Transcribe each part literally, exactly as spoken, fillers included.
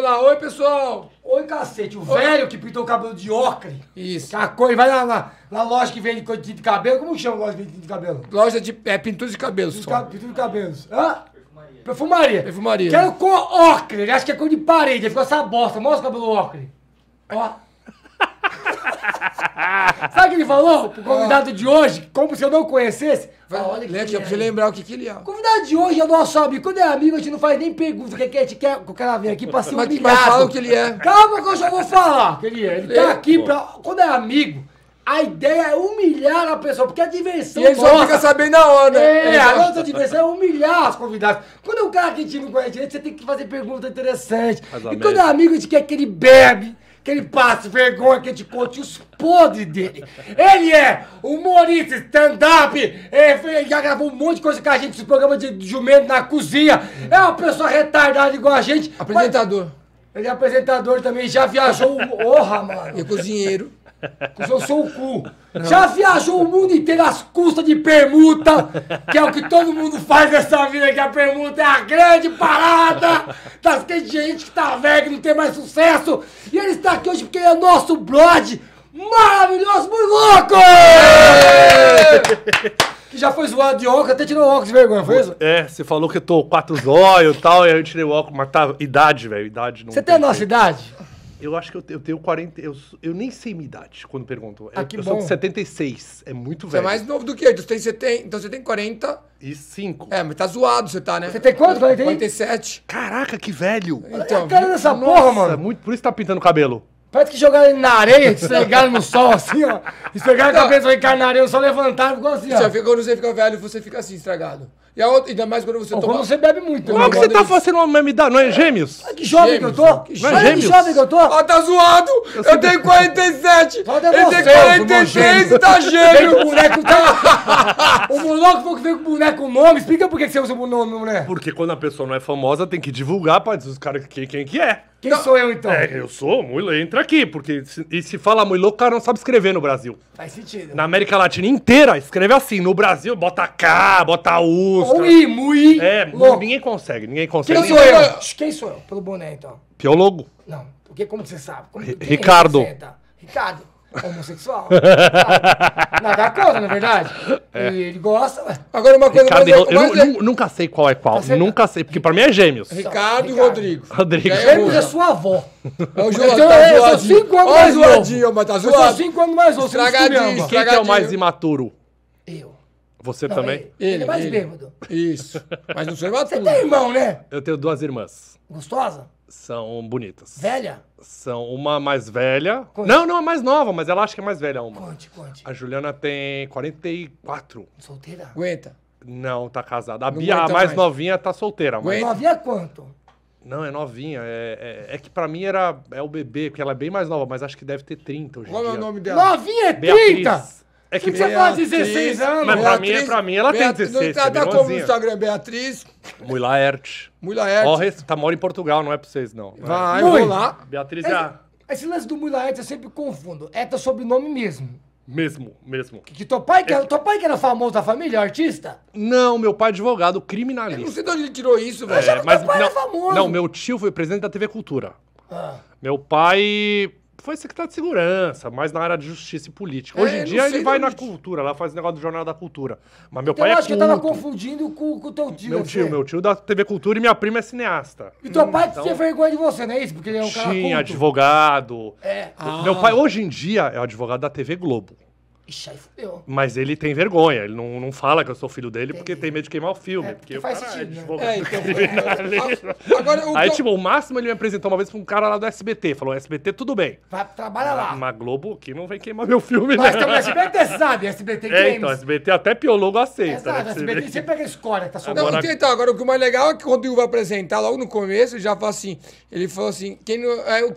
falar, oi, pessoal. Oi, cacete, o velho que pintou o cabelo de ocre. Isso. Que a cor, vai lá na, na loja que vende tinta de cabelo. Como chama a loja que vende tinta de cabelo? Loja de é, pintura de cabelo Pintura de só. ca- pintura de cabelos. Hã? Perfumaria. Perfumaria. Quero cor ocre. Ele acha que é cor de parede. Ele ficou essa bosta. Mostra o cabelo ocre. Ó. Sabe o que ele falou pro convidado de hoje? Como se eu não conhecesse? Ah, olha que Lembra, ele pra você é. lembrar o que, que ele é. O convidado de hoje é nosso amigo. Quando é amigo, a gente não faz nem pergunta. O que, que a gente quer que o cara vem aqui pra ser Mas, humilhado. mas fala o que ele é. Calma que eu já vou falar. Que ele é. Ele tá É, aqui pô. pra... Quando é amigo, a ideia é humilhar a pessoa. Porque a diversão E ele só nossa- fica sabendo na hora. É, Ele a gosta. nossa diversão é humilhar os convidados. Quando é um cara que a gente não conhece direito, você tem que fazer pergunta interessante. Mais E ou quando é menos. amigo, a gente quer que ele bebe, que ele passe vergonha, que a gente conte os podres dele. Ele é humorista, stand-up, é, já gravou um monte de coisa com a gente, esse programa de jumento na cozinha. É uma pessoa retardada igual a gente. Apresentador. Mas ele é apresentador também, já viajou... Porra, mano. E é cozinheiro. Eu sou o cu. Já viajou o mundo inteiro às custas de permuta, que é o que todo mundo faz nessa vida, que a permuta é a grande parada das que gente que tá velho, que não tem mais sucesso. E ele está aqui hoje porque ele é nosso brode maravilhoso, muito louco! Que já foi zoado de óculos, até tirou óculos de vergonha, foi isso? É, você falou que eu tô quatro zóio e tal, e aí eu tirei o óculos, mas tá, idade, velho, idade não Você tem a nossa jeito. idade? Eu acho que eu, te- eu tenho quarenta, eu, sou- eu nem sei minha idade quando perguntam. Ah, eu, que eu sou bom. de setenta e seis, é muito Você é velho. mais novo do que eu. Você tem setenta, então você tem quarenta. E cinco. É, mas tá zoado você tá, né? Você tem quanto? quarenta e um? quarenta e sete. Caraca, que velho! Então, a cara dessa Nossa, porra, mano. muito, por isso tá pintando o cabelo. Parece que jogaram ele na areia, esfregaram no sol, assim, ó. Esfregaram a cabeça, vai cair na areia, só levantaram, ficou assim, ó. Você fica, quando você fica velho, você fica assim, estragado. E a outra, ainda mais quando você Ou toma... quando você bebe muito. Como né? que você tá fazendo uma mesma idade? Não é gêmeos? Olha que jovem que eu tô. Gêmeos, não é Olha que gêmeos? jovem que eu tô. Ó, tá zoado! Eu, tenho quarenta e sete! Só de Ele você, tem quarenta e seu três e nojento. tá Veio gêmeo! com o boneco tá... O moleque falou que veio com o boneco com nome. Explica por que que você usa o nome, mulher. Porque quando a pessoa não é famosa, tem que divulgar pra dizer os caras quem, quem que é. Quem sou eu, então? É, eu sou muito, entra aqui, porque se, e se fala muito louco, o cara não sabe escrever no Brasil. Faz sentido. Na América Latina inteira, escreve assim. No Brasil, bota K, bota U. os Ou caras- I, Mui. É, louco. ninguém consegue, ninguém consegue. Quem Nem- sou eu? Quem sou eu? Pelo boné, então. Piologo. Não, porque como você sabe? Como, Ri- quem Ricardo. representa? Ricardo. Homossexual. Ricardo. Nada contra, na verdade. Ele, ele gosta, ué. Agora uma coisa Ricardo e mais... Ro- eu mais nu- nu- nunca sei qual é qual. certo. Nunca sei, porque pra mim é gêmeos. Ricardo e Ricardo. Rodrigo. Rodrigo. É, Gêmeos é sua avó. É o Eu João, tenho- tá eu sou zoadinho. cinco anos Ó, mais novo. zoadinho, mas tá Eu sou zoado. cinco anos mais novo. você não Estragadinho. descobriu, Quem que é o Estragadinho. mais imaturo? Eu. Você Não, também? Ele, ele Ele, é mais ele. bêbado. Isso. Mas não sou Você imaturo. tem irmão, né? Eu tenho duas irmãs. Gostosa? São bonitas. Velha? São uma mais velha. Conte. Não, não, é mais nova, mas ela acha que é mais velha uma. Conte, conte. A Juliana tem quarenta e quatro. Solteira? Aguenta. Não, tá casada. A Não Bia, a aguenta mais mais. novinha, tá solteira. Mas... Aguenta. Novinha quanto? Não, é novinha. É, é, é que pra mim era é o bebê, porque ela é bem mais nova, mas acho que deve ter trinta hoje em Qual é dia. o nome dela? Novinha é Beatriz. trinta? É que Você Bea- faz dezesseis anos. Mas pra mim- pra mim ela tem Beatriz- dezesseis, Tá, é tá bem como no irmãzinha. Instagram? Beatriz Mui Laerte. Mulher. Ó, res- tá mora em Portugal, não é pra vocês, não. Vai, Mui. vou lá. Beatriz Esse, é a... esse lance do Mula Eta eu sempre confundo. Eta é sobrenome mesmo. Mesmo, mesmo. Que, que teu, pai, que era, teu pai que era famoso da família, artista? Não, meu pai é advogado Eu não criminalista. sei de onde ele tirou isso, Eu velho. já- mas teu pai não, era famoso. não, meu tio foi presidente da T V Cultura. Ah. Meu pai foi secretário de segurança, mais na área de justiça e política. Hoje É, em não dia sei ele vai de na onde- cultura, lá faz negócio do Jornal da Cultura. Mas meu Então pai eu é acho que eu tava culto. confundindo com com o teu tio. Meu deve tio, ser. meu tio da T V Cultura e minha prima é cineasta. E teu pai Então- tinha vergonha de você, não é isso? Porque ele é um cara Tinha culto. advogado. É. Meu pai hoje em dia é o advogado da T V Globo. Ixi, aí fudeu. Mas ele tem vergonha, ele não, não fala que eu sou filho dele porque tem medo de queimar o filme. É, porque porque o faz cara sentido, é né? advogado É, então. criminalista. a- Agora, o Aí, que eu- tipo, o máximo ele me apresentou uma vez pra um cara lá do S B T. Falou, S B T, tudo bem. Vai, trabalha lá. Mas Globo aqui não vem queimar meu filme, Mas né? também S B T sabe, S B T É, Games. então, S B T até piologo aceita. Exato, né, pra S você B T ver. sempre pega a escória que tá Não, sobrando. Agora- então, agora o que o mais legal é que quando o Rodrigo vai apresentar, logo no começo, ele já fala assim, ele falou assim, quem não, é, o quem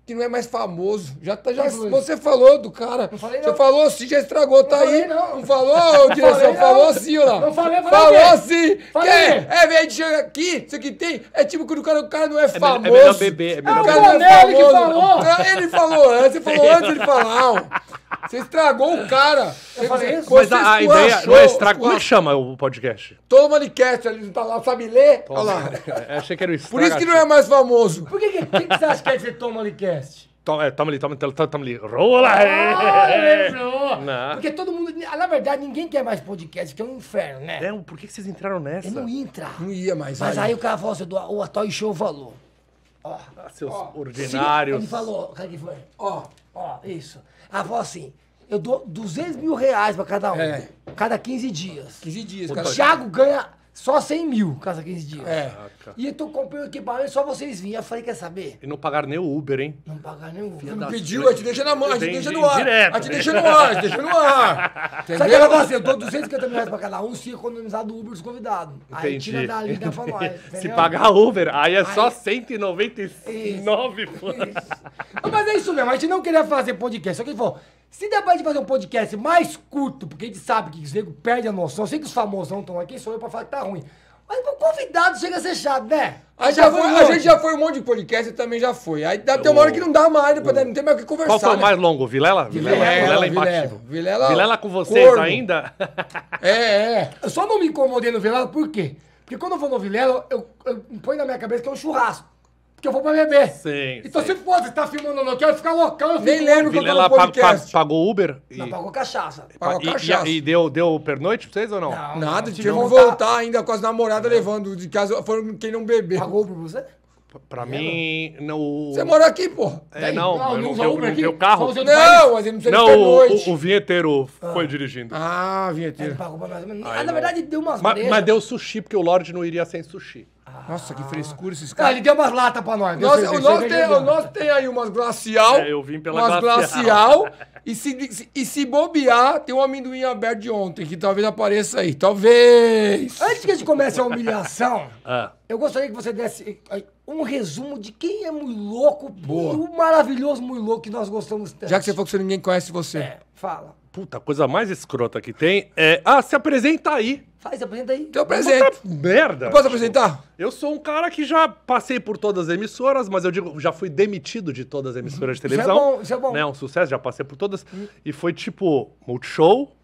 que não é mais famoso. Já, tá, já Quem falou você falou do cara. Não falei, Você não. falou sim, já estragou, tá falei, aí. não. Não falou, direção? falei, não. Falou sim, ó lá. Não falei, falei Falou o quê? sim. Falei Que o é, quê? é, velho, chega aqui, isso aqui tem. É tipo quando o cara, o cara não é, É, famoso. melhor, é melhor beber, é O melhor Ah, cara o não é Bonelli que famoso. falou. Não, ele falou antes, você falou antes ele falar. Você estragou o cara. Eu falei isso? Mas Você a, a ideia não é esculachou, estrago. Como é que esculachou. chama o podcast? Toma Manicast, ali não tá lá, sabe ler? Olha lá. Eu achei que era o estrago. Por isso que não é mais famoso. Por que, que, que, que você acha que é ser Toma Licast? Toma, é, toma ali, toma, toma, toma ali. Rola! Ah, é. lembrou! Não. Porque todo mundo. Na verdade, ninguém quer mais podcast, porque é um inferno, né? É, por que que vocês entraram nessa? Eu não ia entrar. Não ia mais. Mas aí. aí o cara falou assim: o Atoy Show falou. Ó, Ah, seus ó, ordinários. Ele falou, cara, que foi? Ó, ó, isso. Ela falou assim: eu dou duzentos mil reais pra cada um. É. Cada quinze dias. quinze dias, O cara. Thiago ganha só cem mil cada quinze dias. É. E eu tô comprando equipamento, só vocês virem. Eu falei: quer saber? E não pagaram nem o Uber, hein? Não pagar nenhum. Não das pediu, a gente deixa na mão, a gente Tem deixa di- no ar. direto. A gente deixa no ar, a gente deixa no ar. Sabe o que ela falou Entendeu? assim? Eu dou duzentos e cinquenta mil reais pra cada um, se economizar do Uber dos convidados. Aí Entendi. tira dali e dá pra nós. Se entendeu? pagar Uber, aí é só Aí- cento e noventa e nove, pô. Não, mas é isso mesmo, a gente não queria fazer podcast. Só que ele falou: se der pra gente fazer um podcast mais curto, porque a gente sabe que os negros perdem a noção, eu sei que os famosos não estão aqui, sou eu pra falar que tá ruim. Mas o convidado chega a ser chato, né? A gente, já foi, a longe. gente já foi um monte de podcast e também já foi. Aí dá, tem uma hora que não dá mais, né, pra- não tem mais o que conversar. Qual foi o né? mais longo? Vilela? Vilela, Vilela, Vilela é Vilela. imbatível. Vilela- Vilela com vocês corno. ainda? É, é. Eu só não me incomodei no Vilela, por quê? Porque quando eu vou no Vilela, eu, eu, eu ponho na minha cabeça que é um churrasco. Porque eu vou pra beber. Sim, Então sim. se for, você tá filmando ou não, eu quero ficar loucão, eu Nem fico lembro louco. qual que era Vilela o pa- pa- podcast. pagou Uber? E, Não, pagou cachaça. Pagou e- cachaça. e, e deu, deu pernoite pra vocês ou não? Não, Nada, não, tive que voltar. voltar ainda com as namoradas levando de casa, foram quem não bebeu. Pagou pra você? Pra mim, não. Você mora aqui, porra. É, não, Não, eu não não usa tenho Uber não aqui? tenho carro. Só usa- Não, mas ele não precisa Não, de o, pernoite. o, o vinheteiro foi dirigindo. Ah, Ele vinheteiro. pagou pra mais ou menos. Aí Ah, na não. verdade, deu umas Mas, brejas. mas deu sushi, porque o Lorde não iria sem sushi. Nossa, que frescura esses Ah, caras. ele deu umas latas pra nós. deu Nossa, cerveja, o, nosso cerveja, tem, o deu. nosso tem aí umas glacial. É, eu vim pela umas glacial. glacial. E se, e se bobear, tem um amendoim aberto de ontem, que talvez apareça aí. Talvez. Antes que a gente comece a humilhação, Ah. eu gostaria que você desse eh, um resumo de quem é muito louco Boa. e o maravilhoso muito louco que nós gostamos tanto. Já que você falou que você ninguém conhece você. É, fala. Puta, a coisa mais escrota que tem é. Ah, se apresenta aí. Faz, apresenta aí. Então apresenta. Puta merda. Eu posso apresentar? Eu sou um cara que já passei por todas as emissoras, mas eu digo, já fui demitido de todas as emissoras de Isso é televisão. bom, isso é bom. Né, um sucesso, já passei por todas. E foi tipo Multishow.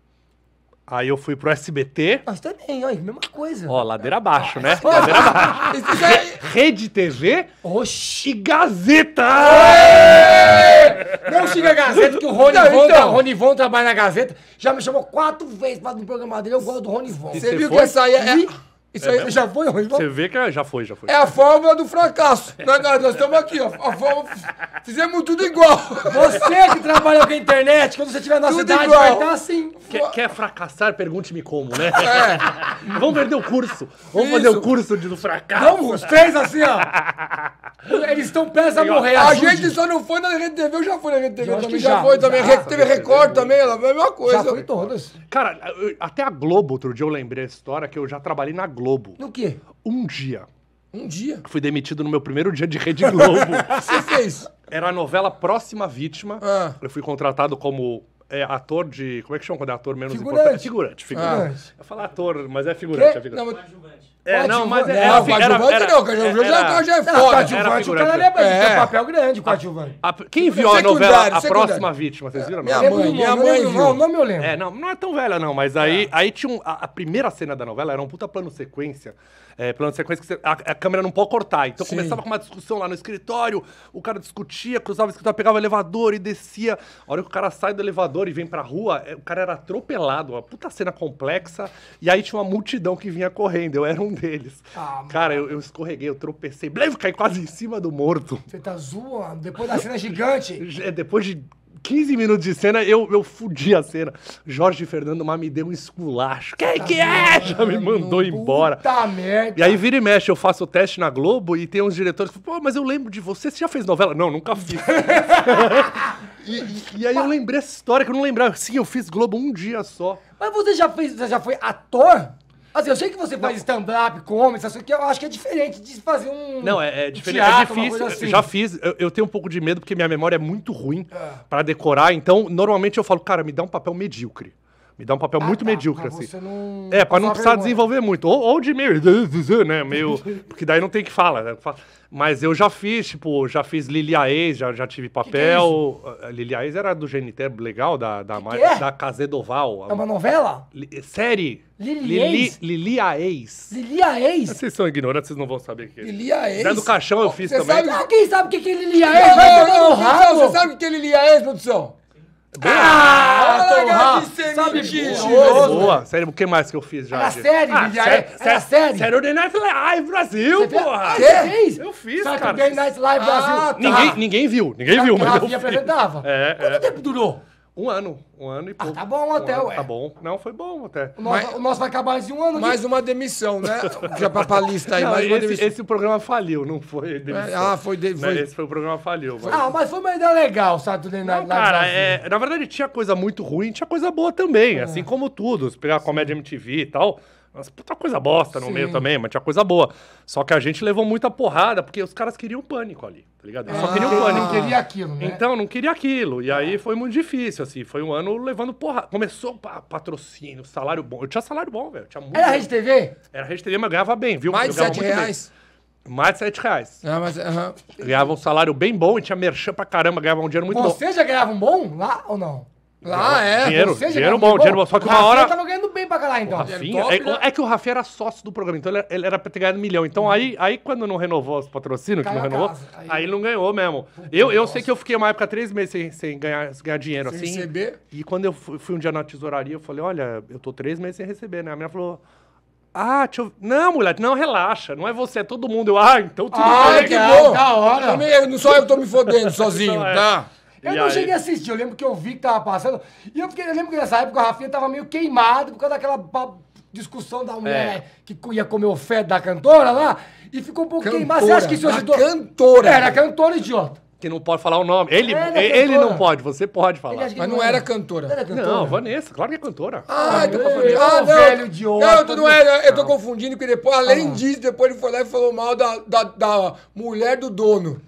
Aí eu fui pro S B T. Nós também, olha, mesma coisa. Ó, ladeira abaixo, né? Ladeira abaixo. Isso isso aí. Rede T V Oxi. e Gazeta! Não xinga a Gazeta, que o Rony Não, Von, então. o Rony Von trabalha na Gazeta. Já me chamou quatro vezes pra no programa dele. Eu gosto do Rony Von. E Você Você viu foi? que essa aí é. Ih, Isso aí Você já foi, Rony Von? Você vê que já foi, já foi. é a fórmula do fracasso. Nós, nós, nós estamos aqui, ó. A fórmula, fizemos tudo igual. Você que trabalha com a internet, quando você estiver na Tudo cidade, igual. vai estar assim. Quer, quer fracassar? Pergunte-me como, né? É. Vamos perder o curso. Vamos Isso. fazer o curso de, do fracasso. Vamos, os três assim, ó. Eles estão prestes a morrer. A ajude. gente só não foi na Rede T V, eu já fui na Rede T V Eu acho também. que Já, já, foi também. já. Rede T V Record também, ela, a mesma coisa. Já foi todas. Cara, eu- até a Globo, outro dia eu lembrei a história que eu já trabalhei na Globo. No quê? Um dia. Um dia. Fui demitido no meu primeiro dia de Rede Globo. O que você fez? Era a novela Próxima Vítima. Ah. Eu fui contratado como é, ator de... Como é que chama quando é ator menos Figurante. importante? Figurante. Figurante. Ah. Eu falo ator, mas é figurante. Quê? É figurante. Não, mas... É, não, mas é, Não, era, fi- era, coadjuvante era, não, coadjuvante já, era- já é Não, foda. coadjuvante, o figurante. cara lembra É. de um papel grande, coadjuvante. A- quem viu a Secundário, novela A secundário. Próxima Vítima? Vocês viram? Minha Não? mãe, Lembro do minha nome, mãe lembro do viu. nome, O nome eu lembro. É, não, não é tão velha, não, mas aí, aí tinha um, a, a primeira cena da novela era um puta plano sequência. É, plano sequência que você- a, a câmera não pode cortar. Então Sim. começava com uma discussão lá no escritório, o cara discutia, cruzava o escritório, pegava o elevador e descia. A hora que o cara sai do elevador e vem pra rua, é, o cara era atropelado, uma puta cena complexa. E aí tinha uma multidão que vinha correndo, eu era um deles. Ah, cara, eu, eu escorreguei, eu tropecei, blef, caí quase em cima do morto. Você tá zoando. Depois da cena gigante. É, depois de quinze minutos de cena, eu, eu fudi a cena. Jorge Fernando mas me deu um esculacho. Quem que é? Já me mandou embora. Puta merda. E aí vira e mexe, eu faço o teste na Globo e tem uns diretores que falam, pô, mas eu lembro de você, você já fez novela? Não, nunca fiz. e, e- e aí eu lembrei essa história que eu não lembrava. Sim, eu fiz Globo um dia só. Mas você já fez, você já foi ator? Assim, eu sei que você faz stand-up, comedy, essas coisas que eu acho que é diferente de fazer um. Não, é, é um diferente, teatro, é uma difícil. coisa assim. Eu já fiz, eu, eu tenho um pouco de medo porque minha memória é muito ruim pra decorar. Então, normalmente eu falo, cara, me dá um papel medíocre. Me dá um papel Ah, muito tá, medíocre, pra assim. você não É, pra não passar precisar vergonha. desenvolver muito. Ou, ou de meio, né, meio... Porque daí não tem que falar, né? Mas eu já fiz, tipo, já fiz Lili Aez, já, já tive papel. Que que é Lili Aez era do G N T, legal, da, da, Que que é? da Casedoval. É uma novela? Li- série. Lili Lili, Aez? Lili Aez. Lilia Ex? Vocês são ignorantes, vocês não vão saber o que é. Lilia Ex. Zé do Caixão eu fiz Você também. sabe- Ah, quem sabe o que que é Lilia Não, Ex? Vai não, tomar não, no produção, rabo. você sabe o que é Lilia Ex, produção? Ah, larga porra. de ser Sabe mentiroso. mentiroso. Boa. Sério, o que mais que eu fiz já? Era de- série, Ah, Lilia sé- Ex? Era sé- série? Saturday Night Live Brasil, Você fez- porra. Ah, você fez? Eu fiz, Saturday cara. Night Live Ah, Brasil. tá. Ninguém, ninguém viu, ninguém viu, Que a mas eu Rafinha fiz. apresentava. É, Quanto é. tempo durou? Um ano, um ano e pouco. tá bom até, Um ano, ué. Tá bom. Não, foi bom até. O nosso, Mas- o nosso vai acabar mais de um ano. Mais uma demissão, né? Já pra, pra lista aí, Não, mais uma esse, demissão. esse programa faliu, não foi demissão. É, ah, foi de- Né, foi- Esse foi o programa faliu. Mas... Ah, mas foi uma ideia legal, Saturday Night Não, Live cara, Brasil. é, na verdade tinha coisa muito ruim, tinha coisa boa também, assim como tudo. Se pegar a comédia M T V e tal, mas puta coisa bosta no Sim. meio também, mas tinha coisa boa. Só que a gente levou muita porrada, porque os caras queriam pânico ali, tá ligado? Eles só Ah, queriam não pânico. queria aquilo, né? Então, não queria aquilo. E aí foi muito difícil, assim. Foi um ano levando porra. Começou pa patrocínio, salário bom. Eu tinha salário bom, velho. Tinha muito. Era Rede T V? Era Rede T V, mas ganhava bem, viu? Mais de Eu ganhava sete muito bem. reais. Mais de sete reais. Ah, mas, aham. Ganhava um salário bem bom e tinha merchan pra caramba, ganhava um dinheiro muito bom. Você já ganhava um bom lá ou não? Lá é. Dinheiro, Você já dinheiro ganhava um bom, dinheiro bom. Só que O uma Rafinha hora. tava ganhando bem pra caralho, então. Rafinha, top, é, né? é que o Rafinha era sócio do programa, então ele, ele era pra ter ganhado um milhão. Então aí, aí quando não renovou os patrocínios, que Caiu não a renovou, casa. Aí- aí ele não ganhou mesmo. Eu, eu sei que eu fiquei uma época, três meses sem, sem ganhar, sem ganhar dinheiro, Sem assim. receber? E quando eu fui, fui um dia na tesouraria, eu falei, olha, eu tô três meses sem receber, né? A menina falou, ah, deixa eu... Não, moleque, não, relaxa, não é você, é todo mundo. Eu, ah, então tudo Ah, bem. que legal, bom. da hora. Também, eu- não só eu que tô me fodendo sozinho, Então, é. tá? Eu E não aí? cheguei a assistir, eu lembro que eu vi que tava passando. E eu, fiquei, eu lembro que nessa época o Rafinha tava meio queimado por causa daquela ba- discussão da mulher que ia comer o fé da cantora lá. E ficou um pouco queimado. Você acha que isso da ajudou? cantora. Era cantora, idiota. Que não pode falar o nome. Ele, Era ele cantora. não pode, você pode falar. Ele acha que Mas não era cantora. Não era cantora. Não, Vanessa, claro que é cantora. Ah, eu tô meu, confundindo. eu, Ah, não. velho idiota. Não, tu não é, eu tô confundindo, porque depois, Ah. além disso, depois ele foi lá e falou mal da, da, da mulher do dono.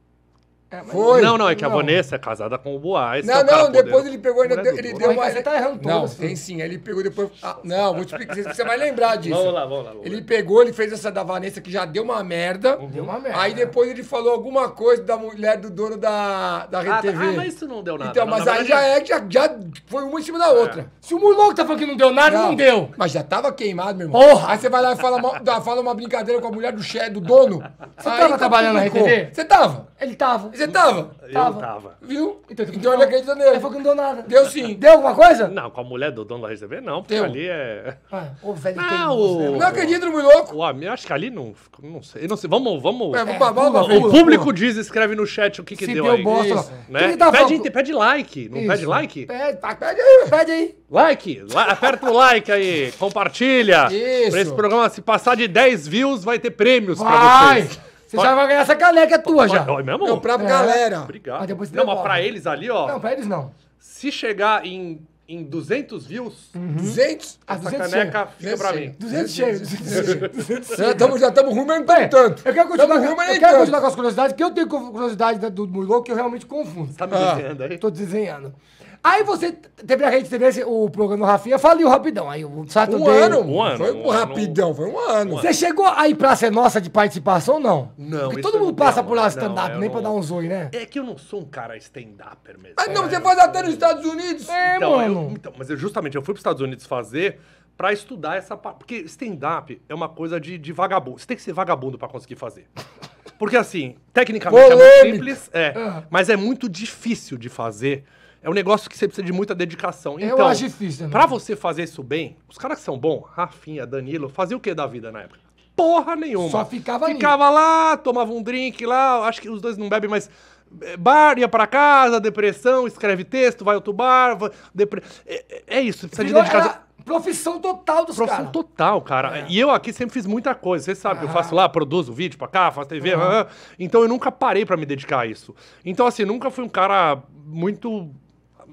É, mas- Foi. Não, não, é que a Não. Vanessa é casada com o Boaz. Não, não, depois ele pegou e ainda Mulher deu, do ele dono. deu Mas uma... você tá errando Não, todas, tem filho. sim. Aí ele pegou depois... Ah, não, vou te explicar, você vai lembrar disso. Vamos lá, vamos lá. Vamos Ele lá. pegou, ele fez essa da Vanessa que já deu uma merda. Deu uma merda. Aí depois ele falou alguma coisa da mulher do dono da, da Rede Ah, T V. ah, mas isso não deu nada. Então, não, mas na aí verdade- já é, já, já foi uma em cima da outra. Se o Muloco tá falando que não deu nada, não, deu. Mas já tava queimado, meu irmão. Porra! Aí você vai lá e fala, uma- dá- fala uma brincadeira com a mulher do chefe, do dono. Você tava trabalhando na Rede T V? Você tava. Ele tava. Você tava. Eu Tava. tava. Viu? Então, Então ele acredita nele. Ele falou que não deu nada. Deu sim. Deu alguma coisa? Não, com a mulher do dono da Rede T V, não, porque Deu. ali é. Ah, ô, velho, Não, teimoso, né? o- Não acredita no muito louco. O amigo, acho que ali não. Não sei. Não sei. Vamos. vamos... É, É, vamos babar pula, uma pula. O público diz, escreve no chat o que, que Se deu, deu aí. bosta, Isso. não. Né? Quem tá Pede, falando- pede like. Não Isso. pede like? Pede, tá, pede aí, pede aí. Like! La- Aperta o like aí, compartilha. Isso. Pra esse programa, se passar de dez views, vai ter prêmios pra Vai! vocês. Você já vai ganhar essa caneca, é tua já. Ó, é mesmo? Meu pra É. galera. Obrigado. Mas depois você não, mas devolve. pra eles ali, ó, Não, pra eles não. se chegar em, em duzentos views, duzentos? Ah, essa duzentos caneca chega. fica pra mim. duzentos cheios. duzentos Já estamos já estamos ruim, mas não tamo tanto. Eu quero continuar, Tamo ruim, mas eu nem quero tanto. continuar com as curiosidades, porque eu tenho curiosidade da- do Muloco que eu realmente confundo. Tá me Ah. dizendo aí? Tô desenhando. Aí você teve a Rede T V, o programa do Rafinha faliu rapidão. Aí o Saturday... Um ano. Um ano, Foi um um ano. rapidão, foi um ano. Você chegou aí pra ser nossa de participação ou não? Não, Porque isso todo eu mundo não passa tenho, por lá não, stand-up, eu nem pra não- dar um zoe, né? É que eu não sou um cara stand-upper mesmo. Mas não, você faz até nos Estados Unidos. É, Então, eu- mano. então, mas eu, justamente, eu fui para os Estados Unidos fazer pra estudar essa parte. Porque stand-up é uma coisa de, de vagabundo. Você tem que ser vagabundo pra conseguir fazer. Porque assim, tecnicamente é Polêmica. muito simples, é, Ah. mas é muito difícil de fazer. É um negócio que você precisa de muita dedicação. Eu Então, acho difícil também. pra você fazer isso bem, os caras que são bons, Rafinha, Danilo, fazia o que da vida na época? Porra nenhuma. Só ficava ali. Ficava lá, tomava um drink lá, acho que os dois não bebem, mas eh, bar, ia pra casa, depressão, escreve texto, vai ao outro bar, vai- depre... é, é- é isso, você precisa de Virou- dedicação. era profissão total dos Profissão caras. total, cara. E eu aqui sempre fiz muita coisa. Você sabe que eu faço lá, produzo vídeo pra cá, faço T V. ah, ah. Então eu nunca parei pra me dedicar a isso. Então, assim, nunca fui um cara muito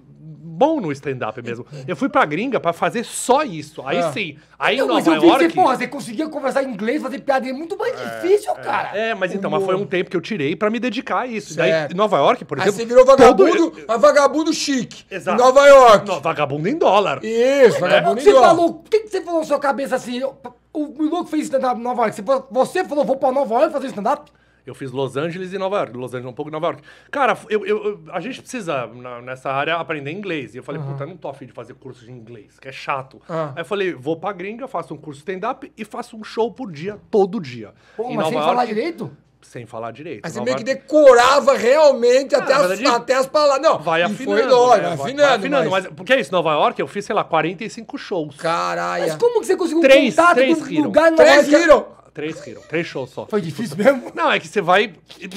bom no stand-up mesmo. Eu fui pra gringa pra fazer só isso. Aí Ah. sim. Aí Não, em mas Nova eu vi que York... você, porra, você conseguia conversar em inglês, fazer piada, é muito mais difícil, cara. É, mas então, mas foi um tempo que eu tirei pra me dedicar a isso. Daí, Certo. em Nova York, por Aí exemplo... você virou todo- vagabundo, mas vagabundo chique. Exato. Em Nova York. Não, vagabundo em dólar. Isso, O vagabundo que em você dólar. falou? O que que você falou na sua cabeça assim? eu- O Miluco fez stand-up em Nova York. Você falou- Você falou, vou pra Nova York fazer stand-up? Eu fiz Los Angeles e Nova York. Los Angeles um pouco e Nova York. Cara, eu, eu- eu- a gente precisa, na- nessa área, aprender inglês. E eu falei, puta, eu não tô afim de fazer curso de inglês, que é chato. Ah. Aí eu falei, vou pra gringa, faço um curso de stand-up e faço um show por dia, todo dia. Pô, Em mas sem Nova falar York- direito? Sem falar direito. Aí você Nova meio que York- decorava realmente até, na as, verdade, até as palavras. Não, Vai e afinando. foi lógico, né? vai Vai- afinando. vai afinando, mas... mas... Porque é isso, Nova York eu fiz, sei lá, quarenta e cinco shows. Caralho. Mas como que você conseguiu Três, um contato três do riram. lugar em Nova Três York? riram. Três riram, três shows só. Foi difícil mesmo? Não, é que você vai.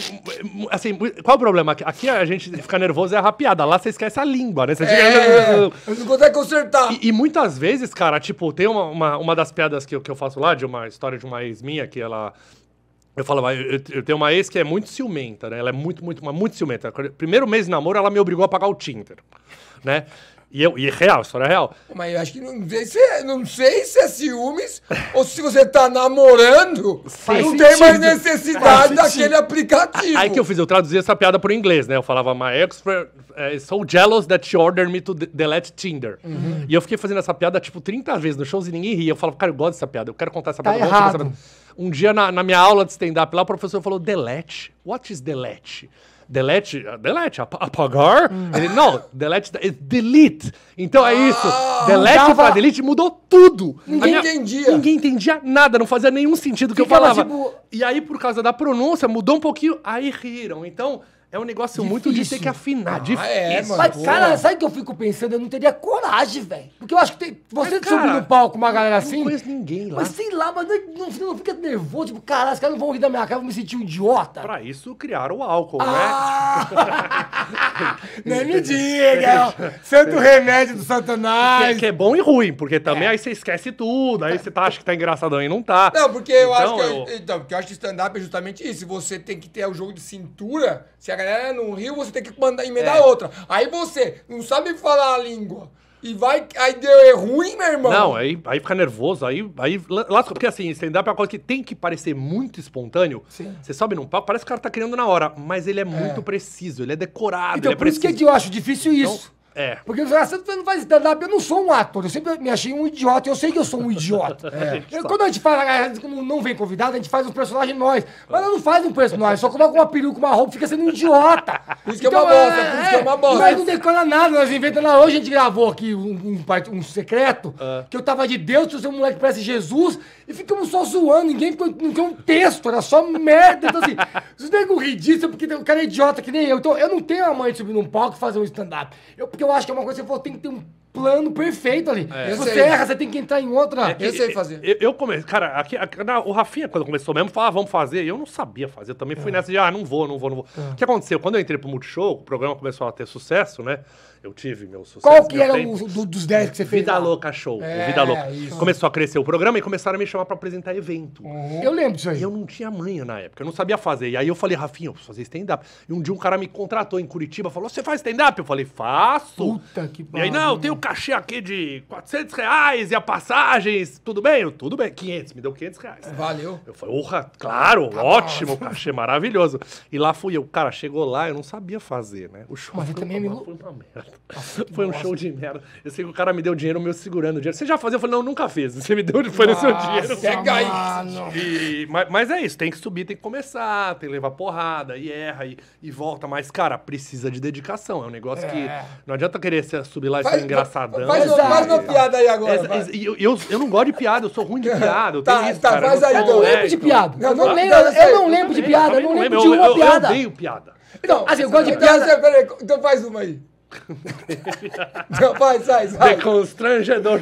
Assim, qual é o problema? Aqui a gente fica nervoso é a rapiada. Lá você esquece a língua, né? Você É, chega- eu não consegue consertar. E, e muitas vezes, cara, tipo, tem uma, uma, uma das piadas que eu, que eu faço lá, de uma história de uma ex minha, que ela. Eu falava, eu, eu tenho uma ex que é muito ciumenta, né? Ela é muito, muito, mas muito ciumenta. Primeiro mês de namoro, ela me obrigou a pagar o Tinder, né? E, eu, e é real, história é real. Mas eu acho que não sei se é, não sei se é ciúmes ou se você tá namorando, Faz não sentido. tem mais necessidade Faz daquele sentido. aplicativo. Aí que eu fiz, eu traduzi essa piada por inglês, né? Eu falava, my ex is so jealous that she ordered me to de- delete Tinder. Uhum. E eu fiquei fazendo essa piada, tipo, trinta vezes nos shows e ninguém ria. Eu falava, cara, eu gosto dessa piada, eu quero contar essa Tá piada. eu gosto dessa errado. piada. Um dia, na, na minha aula de stand-up lá, o professor falou, delete? What is delete? Delete, uh, delete, ap- apagar? Hum. Ele, não, delete is delete. Então é isso, delete mudava- pra delete mudou tudo. Ninguém A entendia. Ninguém entendia nada, não fazia nenhum sentido o que eu Ficava, falava. tipo- E aí, por causa da pronúncia, mudou um pouquinho, aí riram. Então, é um negócio muito de ter Difícil. que afinar. Ah, difícil. é, mano. Mas, Pô. cara, sabe o que eu fico pensando? Eu não teria coragem, velho. Porque eu acho que tem. Você Mas, subir cara, no palco com uma galera Eu assim. não conheço ninguém lá. Mas sei lá, mas não, não, não fica nervoso. Tipo, caralho, os caras não vão rir da minha cara, eu vou me sentir um idiota. Pra isso, criaram o álcool, Ah! Nem me diga, santo remédio do né? Que, Satanás. é- que é bom e ruim, porque também aí você esquece tudo, aí você tá, acha que tá engraçadão e não tá. Não, porque eu Então, acho que eu- então, porque eu acho que stand-up é justamente isso. Você tem que ter o jogo de cintura. Se a galera não riu, você tem que mandar emendar É. outra. Aí você não sabe falar a língua. E vai. Aí deu é ruim, meu irmão. Não, aí, aí fica nervoso, aí, aí lasca. Porque assim, stand-up é uma coisa que tem que parecer muito espontâneo. Sim. Você sobe num palco, parece que o cara tá criando na hora, mas ele é muito preciso, ele é decorado, Então, ele é por isso preciso. que eu acho difícil isso. É. Porque você não faz stand-up, eu não sou um ator, eu sempre me achei um idiota, eu sei que eu sou um idiota. Eu- quando a gente faz, a galera não não vem convidado, a gente faz um personagem nós. Mas ela não faz um personagem, só coloca uma peruca, uma roupa, fica sendo um idiota. Por isso que é uma bosta, por isso que é uma bosta. Nós não decora nada, nós inventamos. Hoje a gente gravou aqui um, um, part- um secreto, que eu tava de Deus, trouxe um moleque que parece Jesus, e ficamos só zoando, ninguém ficou, não tinha um texto, era só merda. Então assim, os negros ri disso, é porque o cara é idiota que nem eu. Então eu não tenho a mãe de subir num palco e fazer um stand-up. Eu, porque eu acho que é uma coisa que você falou, tem que ter um plano perfeito ali. Se Eu você sei. erra, você tem que entrar em outra. Eu sei fazer. Eu, eu comecei, cara, aqui, aqui- na- o Rafinha, quando começou mesmo, falava, ah, vamos fazer. E eu não sabia fazer. Eu também fui nessa de, ah, não vou, não vou, não vou. O que aconteceu? Quando eu entrei pro Multishow, o programa começou a ter sucesso, né? Eu tive meu sucesso. Qual que meu era tempo. o do- dos dez que você fez? Vida lá? Louca Show. É, o Vida Louca. isso. Começou a crescer o programa e começaram a me chamar pra apresentar evento. Eu lembro disso aí. E eu não tinha manha na época, eu não sabia fazer. E aí eu falei, Rafinha, eu preciso fazer stand-up. E um dia um cara me contratou em Curitiba, falou, você faz stand-up? Eu falei, faço. Puta que E aí, não, tem o cachê aqui de quatrocentos reais e a passagens, tudo bem? Eu, tudo bem, quinhentos, me deu quinhentos reais. Valeu. Eu falei, porra, claro, ótimo, cachê maravilhoso. E lá fui eu. Cara, chegou lá, eu não sabia fazer, né? O show Mas você foi, também uma, me- foi uma merda. Foi um show de merda. Eu sei que o cara me deu dinheiro, o meu segurando o dinheiro. Você já fazia? Eu falei, não, nunca fez. Você me deu, foi no seu dinheiro. Pega aí. Mano. E, mas, mas é isso, tem que subir, tem que começar, tem que levar porrada, e erra, e, e volta. Mas, cara, precisa de dedicação. É um negócio É. que não adianta querer ser- subir lá e Faz- ser engraçadão. Faz, uma- Exato. faz uma piada aí agora. Essa- vai. essa- e eu, eu, eu não gosto de piada, eu sou ruim de piada. Eu Tá, tenho isso, tá, cara, faz eu aí, não então. sou- Eu é, lembro de então. piada. Eu não Não, lembro, não, eu, sei, não lembro de Eu piada, eu também não lembro eu, de uma eu, piada. Eu odeio piada. Não, assim, eu gosto de Então, piada. você- peraí, então faz uma aí. Então, vai, sai, sai. É constrangedor.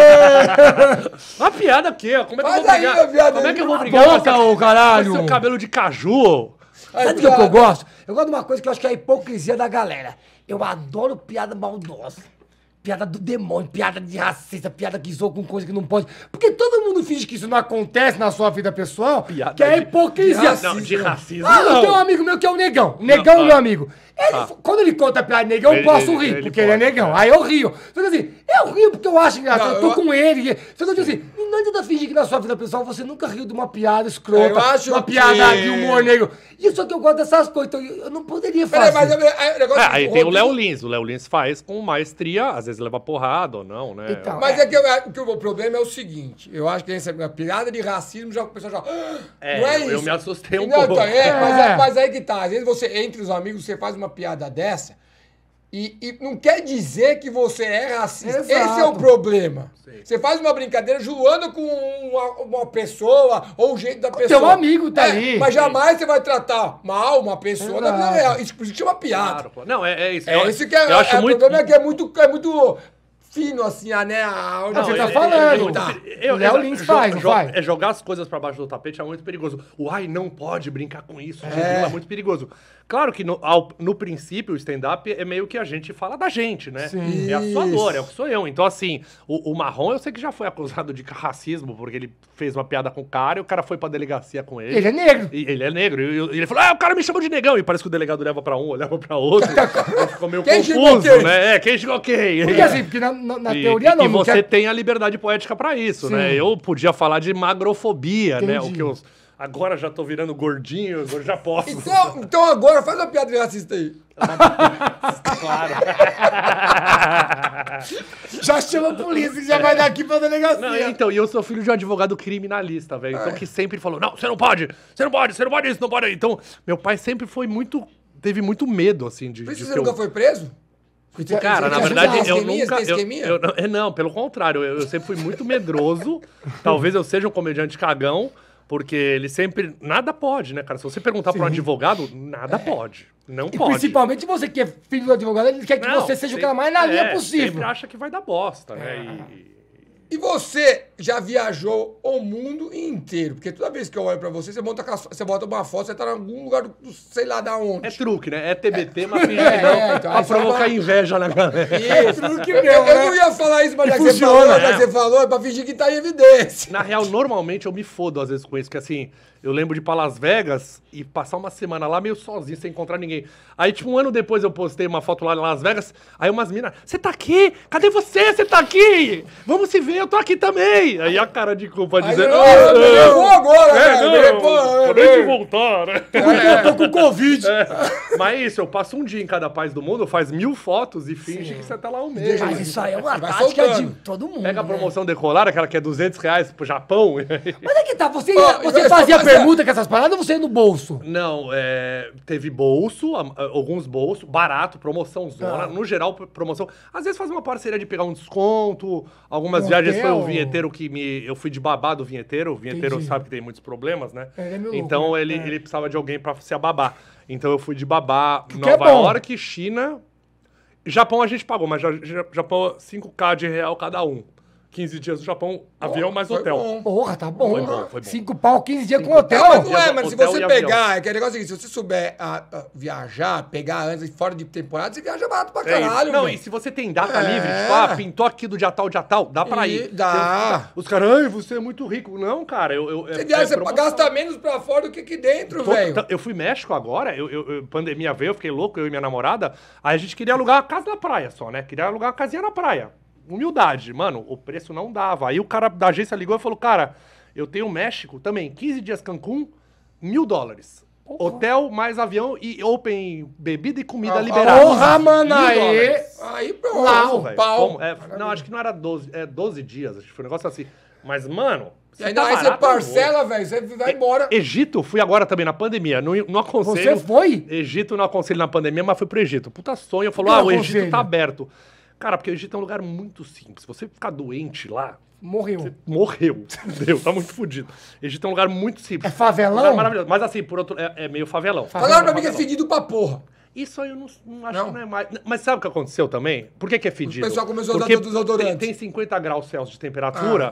Uma piada aqui, ó. Como é que Faz eu vou aí brigar? uma piada Como é aí. que eu vou brigar Boca, com ô essa- caralho. com seu cabelo de caju? Aí, Sabe o que eu piada. gosto? Eu gosto de uma coisa que eu acho que é a hipocrisia da galera. Eu adoro piada maldosa. piada do demônio, piada de racista, piada que zoa com coisa que não pode. Porque todo mundo finge que isso não acontece na sua vida pessoal, Piada que é de- hipocrisia. Não, de racismo Ah, eu não. tenho um amigo meu que é o Negão. O Negão é Não, meu ah. amigo. Ele, Ah. Quando ele conta a piada de Negão, eu Ele- posso ele- rir, ele porque ele é pode, Negão. é. Aí eu rio. Só que assim, eu rio porque eu acho engraçado, Não, eu tô eu- com ele. Só que eu digo assim, não adianta fingir que na sua vida pessoal você nunca riu de uma piada escrota, Eu acho uma que- piada de humor negro. E só que eu gosto dessas coisas, então eu não poderia fazer. Peraí, mas eu- aí o negócio É, é que aí tem o Léo Rodrigo- Lins. O Léo Lins faz com maestria, às vezes leva porrada ou não, né? Então, Mas é que, eu- que o problema é o seguinte, eu acho que essa piada de racismo já o pessoal já. "Ah, É, não é eu- isso. eu me assustei um Não, pouco. então, é, Mas, É. é- mas aí que tá. Às vezes você, entre os amigos, você faz uma piada dessa e, e não quer dizer que você é racista. Exato. Esse é o problema. Você faz uma brincadeira zoando com uma, uma pessoa ou o jeito da pessoa. teu amigo tá É, ali. Mas jamais você vai tratar mal uma pessoa na vida Exato. real. Isso por isso que chama piada. Claro, claro. Não, é, é isso. É eu, isso que é, eu acho é, muito... O problema é que é muito, é muito fino, assim, a, né? A, Não, você tá ele- falando. ele- Tá. eu- O Léo eu- Lins jo- faz, não jo- faz? É jogar as coisas pra baixo do tapete é muito perigoso. O ai, não pode brincar com isso. É. É, é muito perigoso. Claro que no, ao- no princípio o stand-up é meio que a gente fala da gente, né? Sim. É a sua Isso. dor, é o que sou eu. Então, assim, o, o Marrom eu sei que já foi acusado de racismo porque ele fez uma piada com o cara e o cara foi pra delegacia com ele. Ele é negro. E ele é negro. E, e ele falou, ah, o cara me chamou de negão. E parece que o delegado leva pra um, leva pra outro. Ele ficou meio Quem xingou confuso, quem? né? É, quem xingou quem? Porque assim, porque na, na- na E- teoria não. E não você quer- tem a liberdade poética pra isso, Sim. né? Eu podia falar de magrofobia, né? O Entendi. que eu agora já tô virando gordinho, agora já posso. Então, então agora faz uma piada de racista aí. Claro. Já chama a polícia, que já vai daqui pra delegacia. Não, então, e eu sou filho de um advogado criminalista, velho. Então, que sempre falou: não, você não pode, você não pode, você não pode isso, não pode. Então, meu pai sempre foi muito. Teve muito medo, assim, de. Por isso de você que eu- nunca foi preso? Cara, na Você verdade, ajuda eu esqueminhas? nunca. Tem Eu, esqueminha? eu, é, não, pelo contrário, eu, eu sempre fui muito medroso. Talvez eu seja um comediante cagão, porque ele sempre. Nada pode, né, cara? Se você perguntar pra um advogado, nada pode. Não E pode. principalmente você que é filho do advogado, ele quer que Não, você seja o sempre- cara mais na linha é, possível. Sempre acha que vai dar bosta, né? E- E você já viajou o mundo inteiro? Porque toda vez que eu olho pra você, você, monta, aquelas- você bota uma foto, você tá em algum lugar, do, sei lá da onde. É truque, né? É T B T, mas finge É, que não. é, então, pra aí você provocar vai- inveja na galera. Isso. truque eu, mesmo, eu né? não ia falar isso, mas E já que você funciona, falou, já né? que você falou, é pra fingir que tá em evidência. Na real, normalmente eu me fodo às vezes com isso, que assim, eu lembro de ir pra Las Vegas e passar uma semana lá meio sozinho, sem encontrar ninguém. Aí, tipo, um ano depois eu postei uma foto lá em Las Vegas, aí umas minas, você tá aqui? Cadê você? Você tá aqui? Vamos se ver, eu tô aqui também. Aí a cara de culpa Aí, dizendo... eu, "Ah, eu, eu vou agora, é, velho. não, Pô, acabei é, de voltar, né? Eu tô com Covid. Mas é isso, eu passo um dia em cada país do mundo, faz mil fotos e finge que você tá lá um mês. Mas isso aí é uma Vai tática soltando. de todo mundo. Pega a né? promoção decolar, aquela que é duzentos reais pro Japão. Mas é que tá, você, Ó, você eu só fazia fazia- permuta com essas paradas ou você ia no bolso? Não, é, teve bolso, a- a- alguns bolsos, barato, promoção zona. Tá. No geral, p- promoção. Às vezes faz uma parceria de pegar um desconto. Algumas Um viagens foi o hotel. vinheteiro que me. Eu fui de babá do vinheteiro. O vinheteiro Entendi. sabe que tem muitos problemas, né? Ele é meio então louco, né? ele, É. ele precisava de alguém pra ser a babá. Então eu fui de babá que Nova é bom. York, China. Japão a gente pagou, mas já, já- Japão cinco K de real cada um. quinze dias no Japão, avião mais foi hotel. bom. Porra, tá bom. Foi bom, foi bom. Cinco pau, quinze dias com Cinco hotel. Não, mas não é, Hotel mas se e você avião. pegar, é que é negócio seguinte, se você souber a, a viajar, pegar antes, fora de temporada, você viaja barato pra É isso. caralho, Não, velho. e se você tem data É. livre, tipo, ah, pintou aqui do dia tal, dia tal, dá pra E ir. dá. Tem- Os caras, ai, você é muito rico. Não, cara, eu... eu Você é- viaja, é você promoção. gasta menos pra fora do que aqui dentro, Tô- velho. tá- Eu fui México agora, eu, eu- eu- pandemia veio, eu fiquei louco, eu e minha namorada. Aí a gente queria alugar uma casa na praia só, né? Queria alugar uma casinha na praia. Humildade, mano, o preço não dava. Aí o cara da agência ligou e falou, cara, eu tenho México também, quinze dias Cancún, mil dólares. Hotel mais avião e open bebida e comida Ah, liberada. Porra, mano, Mil aí. dólares. Aí pronto, Lá, velho. pau. Como? É, não, acho que não era doze, é doze dias, acho que foi um negócio assim. Mas, mano... E se ainda tá aí você barato, eu vou. parcela, velho, você vai embora. Egito, fui agora também na pandemia, não, não aconselho... Você foi? Egito não aconselho na pandemia, mas fui pro Egito. Puta sonho, falou, Por que ah, o não Egito aconselho? tá aberto. Cara, porque o Egito é um lugar muito simples. Se você ficar doente lá, Morreu. morreu, entendeu? Tá muito fodido. Egito é um lugar muito simples. É favelão? Um lugar maravilhoso. Mas assim, por outro, é, é meio favelão. Falaram pra mim que é fedido pra porra. Isso aí eu não, não acho Não? que não é mais. Mas sabe o que aconteceu também? Por que, que é fedido? O pessoal começou a usar Porque desodorante. Tem, tem cinquenta graus Celsius de temperatura.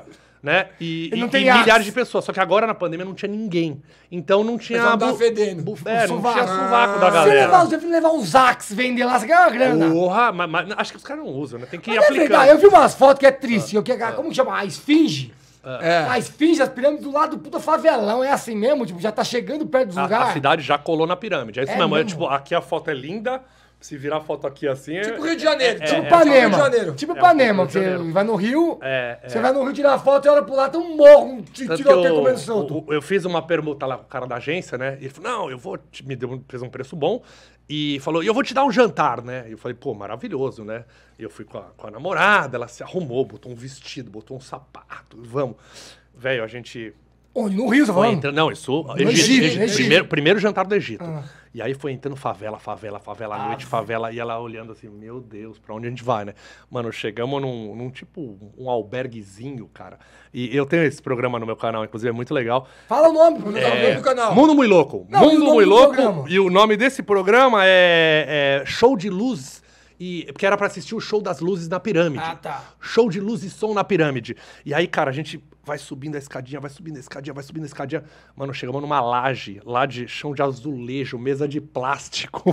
né? E, E não e- tem e milhares axe. de pessoas. Só que agora na pandemia não tinha ninguém. Então não tinha. Mas não tá bu- fedendo. bu- É, não Sovaco. tinha sovaco da Se galera. levar, se levar uns Axe vender lá, você ganha uma grana. Porra, mas, mas acho que os caras não usam, né? Tem que ir Mas é aplicando. verdade, eu vi umas fotos que é triste. Eu, que, como que chama? A esfinge. É. A esfinge, as pirâmides do lado do puta favelão. É assim mesmo? Tipo, já tá chegando perto dos A, a lugares. cidade já colou na pirâmide. É isso É mesmo. É, mesmo? tipo, aqui a foto é linda. Se virar a foto aqui assim. é- Tipo Rio de Janeiro. É, Tipo é, Ipanema. Rio de Janeiro. Tipo É, Ipanema, Rio que de você Janeiro. vai no Rio, É, é. você vai no Rio tirar foto e olha pro lado, tem um morro, um ti- Tanto que tiroteio eu, comendo solto. o- o- eu fiz uma permuta lá com o cara da agência, né? E ele falou, não, eu vou... Te, me deu, um- fez um preço bom. E falou, e eu vou te dar um jantar, né? E eu falei, pô, maravilhoso, né? E eu fui com a, com a namorada, ela se arrumou, botou um vestido, botou um sapato, vamos. Velho, a gente... Onde? No Rio, você tá Foi falando? entrando, não, isso. Egito, Egito, Egito, Egito. Primeiro, primeiro jantar do Egito. Ah. E aí foi entrando favela, favela, favela, à noite, favela, e ela olhando assim, meu Deus, pra onde a gente vai, né? Mano, chegamos num, num tipo, um alberguezinho, cara. E eu tenho esse programa no meu canal, inclusive é muito legal. Fala o nome. pro- É, do canal. Mundo Muito Louco. Não, e o Mundo nome Muito do Louco. programa? E o nome desse programa é, é Show de Luz. E, porque era pra assistir o show das luzes na pirâmide. Ah, tá. Show de luz e som na pirâmide. E aí, cara, a gente vai subindo a escadinha, vai subindo a escadinha, vai subindo a escadinha. Mano, chegamos numa laje, lá de chão de azulejo, mesa de plástico.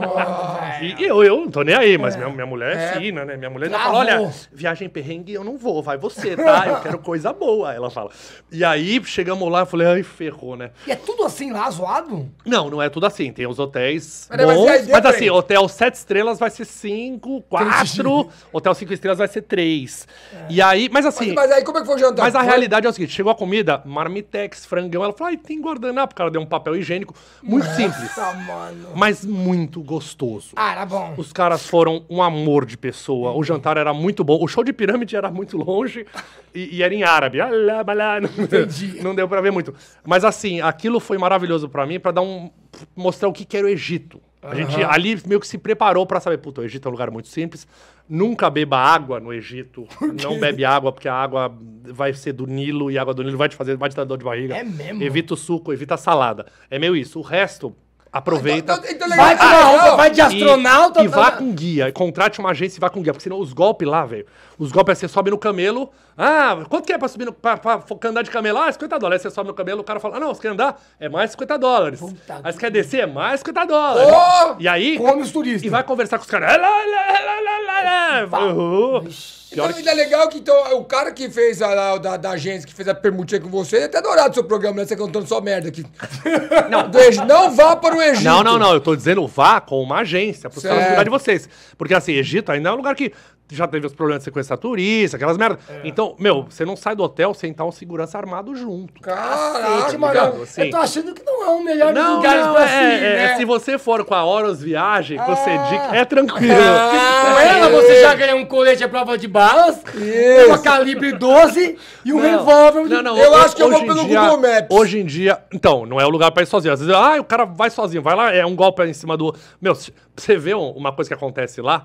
e eu, eu não tô nem aí, mas minha, minha mulher é, É. fina, né? Minha mulher ainda Travou. fala, olha, viagem perrengue eu não vou, vai você, tá? Eu quero coisa boa, ela fala. E aí, chegamos lá, eu falei, ai, ferrou, né? E é tudo assim lá, zoado? Não, não é tudo assim. Tem os hotéis Mas, mas bons, e aí, mas, deu pra assim, ir? hotel sete estrelas vai ser cinco, quatro, hotel cinco estrelas vai ser três. E aí, mas assim, Mas, mas aí como é que foi o jantar? mas a Foi- realidade é o seguinte, chegou a comida, marmitex, frangão, ela falou, ai, tem guardanapo, o cara deu um papel higiênico, muito simples, Nossa, mano. mas muito gostoso. Ah, era bom. Os caras foram um amor de pessoa. O jantar era muito bom. O show de pirâmide era muito longe e, e era em árabe. Alá, balá, não, não deu pra ver muito. Mas assim, aquilo foi maravilhoso pra mim, pra dar um mostrar o que que era o Egito. A gente ali meio que se preparou pra saber, puta, o Egito é um lugar muito simples. Nunca beba água no Egito. Não bebe água, porque a água vai ser do Nilo e a água do Nilo vai te fazer, vai te dar dor de barriga. É mesmo? Evita o suco, evita a salada. É meio isso. O resto, aproveita. Então, então, legal. Vai com uma Ah, roupa, legal. vai de astronauta. E, e tá- vá com guia. Contrate uma agência e vá com guia. Porque senão os golpes lá, velho. Os golpes é você sobe no camelo. Ah, quanto que é pra subir no. Pra, pra, pra andar de camelo? Ah, cinquenta dólares. Aí você sobe no camelo, o cara fala: ah, não, você quer andar? É mais cinquenta dólares. Puta Aí você quer descer? É mais cinquenta dólares. Oh! E aí. Come os turistas. E vai conversar com os caras. "Ah, lá, lá, lá, lá, lá, lá." Eu falei, "Oh." Pior Então, que- ainda é legal que então, o cara que fez a, a- da, da agência, que fez a permutinha com você, ele é até adorado o seu programa, né? Você contando só merda aqui. Não, do Egito, não vá para o Egito. Não, não, não. Eu tô dizendo vá com uma agência, pros caras Certo. cuidar de vocês. Porque assim, Egito ainda é um lugar que já teve os problemas de sequestrar turista, aquelas merdas. Então, meu, você não sai do hotel sem estar um segurança armado junto. Caraca, Cacete, mano. ligado? Assim. Eu tô achando que não é o melhor dos Não, lugares não, pra é, se ir, é, né? se você for com a Horus Viagem, com o Ah. Cedic, é tranquilo. Com ela, você já ganha um colete à prova de balas, Isso. uma calibre doze e um Não, revólver. não, não, Eu ho- acho que eu vou hoje em pelo dia- Google Maps. Hoje em dia, então, não é o lugar pra ir sozinho. Às vezes, ah, o cara vai sozinho, vai lá, é um golpe em cima do... Meu, se- você vê um- uma coisa que acontece lá,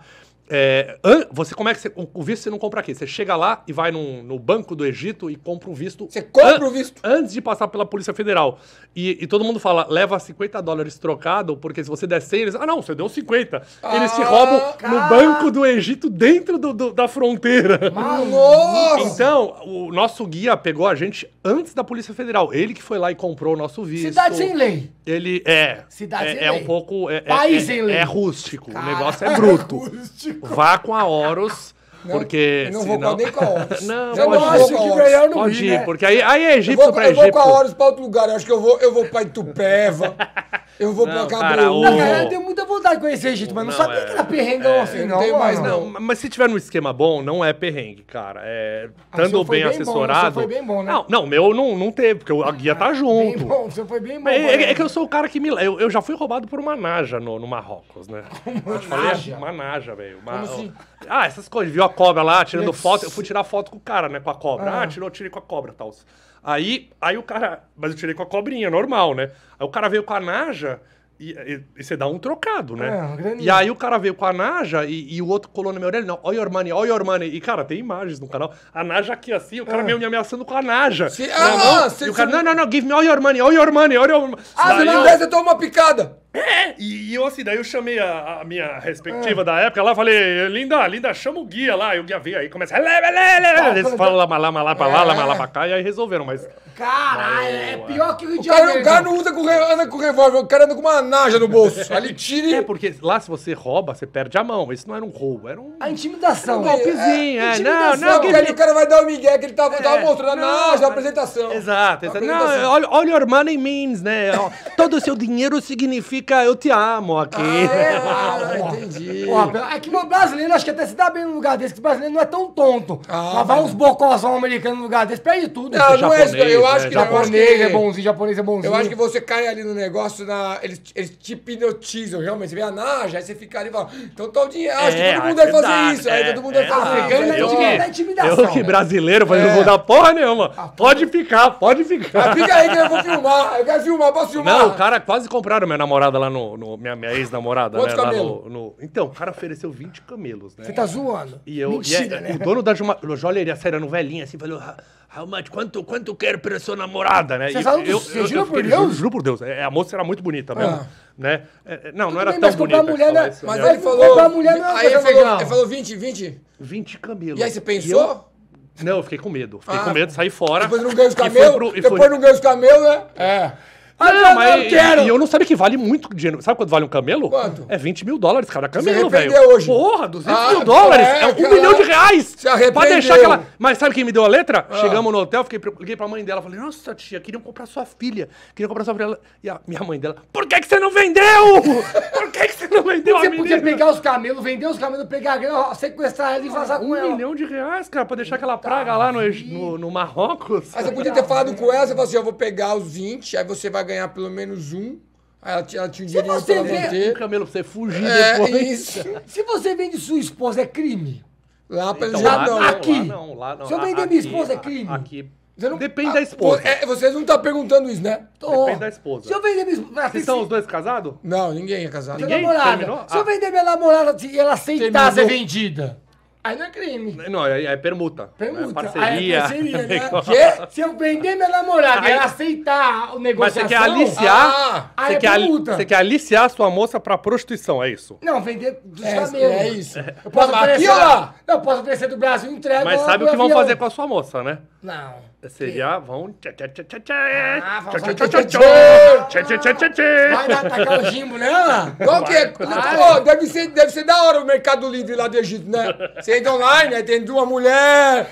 é, an- você, como é que você, o o visto você não compra aqui? Você chega lá e vai num- no Banco do Egito e compra um visto... Você compra an- o visto? Antes de passar pela Polícia Federal. E, e todo mundo fala, leva cinquenta dólares trocado, porque se você der cem, eles... Ah, não, você deu cinquenta. Eles te Ah, roubam no cara. Banco do Egito dentro do- do- da fronteira. Nossa! Então, o nosso guia pegou a gente antes da Polícia Federal. Ele que foi lá e comprou o nosso visto. Cidade sem lei. Ele é. Cidade é, sem é lei. um pouco. É, é- País é, sem lei. é rústico. O Cara, negócio é bruto. rústico. Vá com a Horus, porque. Eu não vou senão- nem com a Horus. Não, Já pode não ir. acho Acho com a que Horus. melhor não Pode ir, ir, né? porque aí, aí é Eu Egito vou, pra eu vou Egito. com a Horus pra outro lugar. Eu acho que eu vou, eu vou pra Itupeva. Eu vou Não, pra cara, Cabreúva. o- Na verdade, eu tenho muita vontade de conhecer Egito, mas não, Não, sabia é- que era perrengão assim, não não. tenho mais, mano. Não, mas se tiver num esquema bom, não é perrengue, cara. É, Ah, o seu estando foi bem bem bom, o seu assessorado. foi bem bom, né? Não, não, meu não, não teve, porque a guia tá Bem junto. bom, você foi bem bom. É, é- é mano. que eu sou o cara que me. Eu, eu já fui roubado por uma naja no, no Marrocos, né? Eu te falei, naja? uma naja, velho. Uma- Como assim? Ah, essas coisas. Viu a cobra lá, tirando Lex. foto. Eu fui tirar foto com o cara, né? Com a cobra. Ah. Ah, tirou, tirei com a cobra e tal. Aí, aí o cara. Mas eu tirei com a cobrinha, normal, né? Aí o cara veio com a naja. E, e- e você dá um trocado, né? É, uma graninha. E aí o cara veio com a Naja e, e o outro colou na minha orelha. Não, oi, your money, oi, your money. E, cara, tem imagens no canal. A Naja aqui assim, o cara Ah. veio me ameaçando com a Naja. Se- na ah, mão, se- e o cara, se- não, não, não, give me all your money, all your money, all your money. Ah, se Daí não eu- der, você toma uma picada. É, e, e eu assim, daí eu chamei a, a minha respectiva da época lá, falei, Linda, Linda, chama o guia lá. E o guia veio aí, começa... Eles falam lá, lá, lá, lá, pra lá, lá, lá, pra cá, e aí resolveram, mas... Caralho, é pior que o Rio de O cara, Janeiro. o cara não usa com, re- anda com revólver, o cara anda com uma naja no bolso. Ali tira É, e... porque lá se você rouba, você perde a mão. Isso não era um roubo, era um... A intimidação. Um golpezinho, é, não, intimidação, não, Porque ali o cara vai dar o migué que ele tava, tava mostrando a não, naja da mas- apresentação. Exato, exato. Da Não, apresentação. all, all your money means, né? Ó, todo o seu dinheiro significa eu te amo aqui. É, ah, entendi. Porra, é que o brasileiro acho que até se dá bem num lugar desse, que o brasileiro não é tão tonto. Ah, Mas vai mas- uns bocózão americanos num lugar desse, perde tudo. Não, não é isso. japonês, Eu acho né? que não, eu acho Japonês que- é bonzinho, japonês é bonzinho. Eu acho que você cai ali no negócio, na, eles, eles te hipnotizam, realmente. Você vê a naja, aí você fica ali e fala, então tá o dinheiro. Acho que todo mundo é deve fazer verdade, isso. Aí é, todo mundo é, deve fazer ah, isso. ganha Aí eu todo na mundo- que- da intimidação. Eu que brasileiro, mas É. não vou dar porra nenhuma. Pode ficar, pode Ah, ficar. fica aí que eu vou filmar. Eu quero filmar, posso filmar? Não, o cara quase compraram minha namorada lá no... no- minha minha ex-namorada, né? Quantos Lá camelos? no, no- Então, o cara ofereceu vinte camelos, né? Você tá zoando. E eu, Mentira, e é- né? o dono da juma- joalheria, sério, novelinha, assim, falou, "How- how much, quanto, quanto quero pra sua namorada, né? Você E falou do- eu, você eu, jura eu por fiquei- Deus? Juro, juro por Deus, é, a moça era muito bonita mesmo, Ah. né? É, é, não, não Tudo era bem, tão mas comprar bonita. mulher, que né? falasse, Mas né? ele falou... Comprar mulher não é uma aí ele coisa falou, legal. ele falou vinte, vinte. vinte camelos. E aí você E pensou? eu- Não, eu fiquei com medo. Fiquei Ah, com medo, saí fora. Depois não ganha os e fui camelos, pro- e depois fui- não ganha os camelos, né? É. Ah, Não, não, mas eu quero. E eu não sabia que vale muito dinheiro. Sabe quanto vale um camelo? Quanto? É vinte mil dólares cada camelo, arrependeu velho. hoje. Porra, duzentos Ah, mil dólares. é, É, um cara. milhão de reais. Se arrependeu. Pode deixar aquela... Mas sabe quem me deu a letra? Ah. Chegamos no hotel, fiquei, pre- liguei pra mãe dela. Falei, nossa, tia, queriam comprar sua filha. Queriam comprar sua filha. E a minha mãe dela, por que que você não vendeu? Por que que você não vendeu a Você menina? podia pegar os camelos, vender os camelos, pegar a grana, sequestrar ela e vazar com Um ela. milhão de reais, cara, pra deixar aquela praga lá no, no, no Marrocos. Aí você podia ter falado com ela, você falou assim, eu vou pegar os vinte, aí você vai ganhar pelo menos um. Aí ela, tinha- ela tinha um dinheirinho você pra vê- Um manter. camelo pra você fugir É, depois. isso. Se você vende sua esposa, é crime. Lá pelo Então, jeito lá não. não, Aqui. lá não, lá não. Se eu A- vender minha aqui- esposa, é a- crime. Aqui. Você não- Depende Ah, da esposa. é, vocês não estão perguntando isso, né? Tô. Depende da esposa. Se eu vender minha esposa... Vocês são os dois casados? Não, ninguém é casado. Minha Ninguém? namorada. Terminou? Se eu Ah. vender minha namorada e ela aceitar Terminou. ser vendida, aí não é crime. Não, é, é permuta. Permuta. É parceria. Aí é parceria, né? Negócio. Quê? Se eu vender minha namorada e Aí- ela aceitar o Mas negócio. você quer aliciar. Ah, aí você, é quer, ali- permuta. você quer aliciar a sua moça pra prostituição, é isso? Não, vender dos É, camelos. é isso. Eu posso Mas oferecer aqui ou lá? Não, eu posso oferecer do Brasil, entrega Mas lá sabe o pro que vão avião. fazer com a sua moça, né? Não. Seria, vão... tchá, tchá, tchá, tchá, tchá, Ah, vão tchá, fazer tchá, tchá, tchá, tchá, tchá, tchá, tchá, tchá, tchá. Vai dar, tacar o jimbo nela? Qual que é? Vai. Pô, deve ser, deve ser da hora o Mercado Livre lá do Egito, né? Você entra online, né? Tem uma mulher,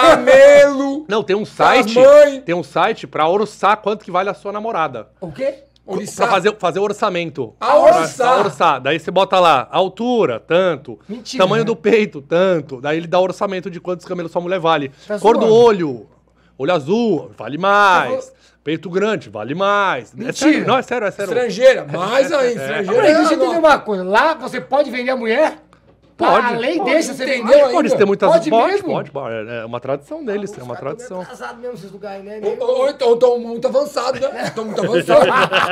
camelo. Não, tem um As site... mães. Tem um site pra orçar quanto que vale a sua namorada. O quê? Orçar. Pra fazer, fazer orçamento. A Pra- orçar. pra orçar. Daí você bota lá, altura, tanto. Mentira, Tamanho né? do peito, tanto. Daí ele dá orçamento de quantos camelos sua mulher vale. Tá Cor do zoando. olho. Olho azul, vale mais. Tá Peito grande, vale mais. É Mentira. sério, não, é sério, é sério. Estrangeira. Mais ainda, estrangeira. Peraí, deixa eu não. entender uma coisa. Lá você pode vender a mulher? Pode. A lei Pode, deixa você entendeu vender ainda? Pode ter muitas... Pode Pode, mesmo? pode, pode. É uma tradição deles, é uma tradição. Atrasado mesmo esses lugares, né? Ou, ou, ou então estão muito avançados, né? Estão muito avançados.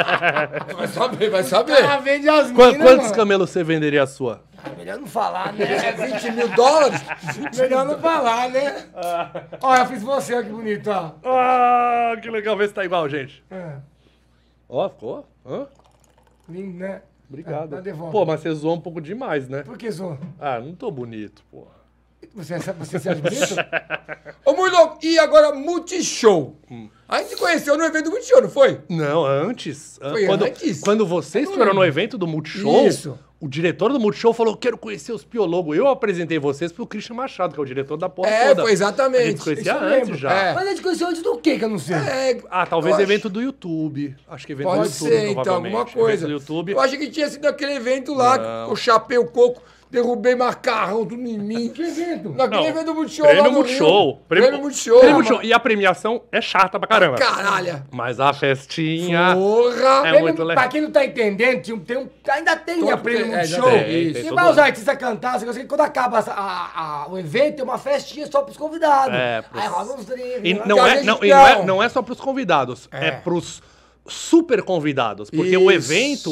Vai saber, vai saber. Ela vende as Qua- minas, Quantos mano. camelos você venderia a sua? Ah, melhor não falar, né? É vinte mil dólares? Melhor não falar, né? Ó, eu fiz você, ó, que bonito, ó. Ah, que legal, ver se tá igual, gente. É, Ó, ficou? Hã? lindo, né? Obrigado. Ah, dá de volta. Pô, mas você zoou um pouco demais, né? Por que, Zô? Ah, não tô bonito, porra. Você, você se acha bonito? Ô, Murilo, e agora Multishow? A gente se conheceu no evento do Multishow, não foi? Não, antes. Foi quando, antes? Quando você estreou no evento do Multishow, Isso. o diretor do Multishow falou, quero conhecer os piologos. Eu apresentei vocês pro Christian Machado, que é o diretor da porra É, toda. foi exatamente. A gente se conhecia Isso eu antes lembro. já. É. Mas a gente conheceu antes do quê que eu não sei? É, Ah, talvez eu evento do YouTube. Acho que evento Pode do YouTube, ser, então, provavelmente. alguma coisa. Evento do YouTube. Eu achei que tinha sido aquele evento lá, Não. que eu chapei o coco, derrubei macarrão, tudo em mim. Que evento? Naquele Não, evento do Multishow Prêmio lá no Multishow. Rio. Prêmio Multishow. Prêmio Multishow. E a premiação é chata pra caramba. Caralho. Mas a festinha... Porra. É Prêmio- muito legal. Pra quem não tá entendendo, tinha um- tem um, ainda tem Todo a prêmio tem, é, no já show. tem, tem E todo vai os ano. artistas cantar, assim, assim, quando acaba a- a- a- o evento, tem uma festinha só pros convidados. É, pros- Aí rola uns drinks. E né? não Que a é, gente não, e não, é, não. não é só pros convidados, é, É. pros super convidados. Porque o Isso. evento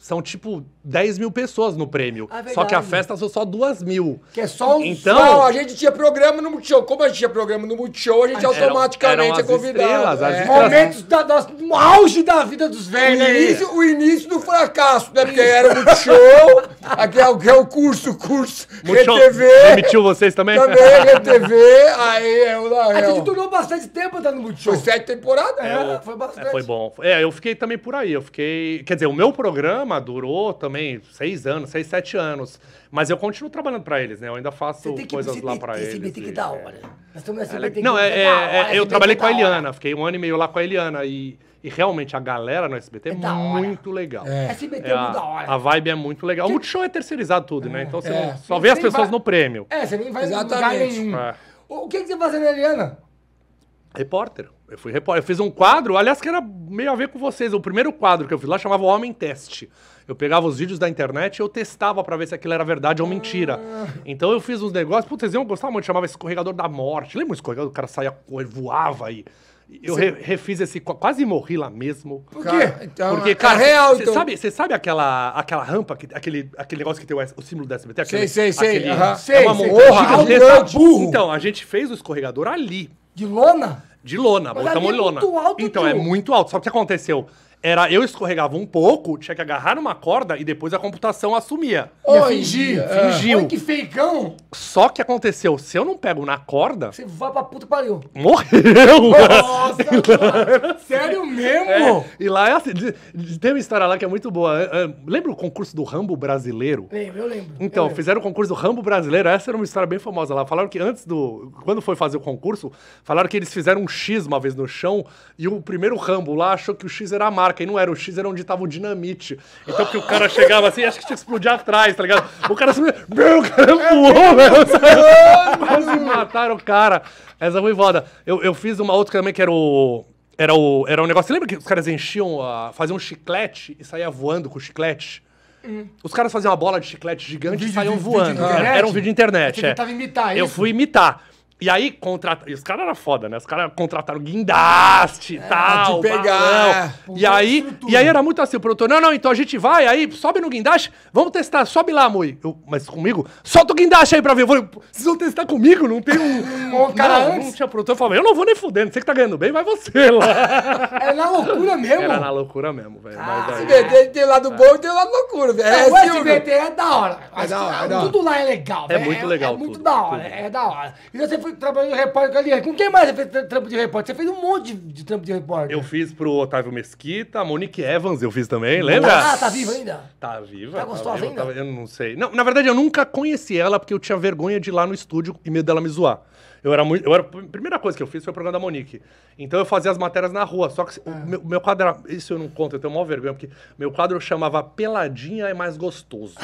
são tipo dez mil pessoas no prêmio. Ah, só que a verdade. festa são só duas mil. Que é só um... Então, Não, a gente tinha programa no Multishow. Como a gente tinha programa no Multishow, a gente Eram- automaticamente eram é as convidado. estrelas, as É. estrelas. Momentos da, da, no auge da vida dos O velhos, né? início, o início do fracasso, né? Porque era o Multishow, aqui é o, que é o curso, curso, Multishow R T V, demitiu vocês também? também R T V, aí é o da A gente Real. durou bastante tempo andando no Multishow. Foi sete temporadas? É, foi bastante. É, foi bom. É, eu fiquei também por aí. Eu fiquei. Quer dizer, o meu programa durou também seis anos, seis, sete anos. Mas eu continuo trabalhando pra eles, né? Eu ainda faço Você tem que coisas você lá tem- pra esse eles. S B T que e- é da hora. Nós estamos no É S B le- T Não, que é, da é- hora, é- S B T eu trabalhei com a da hora. Eliana. Fiquei um ano e meio lá com a Eliana. E, e realmente a galera no S B T é, É da hora. muito legal. S B T é, É, muito da a, hora. a vibe é muito legal. O Multishow é terceirizado tudo, né? Então você É. não- só vê as Nem pessoas vai- no prêmio. É, você nem vai em lugar Exatamente. nenhum. É. O que, que você fazendo, Eliana? Repórter. Eu fui repórter. Eu fiz um quadro, aliás, que era meio a ver com vocês. O primeiro quadro que eu fiz lá chamava Homem Teste. Eu pegava os vídeos da internet e eu testava pra ver se aquilo era verdade ou mentira. Então eu fiz uns negócios, putz, vocês iam gostar muito, chamava Escorregador da Morte. Lembra o escorregador? O cara saía, correr, voava e... Eu re- refiz esse, qua- quase morri lá mesmo. Por Cara, quê? então, Porque, é cara, real, você então. sabe, você sabe aquela, aquela rampa, que, aquele, aquele negócio que tem o, S- o símbolo do S B T? Sei, Aquele, sei, sei, aquele- aham. é Sei, uma sei. montanha Porra, gigantesca. alto, burro. Então, a gente fez o escorregador ali, De lona? de lona, Mas botamos ali é lona. muito alto, então, tio. é muito alto. Só que o que aconteceu? Era, eu escorregava um pouco, tinha que agarrar numa corda e depois a computação assumia. Ia Oi, fingir. é. Fingiu. Olha que feicão. Só que aconteceu, se eu não pego na corda, Você vai pra puta que pariu. morreu. Nossa, mano. Sério mesmo? É, e lá é assim, de- de- tem uma história lá que é muito boa. É, é, lembra o concurso do Rambo brasileiro? Lembro, eu lembro. Então, eu lembro. fizeram o concurso do Rambo brasileiro. Essa era uma história bem famosa lá. Falaram que antes do. Quando foi fazer o concurso, falaram que eles fizeram um X uma vez no chão e o primeiro Rambo lá achou que o X era a marca. E não era, o X era onde tava o dinamite. Então, porque o cara chegava assim, acho que tinha que explodir atrás, tá ligado? O cara subiu. Meu, o cara voou, velho. Quase mataram o cara. Essa foi foda. Eu, eu fiz uma outra também que era o. Era o. Era um negócio. Você lembra que os caras enchiam, a, faziam um chiclete e saía voando com o chiclete? Os caras faziam uma bola de chiclete gigante e Vídeo saíam de- voando. vídeo de internet? Era um vídeo de internet. Você é. tentava imitar Eu isso? fui imitar. E aí, contrata... e os caras eram foda, né? Os caras contrataram guindaste e tal. de pegar, balão. E aí, estrutura. e aí era muito assim, o produtor, não, não, então a gente vai, aí sobe no guindaste, vamos testar, sobe lá, Mui. Eu, mas comigo? Solta o guindaste aí pra ver. Eu falei, vocês vão testar comigo? Não tem um... Um cara não, antes? não tinha produtor. Eu falei, eu não vou nem fudendo, você que tá ganhando bem, vai você lá. É na loucura mesmo. Era na loucura mesmo, velho. Ah, Mas aí- S B T tem lado bom e tem lado loucura, velho. É, o É, S B T é da hora. Acho da hora, que é da hora. Tudo lá é legal. É velho. muito legal É, muito tudo, da hora, tudo. é da hora. E você foi trabalhando de repórter com a Eliane. Com quem mais você fez tra- trampo de repórter? Você fez um monte de, de trampo de repórter. Eu fiz pro Otávio Mesquita, a Monique Evans eu fiz também, lembra? Ah, tá viva ainda? Tá viva. Tá gostosa viva, ainda? tá- eu não sei. Não, na verdade, eu nunca conheci ela porque eu tinha vergonha de ir lá no estúdio e medo dela me zoar. Eu era muito. Eu era, a primeira coisa que eu fiz foi o programa da Monique. Então eu fazia as matérias na rua. Só que o meu, meu quadro era. Isso eu não conto, eu tenho maior vergonha, porque meu quadro chamava Peladinha é mais gostoso.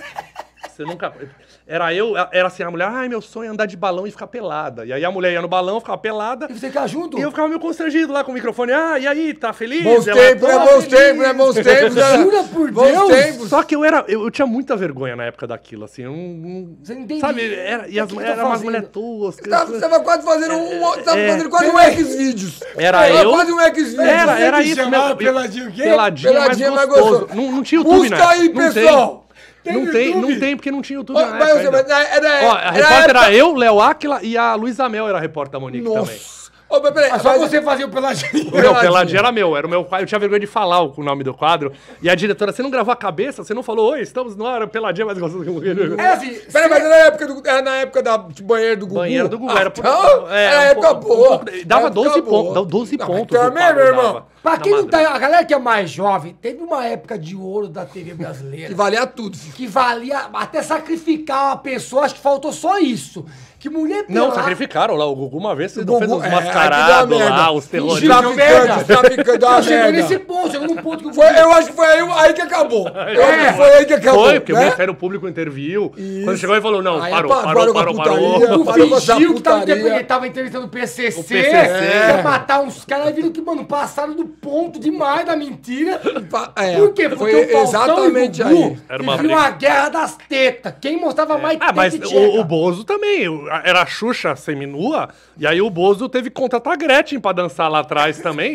Você nunca. Era eu, era assim, a mulher, ai, meu sonho é andar de balão e ficar pelada. E aí a mulher ia no balão, ficava pelada. E você ficava junto? E eu ficava meio constrangido lá com o microfone. Ah, e aí, tá feliz? Bons Ela, tempos, né? "Tô Bons feliz." tempos, né? Bons tempos. né? Jura por Bons Deus? tempos. Só que eu era. Eu, eu tinha muita vergonha na época daquilo, assim. Eu não, não- Você não entendia. Sabe, era, e O as que que mulheres tá eram umas fazendo? mulheres tuas. Você tava, você tava quase fazendo um. Você tava é. fazendo quase um X-Vídeos. Era Tava eu. quase um X-Vídeos. Era, era que isso chamava mesmo. Peladinho o quê? Peladinha, Peladinha mais mais gostoso. gostoso. Não, não tinha YouTube, Busca né? aí, não pessoal. Tem Tem, não tem, YouTube? não tem, porque não tinha YouTube Ó, na mas época você- ainda. mas era, Ó, a era repórter época- era eu, Léo Áquila e a Luísa Mel era a repórter da Monique também. Nossa. Ô, mas peraí, Ah, só mas- você fazia o peladinho. Não, Peladinha. Peladinha era meu, era o meu quadro. Eu tinha vergonha de falar o, o nome do quadro. E a diretora, você não gravou a cabeça? Você não falou, oi, estamos no ar, Peladinha mais gostoso que o Gugu. É assim, Peraí, mas era na época do, era na época da de banheiro do Gugu. Banheiro do Gugu, Ah, era por- então, é, era um época pouco- um boa. pouco- dava Época doze boa. pontos, dava doze Não, pontos. mas o também, quadro meu irmão. dava. pra Na quem não tá. madrugada. A galera que é mais jovem, teve uma época de ouro da T V brasileira. Que valia tudo. filho. que valia até sacrificar uma pessoa, acho que faltou só isso. Que mulher Não, pelada- sacrificaram lá. O Gugu uma vez fez, Gugu, fez uns é, aí que deu a mascarados merda. lá, os Os terroristas. Fingiu. merda. traficantes, os traficantes da Chegou merda. nesse ponto, chegou num ponto que o Foi, eu acho que foi aí, aí que acabou. Eu acho É. que foi aí que acabou. Foi, porque o né? Ministério Público interviu. Isso. Quando chegou, ele falou: não, Aí parou, pa- parou, parou com a parou, parou. putaria. Gugu Parou com essa fingiu que tava, putaria. interpre- tava entrevistando o P C C, O P C C. ia matar uns caras, aí viram que, mano, passaram do ponto demais da mentira. Pa- é, Por quê? Porque foi o Faustão exatamente e o Gugu aí. Era uma viviam briga. a guerra das tetas. Quem mostrava mais Ah, mas teta e o, o tcheca. Bozo também. o- Era a Xuxa seminua. E aí o Bozo teve que contratar a Gretchen pra dançar lá atrás também.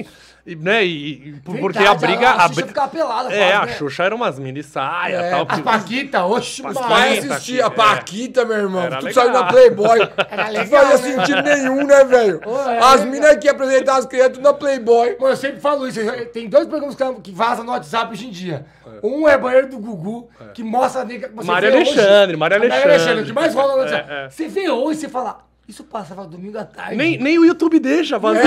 E, né, e, e porque Verdade, a briga... A, a a Xuxa bri- ficava pelada. É, quase, a né? Xuxa era umas mini saia É, tal. A que- Paquita, oxe, Paquita. mas- Vai Paquita, assistir a é. Paquita, meu irmão. Era Tudo legal. saiu na Playboy. Era Não legal, fazia né? sentido nenhum, né, velho? Pô, é As legal. minas que apresentar as crianças tudo na Playboy. Mano, eu sempre falo isso. Tem dois programas que- que vazam no WhatsApp hoje em dia. Um é Banheiro do Gugu, que mostra a nega. Você Maria vê hoje- Alexandre, Maria A Maria Alexandre. o que mais rola no WhatsApp. É, é. Você vê hoje, você fala, isso passava domingo à tarde. Nem, nem o YouTube deixa, vazar.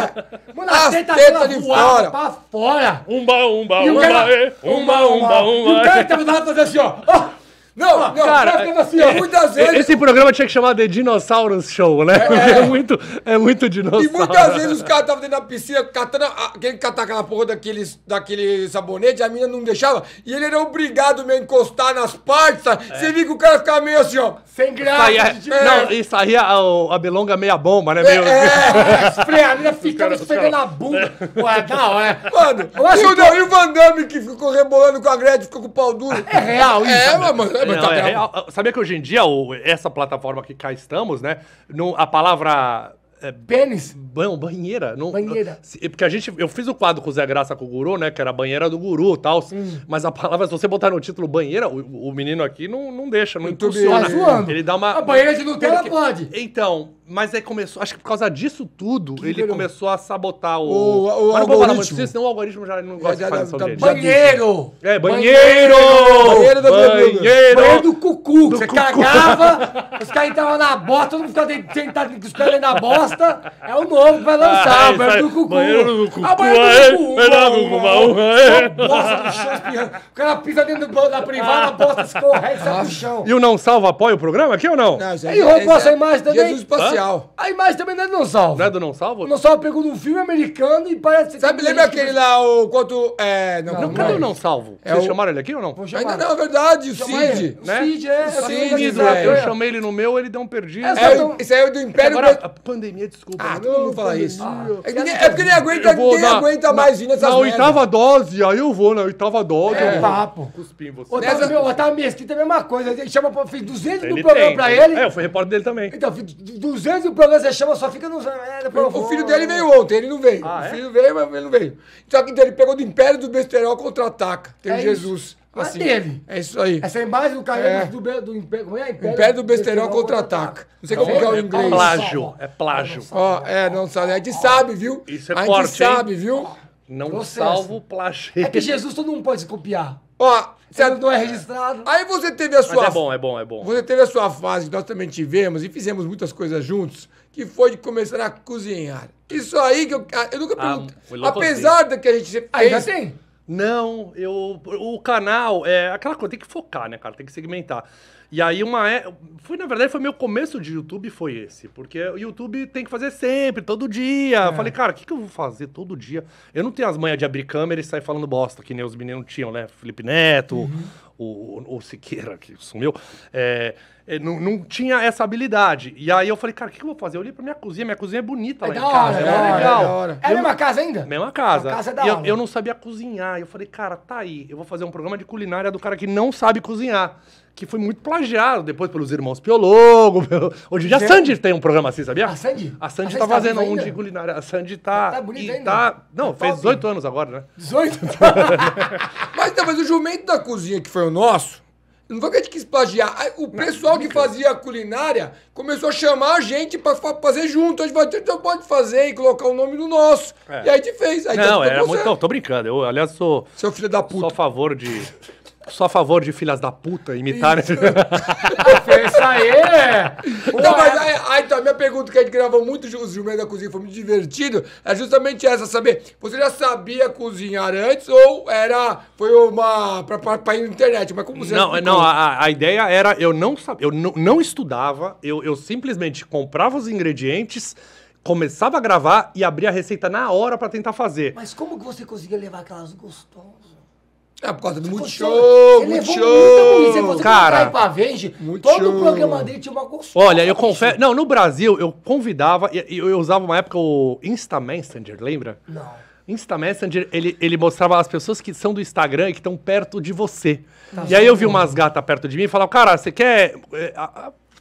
É. Mano, As a teta tetas dela de voava fora. pra fora. Umba, umba, E o umba, cara- é. umba, umba, E o umba. cara tava lá fazendo assim, ó. ó. Não, não, cara, cara, ficava assim, ó. muitas vezes. Esse programa tinha que chamar The Dinosaurus Show, né? Porque é muito, é muito dinossauro. E muitas vezes os caras estavam dentro da piscina catando, a- querendo catar aquela porra daqueles, daquele sabonete, a mina não deixava, e ele era obrigado meio a encostar nas partes, sabe? Você viu que o cara ficava meio assim, ó. Sem graça. Saía, de- não, e saía a, a belonga meia bomba, né? Meio, É, esfreia, a mina ficava caras- os esfregando caras- a bunda. Pô, é da hora. Mano, Eu acho e o, que- não, e o Van Damme que ficou rebolando com a Gretchen, ficou com o pau duro. É real isso. É, mano, é, mas Não, tá é bravo. real. Sabia que hoje em dia, o- essa plataforma que cá estamos, né? No, a palavra. É, Pênis. ban- banheira. Não, Banheira. se- Porque a gente. Eu fiz o quadro com o Zé Graça com o Guru, né? Que era a banheira do Guru e tal. Hum. Mas a palavra, se você botar no título banheira, o, o menino aqui não, não deixa, não YouTube, impulsiona. Tá zoando. Ele dá uma. A banheira de Nutella Porque- pode. Então, mas aí começou. Acho que por causa disso tudo, ele virou? começou a sabotar o. O- o Mas não vou falar algoritmo. muito disso, senão o algoritmo já não gosta Já- de fazer já- essa tá- audiência. Banheiro. É, banheiro! Banheiro da Banheiro! Banheiro do cucu. Você cagava, os caras entravam na bosta, todo mundo ficava dentro- sentado com os pés dentro da bosta. É o novo que vai lançar, Ah, o banheiro isso do aí. cucu. Banheiro do cucu, Ah, banheiro é. do cucu. Banheiro do cucu, Uma- uma- é. uma bosta no chão espirrando. O cara pisa dentro do- da privada, a bosta escorrega e sai do chão. E o Não Salva apoia o programa aqui ou não? Não, isso Aí roubou essa imagem também? Jesus espacial. A imagem também não é do Não Salvo. Não é do Não Salva? O Não Salvo pegou num filme americano e parece... Sabe, lembra aquele lá, o quanto... É, não, Não, não, cadê é. o Não Salvo? É Vocês o- chamaram ele aqui ou não? Vou chamar. Ainda não, é verdade, o Chama ele. Cid. O Né? Cid, é. O tá Cid, organizado, velho. Eu é. chamei ele no meu, ele deu um perdido. É, É, o- esse aí é do Império... Agora, Bra- a pandemia, desculpa. Ah, né? todo mundo fala isso. Ah. É, que ninguém- é porque ninguém aguenta, Eu vou ninguém na- aguenta na- mais vir nessas Na merdas. oitava dose, aí eu vou na oitava dose. É, eu vou. papo. Cuspir em você. Otávio, Nessa- meu, Otávio Mesquita é a mesma coisa. Ele chama, pra- fez duzentos mil Ele programas tem. pra ele. É, eu fui repórter dele também. Então, fiz duzentos mil programas, você chama, só fica nos... É, O filho dele veio ontem, ele não veio. Ah, o é? filho veio, mas ele não veio. Só que então, ele pegou do Império do Besterol contra-ataca. Tem É o Jesus. Mas Assim. dele. É isso aí. Essa imagem do cara É. do, do, do Império... Como é? Império do Besterol contra-ataca. Não sei como que é o É inglês. plágio, é plágio. Ó, é, não sabe. A gente sabe, viu? Isso é a gente forte, hein? sabe, viu? Não Processo. salvo plágio. É que Jesus todo mundo pode se copiar. Ó, Você certo? não é registrado. Aí você teve a Mas sua... é bom, é bom, é bom. Você teve a sua fase que nós também tivemos e fizemos muitas coisas juntos, que foi de começar a cozinhar. Isso aí que eu, eu nunca Ah, perguntei. foi louco Apesar de que a gente fez... Aí já tem. Não, eu. O canal é aquela coisa, tem que focar, né, cara? Tem que segmentar. E aí, uma. É, foi, na verdade, foi meu começo de YouTube, foi esse. Porque o YouTube tem que fazer sempre, todo dia. Eu falei, cara, o que, que eu vou fazer todo dia? Eu não tenho as manhas de abrir câmera e sair falando bosta, que nem os meninos tinham, né? Felipe Neto, o, o, o Siqueira, que sumiu. É, é, não, não tinha essa habilidade. E aí eu falei, cara, o que, que eu vou fazer? Eu olhei pra minha cozinha, minha cozinha é bonita É lá em da casa. hora, é é mó da hora, legal. é da hora. É a mesma casa ainda? Mesma casa. A casa é da e eu, hora. eu não sabia cozinhar. Eu falei, cara, tá aí. Eu vou fazer um programa de culinária do cara que não sabe cozinhar. Que foi muito plagiado depois pelos irmãos Piologo. Pelo... Hoje em dia a Gente. Sandy tem um programa assim, sabia? A Sandy? A A Sandy Sandy tá tá fazendo viva um ainda? de culinária. A Sandy tá. Tá bonita e ainda? tá... Não, Tá fez top. dezoito anos agora, né? dezoito? Mas, não, mas o jumento da cozinha, que foi o nosso, não foi que a gente quis plagiar. Aí, o pessoal que fazia a culinária começou a chamar a gente pra fa- fazer junto. A gente falou, então pode fazer e colocar o nome no nosso. É. E aí a gente fez. Aí não, então, era você, muito. Não, tô brincando. Eu, aliás, sou. Seu filho da Sou puta. a favor de. Sou a favor de filhas da puta imitarem. Isso aí é... Então, mas aí, aí, então, a minha pergunta que a gente gravou muito os jumentos da cozinha, foi muito divertido, é justamente essa, saber, você já sabia cozinhar antes ou era, foi uma, pra, pra, pra ir na internet, mas como você Não, explicou? não a, a ideia era, eu não sabia, eu não, não estudava, eu, eu simplesmente comprava os ingredientes, começava a gravar e abria a receita na hora pra tentar fazer. Mas como que você conseguia levar aquelas gostosas? É por causa do Multishow, Multishow, Ele Multishow. levou muita música. Você Cara, cara, pra Vende, Multishow. todo o programa dele tinha uma gostosa. Olha, eu bicho. confesso. Não, no Brasil eu convidava, e e eu usava uma época o Insta Messenger, lembra? Não. Insta Messenger, ele, ele mostrava as pessoas que são do Instagram e que estão perto de você. e aí eu vi umas gatas perto de mim e falava, cara, você quer. é, a- a-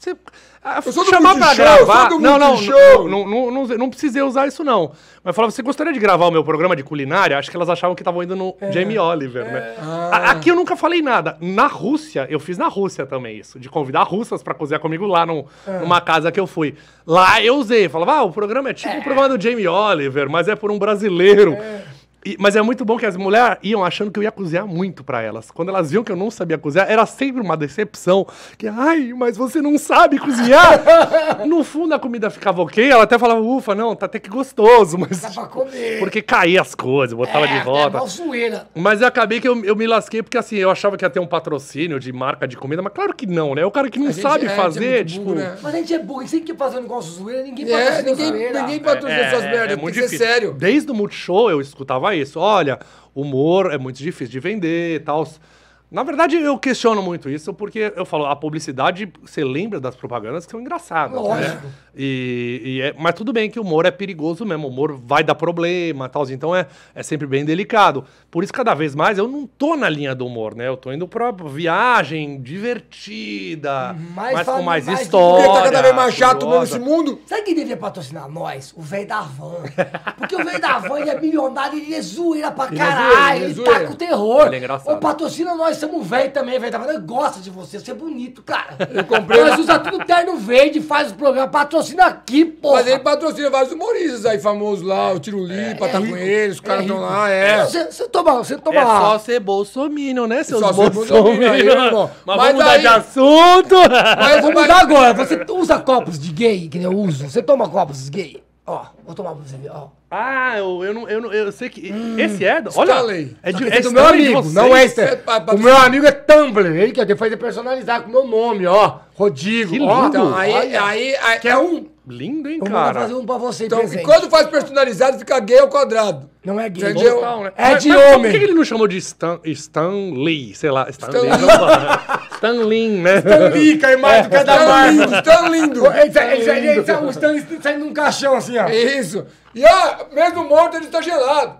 você ah, Eu sou do chamar pra Multishow, eu gravar. sou do Não, não, Multishow. não, não, não, não, não precisei usar isso, não. Mas falava, você gostaria de gravar o meu programa de culinária? Acho que elas achavam que estavam indo no Jamie Oliver, né? A- Aqui eu nunca falei nada. Na Rússia, eu fiz na Rússia também isso, de convidar russas pra cozinhar comigo lá no, numa casa que eu fui. Lá eu usei, falava, ah, o programa é tipo o programa do Jamie Oliver, mas é por um brasileiro. E- mas é muito bom que as mulheres iam achando que eu ia cozinhar muito pra elas. Quando elas viam que eu não sabia cozinhar, era sempre uma decepção. Que, ai, mas você não sabe cozinhar? No fundo a comida ficava ok, ela até falava, ufa, não, tá até que gostoso. Mas, Dá pra comer. porque caía as coisas, botava é, de volta. É mal zoeira. Mas eu acabei que eu, eu me lasquei porque assim, eu achava que ia ter um patrocínio de marca de comida, mas claro que não, né? O cara que não A gente- sabe é, a gente é fazer, muito tipo... burro, né? Mas a gente é burro, a gente sempre que fazer um negócio zoeira, ninguém É, patrocina ninguém, zoeira. ninguém patrocina essas merdas, tem muito que ser difícil. sério. Desde o Multishow eu escutava isso. Olha, humor é muito difícil de vender e tal. Na verdade, eu questiono muito isso, porque eu falo, a publicidade, você lembra das propagandas que são engraçadas. Lógico. Né? E, e é- mas tudo bem que o humor é perigoso mesmo, o humor vai dar problema e tal, então é, é sempre bem delicado. Por isso, cada vez mais, eu não tô na linha do humor, né? Eu tô indo pra viagem divertida, Mais mas com fami- mais mais- história. Porque tá cada vez mais chato mesmo curiosa. esse mundo. Sabe quem devia patrocinar nós? O velho da van. Porque o velho da van, ele é milionário, ele é zoeira pra é caralho, zoeira, ele é ele zoeira. tá com terror. Ele é engraçado. Ô, patrocina nós, somos velho também, velho da van. Nós gosta de você, você é bonito, cara. Eu comprei- Nós usa tudo terno verde, faz o programa, patrocina aqui, porra. Mas ele patrocina vários humoristas aí famosos lá, o Tirulipa, tá com eles, os caras estão lá, é. Você, você toma, você toma É só ser bolsominion, né, seus Só ser bolsominion aí, irmão. Mas, Mas vamos mudar aí- de assunto. Mas Vamos mudar agora. Você usa copos de gay, que nem eu uso? Você toma copos de gay? Ó, vou tomar pra você ver, ó. Ah, eu, eu, não, eu, não, eu sei que... esse é... do- Olha, Stanley. é de, Esse é é do meu Stanley de amigo, vocês. não é Você esse. pa- pa- O meu amigo é Tumblr, ele quer fazer personalizar com o meu nome, ó. Rodrigo, Que ó. lindo. Então, aí, Olha. aí, aí, Quer um? Lindo, hein, Eu vou cara? fazer um pra você, Então, presente. e quando faz personalizado, fica gay ao quadrado. Não é gay. Entendeu? Total, né? É Mas- de mas Por homem. que ele não chamou de Stan, Stan Lee? Sei lá, Stan, Stan Lee. Lee. Não fala. Stan Lee, né? Stan Lee, cai mais do que a da Tão Marvel. lindo, tão lindo. Ele sai- ele sai- ele sai- O Stan Lee saindo num caixão assim, ó. Isso. E ó, mesmo morto, ele está gelado.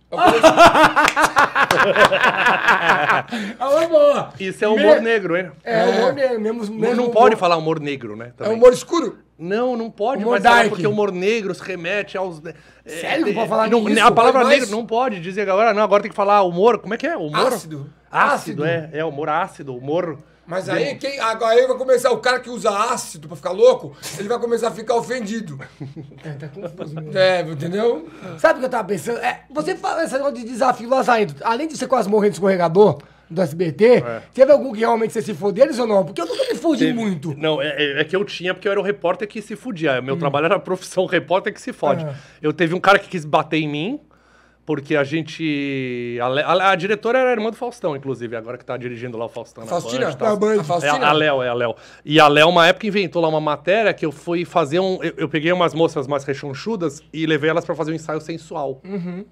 Ah, boa. Isso é humor Me- negro, hein? É, humor negro, mesmo, Não, mesmo não humor. pode falar humor negro, né? É também. humor escuro? Não, não pode Humor mais falar, dark. porque o humor negro se remete aos... é, Sério? Não é, pode falar não, nisso? A palavra Mas- negro não pode dizer agora, não, agora tem que falar humor, como é que é? Humor? Ácido. Ácido, é, é humor ácido, humor... Mas aí, quem, agora aí vai começar, o cara que usa ácido pra ficar louco, ele vai começar a ficar ofendido. É, tá confuso mesmo. É, entendeu? Sabe o que eu tava pensando? É, você fala esse negócio de desafio lazarentos. Além de você quase morrer de escorregador do S B T, É. teve algum que realmente você se fodeu eles ou não? Porque eu nunca me fodi Teve- muito. Não, é, é- é que eu tinha, porque eu era o repórter que se fudia. Meu trabalho era a profissão repórter que se fode. Ah. Eu teve um cara que quis bater em mim, porque a gente... A, Le- a- a diretora era a irmã do Faustão, inclusive, agora que tá dirigindo lá o Faustão. na Faustina? Band e tal. Na Band. A É Faustina? a, a Léo, é a Léo. E a Léo, uma época, inventou lá uma matéria que eu fui fazer um... Eu, eu peguei umas moças mais rechonchudas e levei elas pra fazer um ensaio sensual.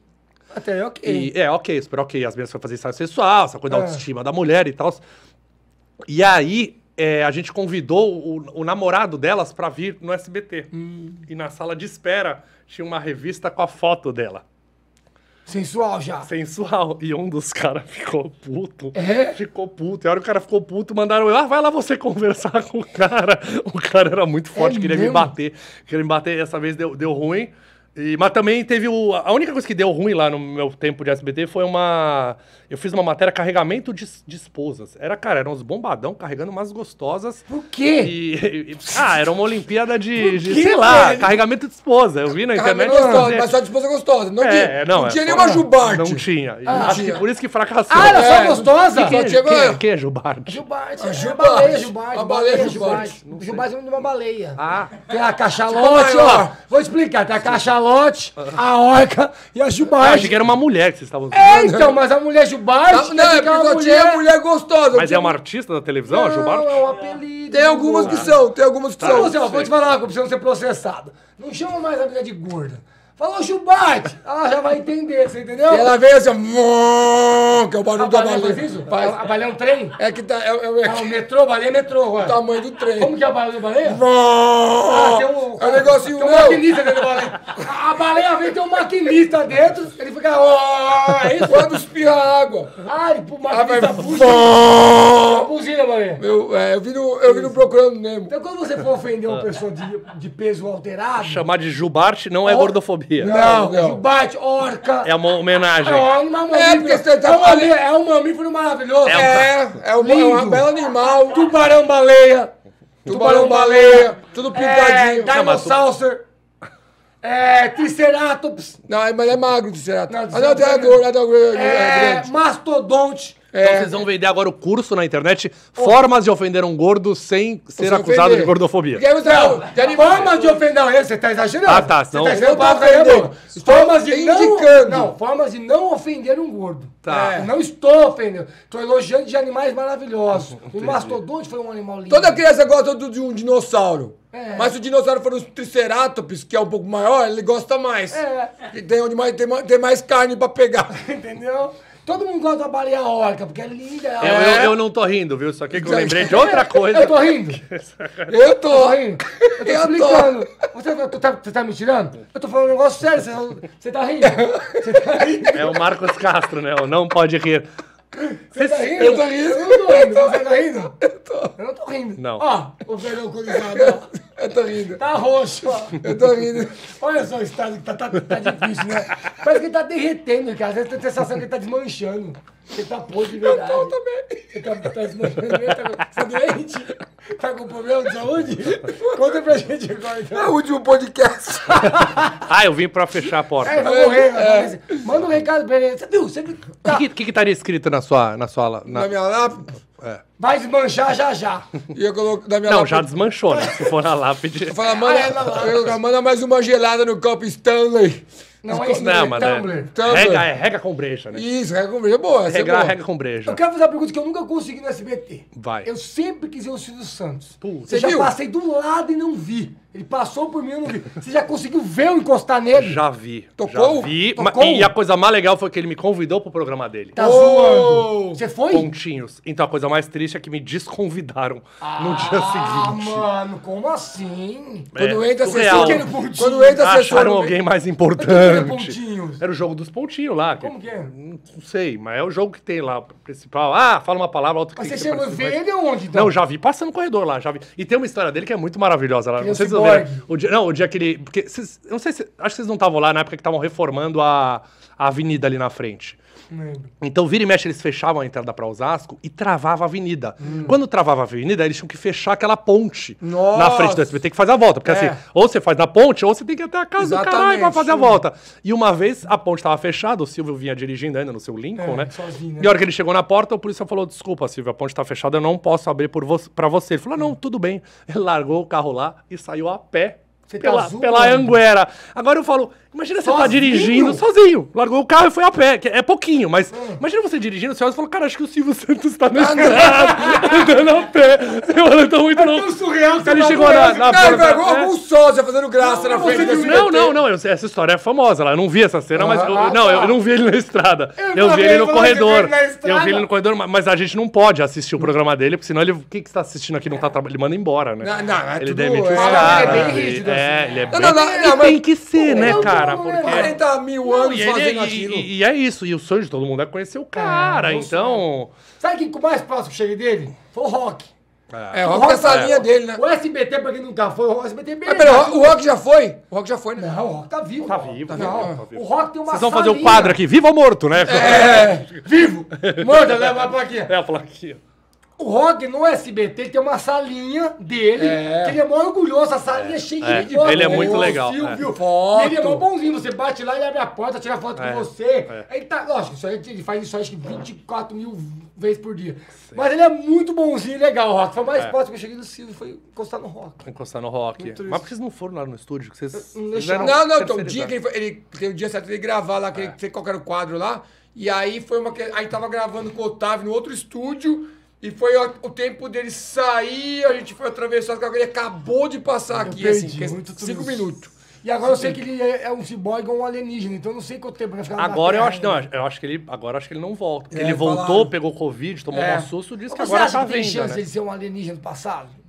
Até ok. E, é, ok, super ok. As meninas foram fazer ensaio sensual, essa coisa da É. autoestima da mulher e tal. E aí, é, a gente convidou o, o namorado delas pra vir no S B T. Hum. E na sala de espera tinha uma revista com a foto dela. Sensual já. Sensual. E um dos caras ficou puto. É? Ficou puto. E a hora que o cara ficou puto, mandaram eu, ah, vai lá você conversar com o cara. O cara era muito forte, É queria me mesmo? bater. Queria me bater, essa vez deu, deu ruim. E, mas também teve o... A única coisa que deu ruim lá no meu tempo de S B T foi uma... Eu fiz uma matéria carregamento de, de esposas. Era, cara, eram uns bombadão carregando umas gostosas. Por quê? E, e- ah, era uma Olimpíada de, de quê, sei lá, velho? carregamento de esposa. Eu vi na internet. Caramba, gostosa, fazer. mas só de esposa gostosa. Não É, tinha, não, não é tinha só- nenhuma Jubarte. Não tinha. E Ah, acho tinha. que por isso que fracassou. Ah, era É, só gostosa? Quem, Só tinha quem, agora. quem é Jubarte? Jubarte. A É Jubarte. a baleia, Jubarte. A baleia baleia, Jubarte. Jubarte. Jubarte é o nome de uma baleia. Ah, Tem a cachalote, Tipo ó. maior. Vou explicar. Tem a cachalote, a orca e a eu Jubarte. achei que era uma mulher que vocês estavam É, então, mas a mulher Jubarte... Não, não, é quer dizer que porque só uma tinha mulher gostosa. Mas tinha- é uma artista da televisão, a Jubarte? Não, é um apelido. Tem algumas que são, tem algumas que Então, são. você, ó, vou te falar uma coisa pra você não ser processado. Não chama mais a mulher de gorda. Falou Jubarte, ela já vai entender, você entendeu? E ela veio assim, ó, que é o barulho A da baleia baleia. faz isso? Faz. A baleia é um trem? É que tá, é, é, é Ah, o metrô, baleia é metrô agora. o tamanho do trem. Como que é a baleia? baleia? Vó! Ah, tem um- É o negocinho Tem um não. maquinista dentro da baleia. A baleia vem, tem um maquinista dentro, ele fica... ó, é isso? Quando espirra água. Ah, ele, o Ah, vai... maquinista puxa. A buzina, baleia. Eu, é, eu vi no, eu vi no Procurando Nemo. Então quando você for ofender uma pessoa de, de peso alterado... Chamar de jubarte não é Ó, gordofobia. Não, não. Jubarte, orca... É uma homenagem. É um animal É, mamífero. porque você tá é, um falando- mamí- é um mamífero maravilhoso. É um É, é um, é Lindo. um belo animal. Tubarão-baleia. Tubarão-baleia, tudo pintadinho. É, Dinosaur. É, Triceratops. Não, mas é magro o Triceratops. Não, Ah, não, tem a gorda, a gorda, É, é grande. Mastodonte. Então É. vocês vão vender agora o curso na internet, formas de ofender um gordo sem ser Sem acusado ofender. de gordofobia. Porque aí você Não, de animal. formas de ofender. Não, você tá exagerando. Ah, tá, senão- Você tá Eu exagerando. tô palavra aí, ofendendo. amor. Estou Formas de indicando. não... Não, formas de não ofender um gordo. Tá. É, não estou ofendendo. Estou elogiando de animais maravilhosos. O mastodonte foi um animal lindo. Toda criança gosta do- de um dinossauro. É. Mas se o dinossauro for um Triceratops, que é um pouco maior, ele gosta mais. É. E tem, onde mais, tem, ma- tem mais carne pra pegar. Entendeu? Todo mundo gosta da baleia orca, porque é linda. Eu, é- eu, eu não tô rindo, viu? Só que que eu lembrei de outra coisa. Eu tô rindo. Eu Eu tô tô. rindo. Eu tô Eu tô. explicando. Você, você, tá, você tá me tirando? Eu tô falando um negócio sério. Você, você tá rindo? Você tá rindo? É o Marcos Castro, né? O não pode rir. Você tá rindo? Eu tô rindo. Eu não tô rindo. Você tá rindo? Eu tô. Eu não tô rindo. Não. Ó, o Fernão alcoolizado, ó. Eu tô rindo. Tá roxo, ó. Eu tô rindo. Olha só o estado que tá, tá, tá difícil, né? Parece que ele tá derretendo, cara. Às vezes tem a sensação que ele tá desmanchando. Ele tá podre de verdade. Eu tô também. Você tá, tá desmanchando mesmo? Tá, com- tá doente? Tá com problema de saúde? Conta pra gente agora, É então. o último podcast. Ah, eu vim pra fechar a porta. É, vai morrer. vai morrer. Manda um recado pra ele. Você viu? Você viu? O Tá. que, que, que estaria escrito na sua... Na sua na... Na minha lápide. Vai desmanchar já já. E eu coloco na minha Não, lápide. já desmanchou, né? Se for na lápide... Fala, manda, Ah, é, na lápide. eu- manda mais uma gelada no copo Stanley. Não é isso, Não, não, mas é é, Tumblr. Tumblr. rega, é rega com breja, né? Isso, rega com breja. Boa, essa é Regar, boa. rega com breja. Eu quero fazer uma pergunta que eu nunca consegui no S B T. Vai. Eu sempre quis ver o Silvio Santos. Putz. Você já viu? passei do lado e não vi. Ele passou por mim e eu não vi. Você já conseguiu ver eu encostar nele? Já vi. Tocou? Já vi. Tocou? ma- E a coisa mais legal foi que ele me convidou pro programa dele. Tá Oh! zoando. Você foi? Pontinhos. Então a coisa mais triste é que me desconvidaram no dia Ah, seguinte. mano, como assim? Quando É, entra surreal. assessor. Pontinho. Quando entra assessor. Acharam no alguém meio- mais Por que importante. pontinhos? Era o jogo dos pontinhos lá. que- Como que é? Não sei, mas é o jogo que tem lá, principal. Ah, fala uma palavra, outra que Mas tem você que ser chegou a parecido, ver mas- ele onde, então? Não, já vi passando no corredor lá, já vi. E tem uma história dele que é muito maravilhosa lá. Que é Não o sei se vocês viram. ciborgue. O dia, não, o dia que ele. Porque vocês, eu não sei se. Acho que vocês não estavam lá na época que estavam reformando a, a avenida ali na frente. Não lembro. Então, vira e mexe, eles fechavam a entrada pra Osasco e travava a avenida. Quando travava a avenida, eles tinham que fechar aquela ponte Nossa! na frente do S B T que faz a volta. Porque É. assim, ou você faz na ponte, ou você tem que ir até a casa do caralho pra Exatamente. fazer a volta. E uma vez a ponte tava fechada, o Silvio vinha dirigindo ainda no seu Lincoln, É, né? sozinho, né? E a hora que ele chegou na porta, o policial falou: desculpa, Silvio, a ponte tá fechada, eu não posso abrir por vo pra você. Ele falou: não, tudo bem. Ele largou o carro lá e saiu a pé. Você tá Pela, zoando? pela Anguera. Agora eu falo, imagina você tá Sozinho? dirigindo sozinho. Largou o carro e foi a pé. que É pouquinho, mas imagina você dirigindo, você olha e fala, cara, acho que o Silvio Santos tá na estrada, andando a pé. Eu falo, eu tô muito tão louco. surreal que Ele você chegou tá na, doendo. na Cara, porta. pegou é. algum sósia fazendo graça Não, na frente você do viu? S B T. Não, não, não, eu- essa história é famosa lá. Eu não vi essa cena, mas. eu- Ah, não, tá. eu não vi ele na estrada. Eu Eu, vi também ele no falei que eu vi corredor. ele na estrada. Eu vi ele no corredor, ma- mas a gente não pode assistir o programa dele, porque senão ele. O que, que você tá assistindo aqui não tá trabalhando? Ele manda embora, né? Não, não, é ele tudo- demite os é, caras. ele é bem ele- rígido, É, assim. ele é Não, bem. não, não, E não, mas- tem que ser, né, eu cara? não, Porque. quarenta mil Não, anos e, ele- fazendo e- aquilo. e- e é isso, e o sonho de todo mundo é conhecer o cara, eu então. Sabe quem o mais próximo que cheguei dele? Foi o Rock. É, o Rock tem essa linha dele, né? O S B T, pra quem nunca foi, o S B T é bem Mas pera, o Rock- o Rock já foi? O Rock já foi, né? Não, o Rock tá vivo. Tá Rock. vivo, Não, tá vivo. o Rock tem uma Vocês vão fazer o salinha. quadro aqui, vivo ou morto, né? É, vivo. Manda, leva pra aqui. É a plaquinha. O Rock no S B T tem uma salinha dele, É. que ele é mó orgulhoso, a salinha é cheia É, de foto. ele é muito Ô, legal, Silvio. Foto. E ele é mó bonzinho, você bate lá, ele abre a porta, tira foto É, com você. é. Ele tá, lógico, isso aí, ele faz isso acho que vinte e quatro mil vezes por dia. Mas ele é muito bonzinho e legal, o Rock. Foi o mais É. próximo que eu cheguei do Silvio, foi encostar no Rock. Encostar no rock. Muito Mas triste. por que vocês não foram lá no estúdio? Que vocês Não fizeram Não, não, então, o dia terceirizar. que ele foi, ele tem o dia certo de ele gravar lá, que ele sei qual que era o quadro lá, e aí foi uma que aí tava gravando com o Otávio no outro estúdio, e foi o, o tempo dele sair, a gente foi atravessar, ele acabou de passar aqui, perdi, assim, que é muito cinco triste. minutos. E agora eu sei que ele é, é um ciborgue ou um alienígena, então eu não sei quanto tempo vai ficar na Agora eu Terra acho, não, ainda. eu acho que ele, agora eu acho que ele não volta. Porque É, ele voltou, falaram. pegou Covid, tomou É. um susto, disse que Você agora acha tá que tem vendo, chance né? de ser um alienígena do passado?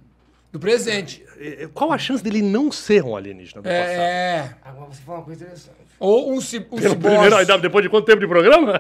Do presente. Qual a chance dele não ser um alienígena do passado? É. Agora você falou uma coisa interessante. Ou um, ci, um Pelo ciborgue. primeiro, aí dá- depois de quanto tempo de programa?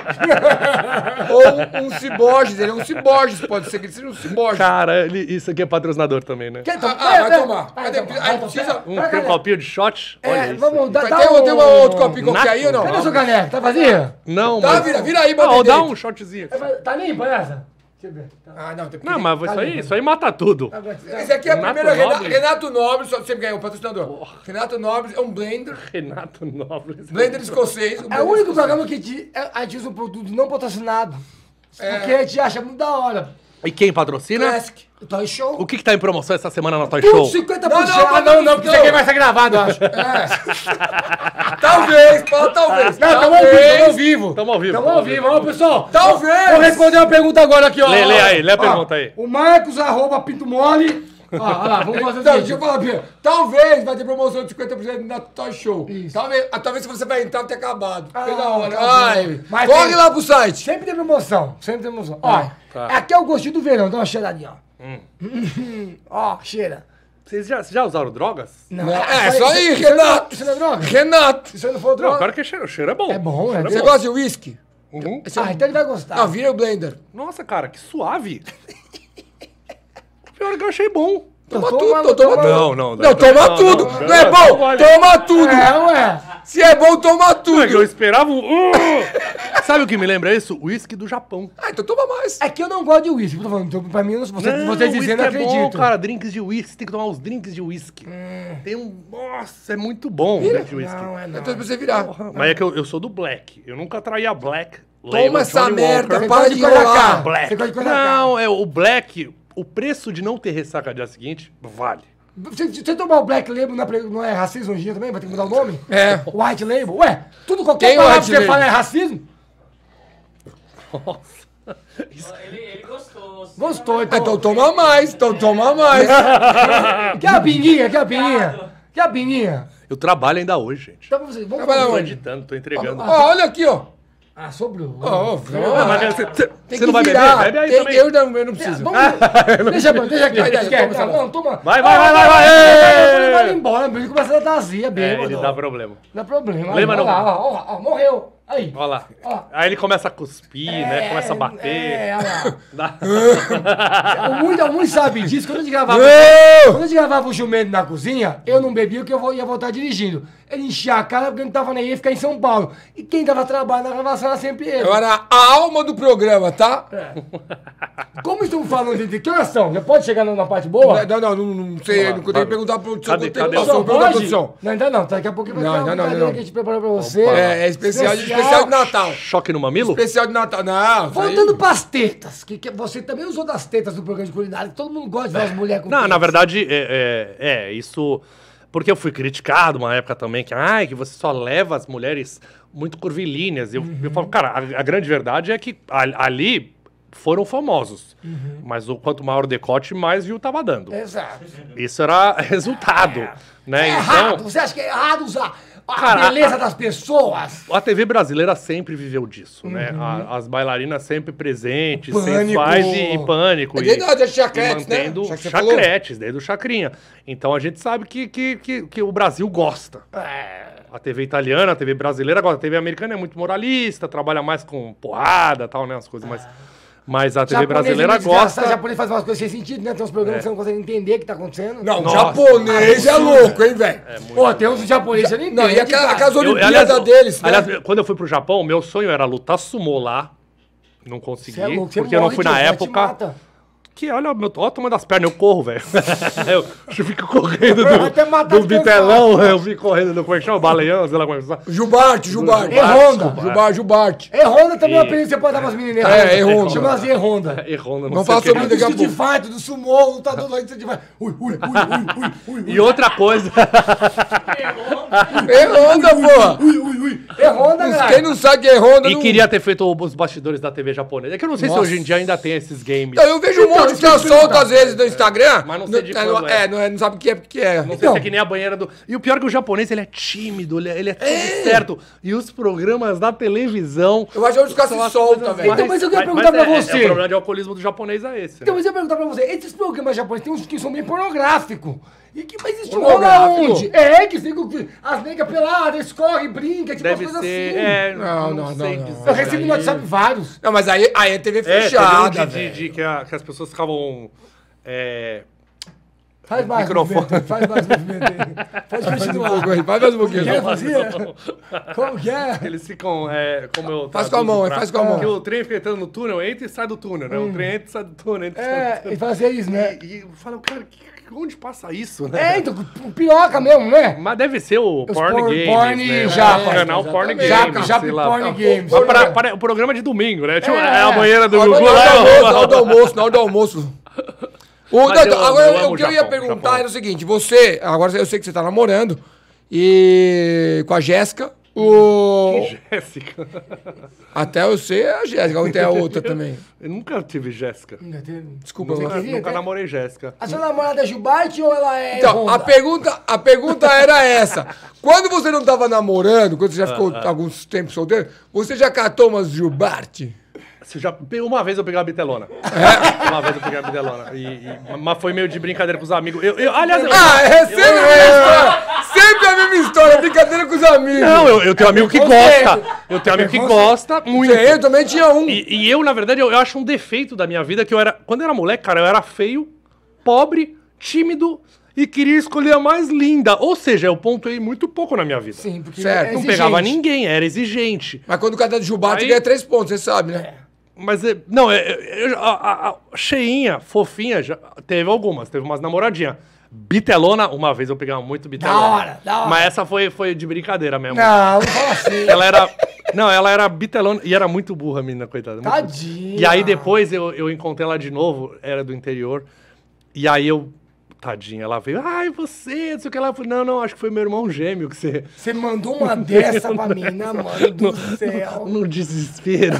Ou um ciborgue. Ele é um ciborgue. Pode ser que ele seja um ciborgue. Cara, ele- isso aqui é patrocinador também, né? Quer Ah, ah, vai tomar. Vai, Vai, tomar. aí Vai, precisa- tomar. Um, Vai, tem um galera. copinho de shot? Olha É, isso. vamos dar, Vai dá ter, um... tem uma outro copinho qualquer Nato. aí ou não? Cadê sua caneca? Tá vazia? Não, Tá, mas... vira, vira aí, Ah, bota ó, aí dá dentro. um shotzinho. Tá limpa essa? Deixa eu ver. Tá. Ah, não, tem Não, mas Tá isso aí, limpo. isso aí mata tudo. Esse aqui é a Renato primeira Renato, Nobre. Renato Nobre, só sempre ganhou, o patrocinador. Renato Nobre é um blender, Renato Nobre. blender escocês. um É o blender único escocês. programa que a gente, a gente usa um produto não patrocinado. Porque a gente acha muito da hora. E quem patrocina? Classic. O Toy Show. O que que tá em promoção essa semana na Toy Tudo Show? cinquenta Não, por cento. não, Ah, não, não, porque não. isso aqui vai ser gravado, eu acho. Talvez, fala talvez. Não, estamos ao vivo, estamos ao vivo. Tamo ao vivo. Estamos ao vivo. Ó, pessoal. Talvez. Vou responder uma pergunta agora aqui, ó. Lê, lê aí, lê a Ó, pergunta aí. O Marcos, arroba Pinto Mole. Ó, ó lá, vamos fazer Então, o deixa eu seguinte. falar, Pia. Talvez vai ter promoção de cinquenta por cento na Toy Show. Isso. Talvez, ah, talvez se você vai entrar, vai ter acabado. Ah, Pela hora. acabou. Ai, Mas corre tem- lá pro site. Sempre tem promoção, sempre tem promoção. Ó, Vai. Tá. aqui é o gostinho do verão, dá uma cheiradinha, ó. Ó, cheira. Vocês já, vocês já usaram drogas? Não, é, só aí, isso- isso- Renato. Isso não é droga? Renato. Isso aí não for Não, droga? claro que cheiro, o cheiro é bom. É bom, O cheiro é Você bom. gosta de whisky? Uhum. Esse é um- Ah, então ele vai gostar. Não, vira o blender. Nossa, cara, que suave. Pior que eu achei bom. Toma Toma, tudo, toma toma. tudo. Não, não. Não, toma tudo. não, Não é não, bom? não vale. Toma tudo. É, ué. Se é bom, toma Não é que eu tudo. esperava um... Uh! Sabe o que me lembra isso? O uísque do Japão. Ah, então toma mais. É que eu não gosto de uísque, eu tô falando. Então, pra mim, você, você Não, dizendo, eu whisky é acredito. bom, cara. Drinks de uísque. Você tem que tomar os drinks de uísque. Tem um... Nossa, é muito bom o drink de uísque. Não, é não. Então pra você virar. Mas é que eu, eu sou do Black. Eu nunca traía Black. Toma essa Johnny merda, Walker. para gosta de de coisa enrolar. cara. Black. Você gosta de coisa Não, é o Black. O preço de não ter ressaca no dia seguinte, vale. Se se você tomar o Black Label, não é, pra- não é racismo hoje em dia também? Vai ter que mudar o nome? É. White Label? Ué, tudo qualquer Quem é palavra White que você Label? fala é racismo? Ele, ele gostou. Gostou, Ah, então. então toma mais, então toma mais. Quer a pinguinha? Quer a pinguinha? Quer a pinguinha? Eu trabalho ainda hoje, gente. Então vamos, vamos Trabalha Tô fazer. onde? editando, tô entregando. Ó, olha aqui, ó. Ah, sobrou. Ó, ó, Ah, mas você, você- Tem você que não vai virar. beber? Bebe aí Tem- também. Eu não, eu não preciso. Vamos, deixa, deixa aqui. Vai, vai, Esquece. toma essa Não, lá. não, toma. Vai, vai, vai, vai, vai! Ele vai embora, ele começa a dar azia, É, bêbado. ele dá problema. Não dá problema. Lembra Olha não? lá, ó, ó, ó, morreu. Aí. Olha lá. Ó. Aí ele começa a cuspir, né? Começa a bater. É, olha lá. Dá- O muito, o muito sabe disso. Quando a gente gravava, Não! quando a gente gravava o jumento na cozinha, eu não bebia porque eu vou- ia voltar dirigindo. Ele enchia a cara porque não tava nem aí, ia ficar em São Paulo. E quem tava trabalhando na gravação era sempre ele. Agora, a alma do programa, tá? Como estamos falando de declaração, já pode chegar na parte boa? Não, não, não, não sei, Vamos lá, não tem vai. que perguntar pro produção. Cadê- quanto tempo cadê o- passou, Só pergunta à pode? produção. Não, ainda não. Daqui a pouco vai Não, ter uma não, não, brincadeira não. que a gente preparou pra você. Opa. É, é especial, de- especial de Natal. Choque no mamilo? Especial de Natal. Não, isso aí- Voltando pras tetas, que, que você também usou das tetas do programa de culinária, que todo mundo gosta de ver as mulheres com Não, tetas. na verdade, é, é, é, isso... Porque eu fui criticado uma época também, que, ai, que você só leva as mulheres muito curvilíneas. Eu, eu falo, cara, a, a grande verdade é que a- ali foram famosos. Mas o quanto maior o decote, mais view tava dando. Exato. Isso era resultado, né? É errado. Então, Você acha que é errado usar a Cara, beleza das pessoas? a T V brasileira sempre viveu disso, né? A- as bailarinas sempre presentes, Pânico. sensuais e, e pânico. É e- verdade, as e chacretes, né? mantendo Já que você falou. chacretes, desde o Chacrinha. Então a gente sabe que, que, que, que o Brasil gosta. É. A T V italiana, a T V brasileira gosta. A T V americana é muito moralista, trabalha mais com porrada e tal, né? As coisas mais... Mas a T V brasileira gosta... O japonês faz umas coisas sem sentido, né? Tem uns programas que você não consegue entender o que tá acontecendo. Não, Nossa. japonês é louco, hein, velho? Pô, tem uns japoneses que você nem Não, entende, e aquela, cara. aquelas Eu- Olimpíadas aliás, deles, né? aliás, quando eu fui pro Japão, meu sonho era lutar sumô lá. Não consegui, Você é louco, você porque eu não morre fui de na ódio, te época. mata. Que olha, meu, olha o tamanho das pernas, eu corro, velho. eu, eu fico correndo Até do, matar do as pessoas. bitelão, eu fico correndo do, como é que chama? Baleião, sei lá como é que chama. Jubarte, Jubarte. É Honda. Jubarte, Jubarte. É Honda também é um E- apelido que você pode dar pras meninas. É, é Honda. Chama assim, é Honda. E Honda, não Vamos sei falar o que. sobre Do daqui a Street pouco. Fighter, do Sumo, lutador do Street Fighter. Ui, ui, ui, ui, ui, ui, ui. E outra coisa, É Honda, porra. Ui, ui, ui. É Honda, Os- cara. Quem não sabe que é Honda E não... queria ter feito os bastidores da T V japonesa. É que eu não sei Nossa. se hoje em dia ainda tem esses games. Então, eu vejo um Então, monte isso que que eu tá ia solto perguntar. às vezes no Instagram. Mas não sei de é, quando é, é. não, é, não sabe o que é, porque é. Não sei Então. se é que nem a banheira do... E o pior é que o japonês, ele é tímido, ele é, ele é tudo certo. E os programas da televisão... Eu acho que os caras são se as soltam, coisas velho. mais- Então, mas eu queria mas- perguntar mas pra é- você. É, o problema de alcoolismo do japonês é esse. Então, né? mas eu ia perguntar pra você, esses programas japoneses tem uns que são bem pornográficos. E que, mas isso Pornográfico? rola onde? É, que fica que as negas peladas, escorre, brinca, tipo Deve umas ser... coisas assim. É, Não, não, não, sei não, não. dizer. Eu recebi no aí. WhatsApp vários. Não, mas aí, aí é T V É, teve um fechada, de, de, velho. de que, a- que as pessoas ficavam... É, Faz mais Microfone. movimento, faz mais movimento aí. Pode continuar. Faz mais um pouquinho. Quer fazer? Como que é? eles ficam, é, como eu Faz com a mão, traduzo pra- faz com a mão. Que o trem fica entrando no túnel, entra e sai do túnel, né? O trem entra e sai do túnel, entra e sai do É, túnel. e fazer isso, né? E, e eu falo, cara, que- onde passa isso, né? É, então, piroca mesmo, né? Mas deve ser o Os Porn por- Games, porn né? Japa. O canal Porn Exatamente. Games, Japa, Japa sei lá. Porn Games. Mas pra- para- o programa de domingo, né? Tipo, É. é, a banheira do Na Gugu hora lá. do almoço, na ó. hora do almoço, na hora do almoço. O, Mas não, eu- agora, eu eu- amo o que eu o ia Japão, perguntar Japão. era o seguinte: você, agora eu sei que você tá namorando, e com a Jéssica, o. Jéssica. Até eu sei é a Jéssica, ou tem a outra também. Eu nunca tive Jéssica. Desculpa, Você mano. queria, Nunca né? namorei Jéssica. A sua namorada é Jubarte ou ela é Então, Honda? a pergunta, a pergunta era essa. Quando você não tava namorando, quando você já ficou alguns tempos solteiro, você já catou umas Jubarte? Você já, uma vez eu peguei a bitelona. É? Uma vez eu peguei a bitelona. E, e- mas foi meio de brincadeira com os amigos. Eu, eu- aliás, eu, Ah, é sempre a mesma história. Sempre a mesma história, brincadeira com os amigos. não, eu, eu tenho amigo que Preconceito. gosta. Eu tenho amigo que gosta muito. Eu também tinha um. E, e eu, na verdade, eu, eu acho um defeito da minha vida que eu era. Quando eu era moleque, cara, eu era feio, pobre, tímido e queria escolher a mais linda. Ou seja, eu pontuei muito pouco na minha vida. Sim, porque Certo. é Não exigente. pegava ninguém, era exigente. Mas quando o cara tá de Jubarte, Aí- ganha três pontos, você sabe, né? Mas, é, não, é, é, a, a- a cheinha, fofinha, já, teve algumas, teve umas namoradinhas. Bitelona, uma vez eu pegava muito bitelona. Da hora, da hora. Mas essa foi, foi de brincadeira mesmo. Não, não fala assim. Ela era. Não, ela era bitelona e era muito burra, a menina, coitada. muito- Tadinha. E aí depois eu, eu encontrei ela de novo, era do interior. E aí eu. Tadinha, ela veio, ai, você, não sei o que ela falou, não, não, acho que foi meu irmão gêmeo que você. Você mandou uma dessa pra mim, né, mano do céu. No desespero.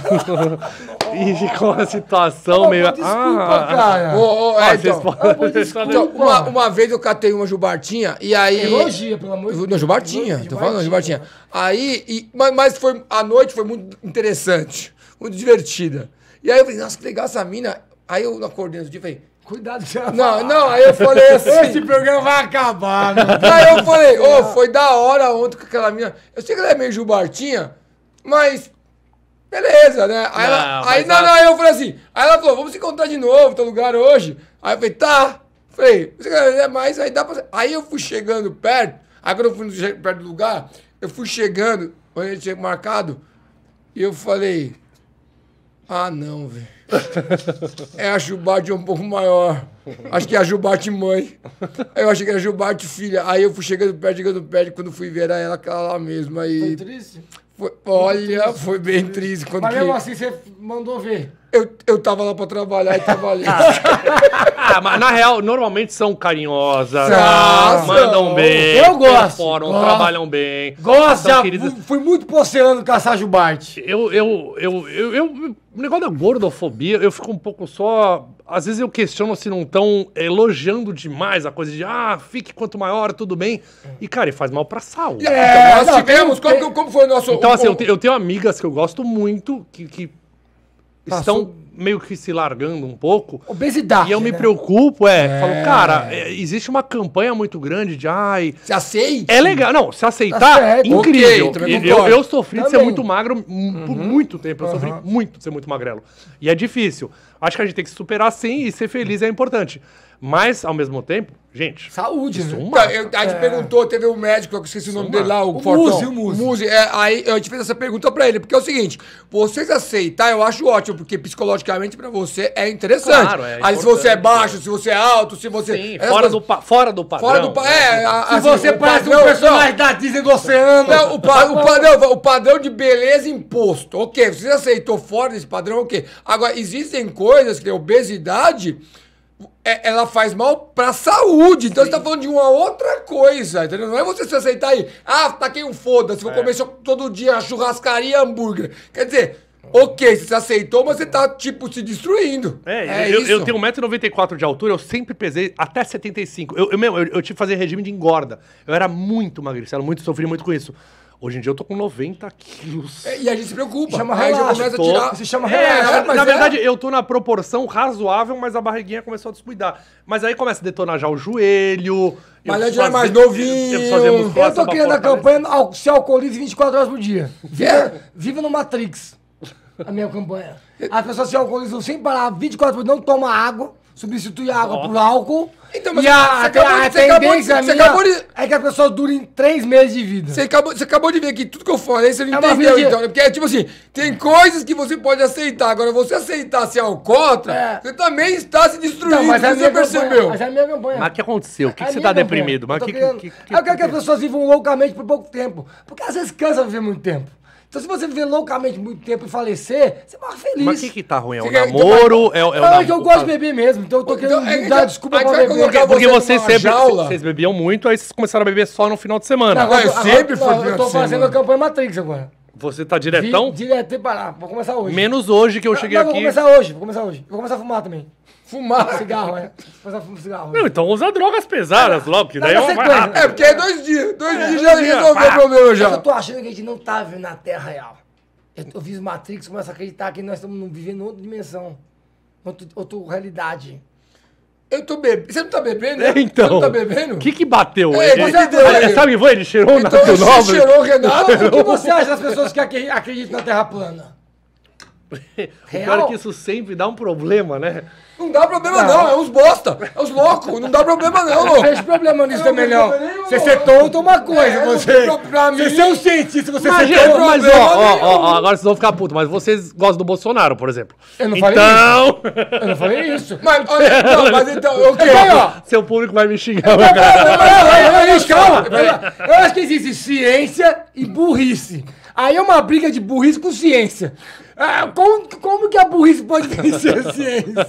e ficou uma situação Ah, meio. desculpa, ah, cara. Ô, ô, é, Ah, então. vocês podem- Ah, mas vocês desculpa. podem- Então, uma, uma vez eu catei uma Jubartinha e aí. Elogia, pelo amor de Deus. Não, Jubartinha, tô falando Jubartinha. Aí, e, mas, mas foi, a noite foi muito interessante, muito divertida. E aí eu falei, nossa, que legal essa mina. Aí eu acordei no dia e falei, Cuidado, você vai não, falar. não, aí eu falei assim. Esse programa vai acabar, meu Deus. Aí eu falei, ô, foi da hora ontem com aquela mina. Eu sei que ela é meio Jubartinha, mas. Beleza, né? Aí, Não, ela, aí mas não, a- não, aí eu falei assim. Aí ela falou, vamos se encontrar de novo, tal lugar hoje. Aí eu falei, tá. Falei, você quer mais? Aí dá pra. Aí eu fui chegando perto. Aí quando eu fui che- perto do lugar, eu fui chegando, onde ele tinha marcado, e eu falei, ah não, velho. É a Jubarte um pouco maior. Acho que é a Jubarte mãe. Aí eu achei que era a Jubarte filha. Aí eu fui chegando perto, chegando perto, quando fui ver era ela, aquela lá mesmo. Foi Aí, triste? foi- olha, foi bem triste. Quando Mas que mesmo assim você mandou ver. eu, eu tava lá pra trabalhar e trabalhei. Ah, mas na real, normalmente são carinhosas, São, mandam são. bem, Eu gosto, performam, gosto. trabalham bem. Gosto, são já queridas. fui, fui muito pro oceano caçar Jubarte. Eu, eu, eu, eu, eu- o negócio da gordofobia, eu fico um pouco só. Às vezes eu questiono se não estão elogiando demais a coisa de, ah, fique quanto maior, tudo bem. E, cara, e faz mal pra saúde. É, nós não, tivemos, tem- como, que- como foi o nosso... Então, o- assim, o- eu, te- eu tenho amigas que eu gosto muito, que, que Passou- estão meio que se largando um pouco. Obesidade. E eu me né? preocupo, é, falo, cara, é, existe uma campanha muito grande de, ai, Se aceita. é legal. Não, se aceitar, Tá certo. incrível. Ok, também E eu, concordo. eu sofri de ser Também. muito magro hum, por muito tempo. Eu sofri muito de ser muito magrelo. E é difícil. Acho que a gente tem que se superar sim e ser feliz é importante. Mas, ao mesmo tempo, gente, Saúde, isso é né? um Então, marco. eu- a gente perguntou, teve um médico, eu esqueci o nome dele lá, o, O Fortão. Muzi, o Muzi. é, aí a gente fez essa pergunta pra ele, porque é o seguinte, vocês aceitar, eu acho ótimo, porque psicologicamente pra você é interessante. Claro, é aí se você é importante, baixo, se você é alto, se você... Sim, essas fora coisas- do, pa- fora do padrão. Fora do... pa- É, a- Se assim, você o parece padrão- um personagem da Disney do oceano. Não, o, pa- o padrão, o padrão de beleza imposto. Ok, você aceitou fora desse padrão, ok. Agora, existem coisas que tem obesidade, é, ela faz mal pra saúde. Então Sim. você tá falando de uma outra coisa, entendeu? Não é você se aceitar aí, ah, taquei um foda-se, vou é. comer todo dia churrascaria e hambúrguer. Quer dizer, ok, você aceitou, mas você tá, tipo, se destruindo. É, é eu, isso. eu tenho um metro e noventa e quatro de altura, eu sempre pesei até setenta e cinco. Eu, eu, eu, eu, eu tive que fazer regime de engorda. Eu era muito magricelo, muito, sofri muito com isso. Hoje em dia eu tô com noventa quilos. É, e a gente se preocupa. Chama aí relaxa, já começa tô, a tirar. Se chama é, relaxa. É, na verdade, é. eu tô na proporção razoável, mas a barriguinha começou a descuidar. Mas aí começa a detonar já o joelho. Mas a gente é mais novinho. Eu, eu tô criando a campanha se alcoolize vinte e quatro horas por dia. Viva, viva no Matrix. A minha campanha. As pessoas se alcoolizam sem parar vinte e quatro horas, não toma água, substitui a água oh. por álcool. Então, mas e a, você acabou, a, a você acabou, tendência você minha acabou de... é que as pessoas durem três meses de vida. Você acabou, você acabou de ver aqui tudo que eu falei, você não é entendeu, então. Porque é tipo assim, tem coisas que você pode aceitar. Agora, você aceitar ser alcoólatra, é. você também está se destruindo. Não, mas você campanha, percebeu. Mas é a minha campanha. Mas o que aconteceu? O que, que você tá deprimido? Mas eu, que, querendo, que, que, eu quero que as pessoas vivam loucamente por pouco tempo. Porque às vezes cansa viver muito tempo. Então, se você viver loucamente muito tempo e falecer, você morre feliz. Mas o que que tá ruim? É o Você namoro? Quer... É, o, é o não, nam... é que eu gosto de beber mesmo. Então, eu tô querendo então, é, dar desculpa pra beber. Porque, porque vocês sempre... Jaula. Vocês bebiam muito, aí vocês começaram a beber só no final de semana. Não, agora, eu agora, sempre não, fui eu tô fazendo a campanha Matrix agora. Você tá diretão? Vi, direto e parar. Vou começar hoje. Menos hoje que eu cheguei não, não, aqui. Vou começar hoje, vou começar hoje. Vou começar a fumar também. Fumar? Cigarro, é. Vou começar a fumar cigarro. Não, então usa drogas pesadas logo, que daí é uma rápido. É, porque é dois dias. Dois é, dias já resolveu o problema já. Eu tô achando que a gente não tá vivendo na Terra real. Eu, eu fiz Matrix, começo a acreditar que nós estamos vivendo outra dimensão. Outra, outra realidade. Eu tô bebendo. Você não tá bebendo? É, então. Você não tá bebendo? O que que bateu? É, ele, você deu, ele, sabe o que foi? Ele cheirou o então, Nato Nobre. cheirou o Renato. O que você acha das pessoas que acreditam na Terra plana? O pior é que isso sempre dá um problema, né? Não dá problema não, não é uns bosta, é uns loucos, não dá problema não, louco. Não vejo problema nisso também não. Você ser tonto é uma coisa, é, você. Pra mim, você é um cientista, você ser tonto. Mas ó, ó, ó, agora vocês vão ficar putos, mas vocês gostam do Bolsonaro, por exemplo. Eu não falei então... isso. Eu não falei isso. Mas, olha, não, mas então, o quê? Seu público vai me xingar, meu cara. Calma, eu acho que existe ciência e burrice. Aí é uma briga de burrice com ciência. Ah, como, como que a burrice pode vencer a ciência?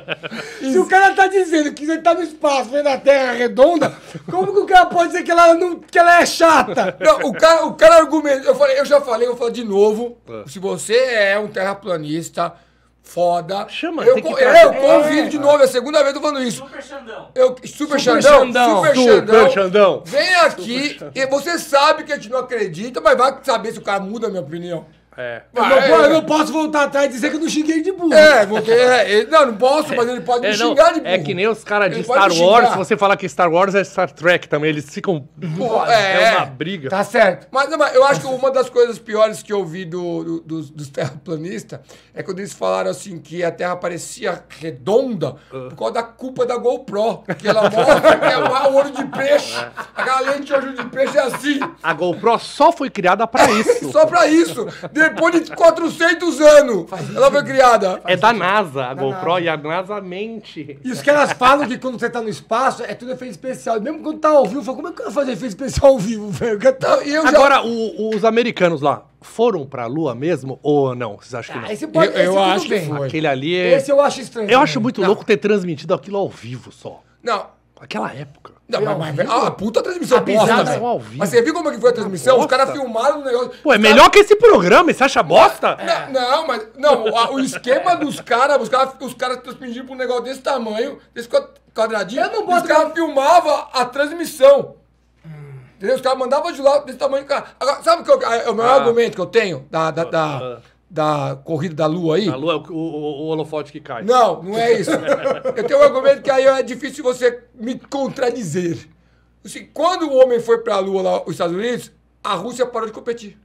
Se o cara tá dizendo que você tá no espaço, vendo a Terra redonda, como que o cara pode dizer que ela, não, que ela é chata? Não, o cara, o cara argumenta. Eu, falei, eu já falei, eu vou falar de novo. É. Se você é um terraplanista foda. Chama, eu, tem que eu, trazer. eu convido é. de novo, é a segunda vez que eu tô falando isso. Super Xandão. Eu, super, super Xandão, Xandão. Super Xandão. Xandão. Xandão. Vem aqui e você sabe que a gente não acredita, mas vai saber se o cara muda a minha opinião. É. Eu, não, é, eu não posso voltar atrás e dizer que eu não xinguei de burro. É, porque, é, não, não posso, mas ele pode é, me não, xingar de burro. É que nem os caras de Ele Star pode Wars, xingar. se você falar que Star Wars é Star Trek também, eles ficam... Pô, é, é, é uma briga. Tá certo. Mas, não, mas eu acho que uma das coisas piores que eu vi do, do, dos, dos terraplanistas é quando eles falaram assim que a Terra parecia redonda uh. por causa da culpa da GoPro. Que ela mostra que é o olho de peixe. A lente de olho de peixe é assim. A GoPro só foi criada pra isso. Só pra isso. Depois de quatrocentos anos ela foi criada. É da NASA, a GoPro, e a NASA mente. E os caras falam que quando você tá no espaço é tudo efeito especial. E mesmo quando tá ao vivo, eu falo, como é que eu vou fazer efeito especial ao vivo, velho? Tá... E eu Agora, já... o, os americanos lá foram pra Lua mesmo ou não? Vocês acham que não? Ah, esse pode, Eu- eu esse tudo acho que bem. foi. Aquele ali é... Esse eu acho estranho. Eu acho também. muito Não. louco ter transmitido aquilo ao vivo só. Não. Aquela época. Não, Foi mas, ao mas vivo? ah, a puta transmissão A bosta, pisada velho. ao vivo. Mas você viu como é que foi a transmissão? Os Bosta. caras filmaram o negócio. Pô, é Os melhor que esse programa, você acha bosta? Não, não, mas. Não, a- o esquema dos caras, os caras os caras transmitiam pra um negócio desse tamanho, desse quad- quadradinho. Eu não e boto- os caras filmavam a transmissão. Entendeu? Os caras mandavam de lá desse tamanho. Cara. Agora, sabe o que eu- é o maior Ah. argumento que eu tenho da, da, da, Ah. da corrida da Lua aí? A Lua é o, o, o holofote que cai. Não, não é isso. Eu tenho um argumento que aí é difícil você me contradizer. Assim, quando o homem foi pra Lua lá, os Estados Unidos, a Rússia parou de competir.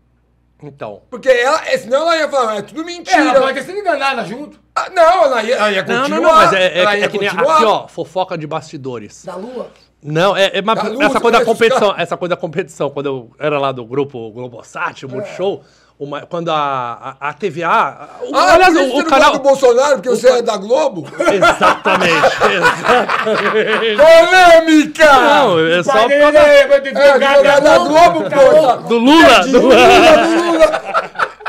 Então. Porque ela, senão ela ia falar, é tudo mentira. É, ela pode ter sido enganada junto. Ah, não, ela ia, ela ia Não, continuar. não, não, mas é, é, ela é ia que nem continuar. aqui, ó, fofoca de bastidores. Da Lua. Não, é, é uma- Da Lua, essa você coisa da conhece os competição, caras? essa coisa da competição, quando eu era lá do grupo Globosat, o Multishow, uma, quando a, a, a T V A, o, Ah, aliás, por isso o, você o não canal... gosta do Bolsonaro, porque você é da Globo? Exatamente, exatamente. Polêmica! Não, é só por Paguei, causa né, vai ter É, advogado da Globo, pô. do Lula. De Do Lula, Lula. do Lula.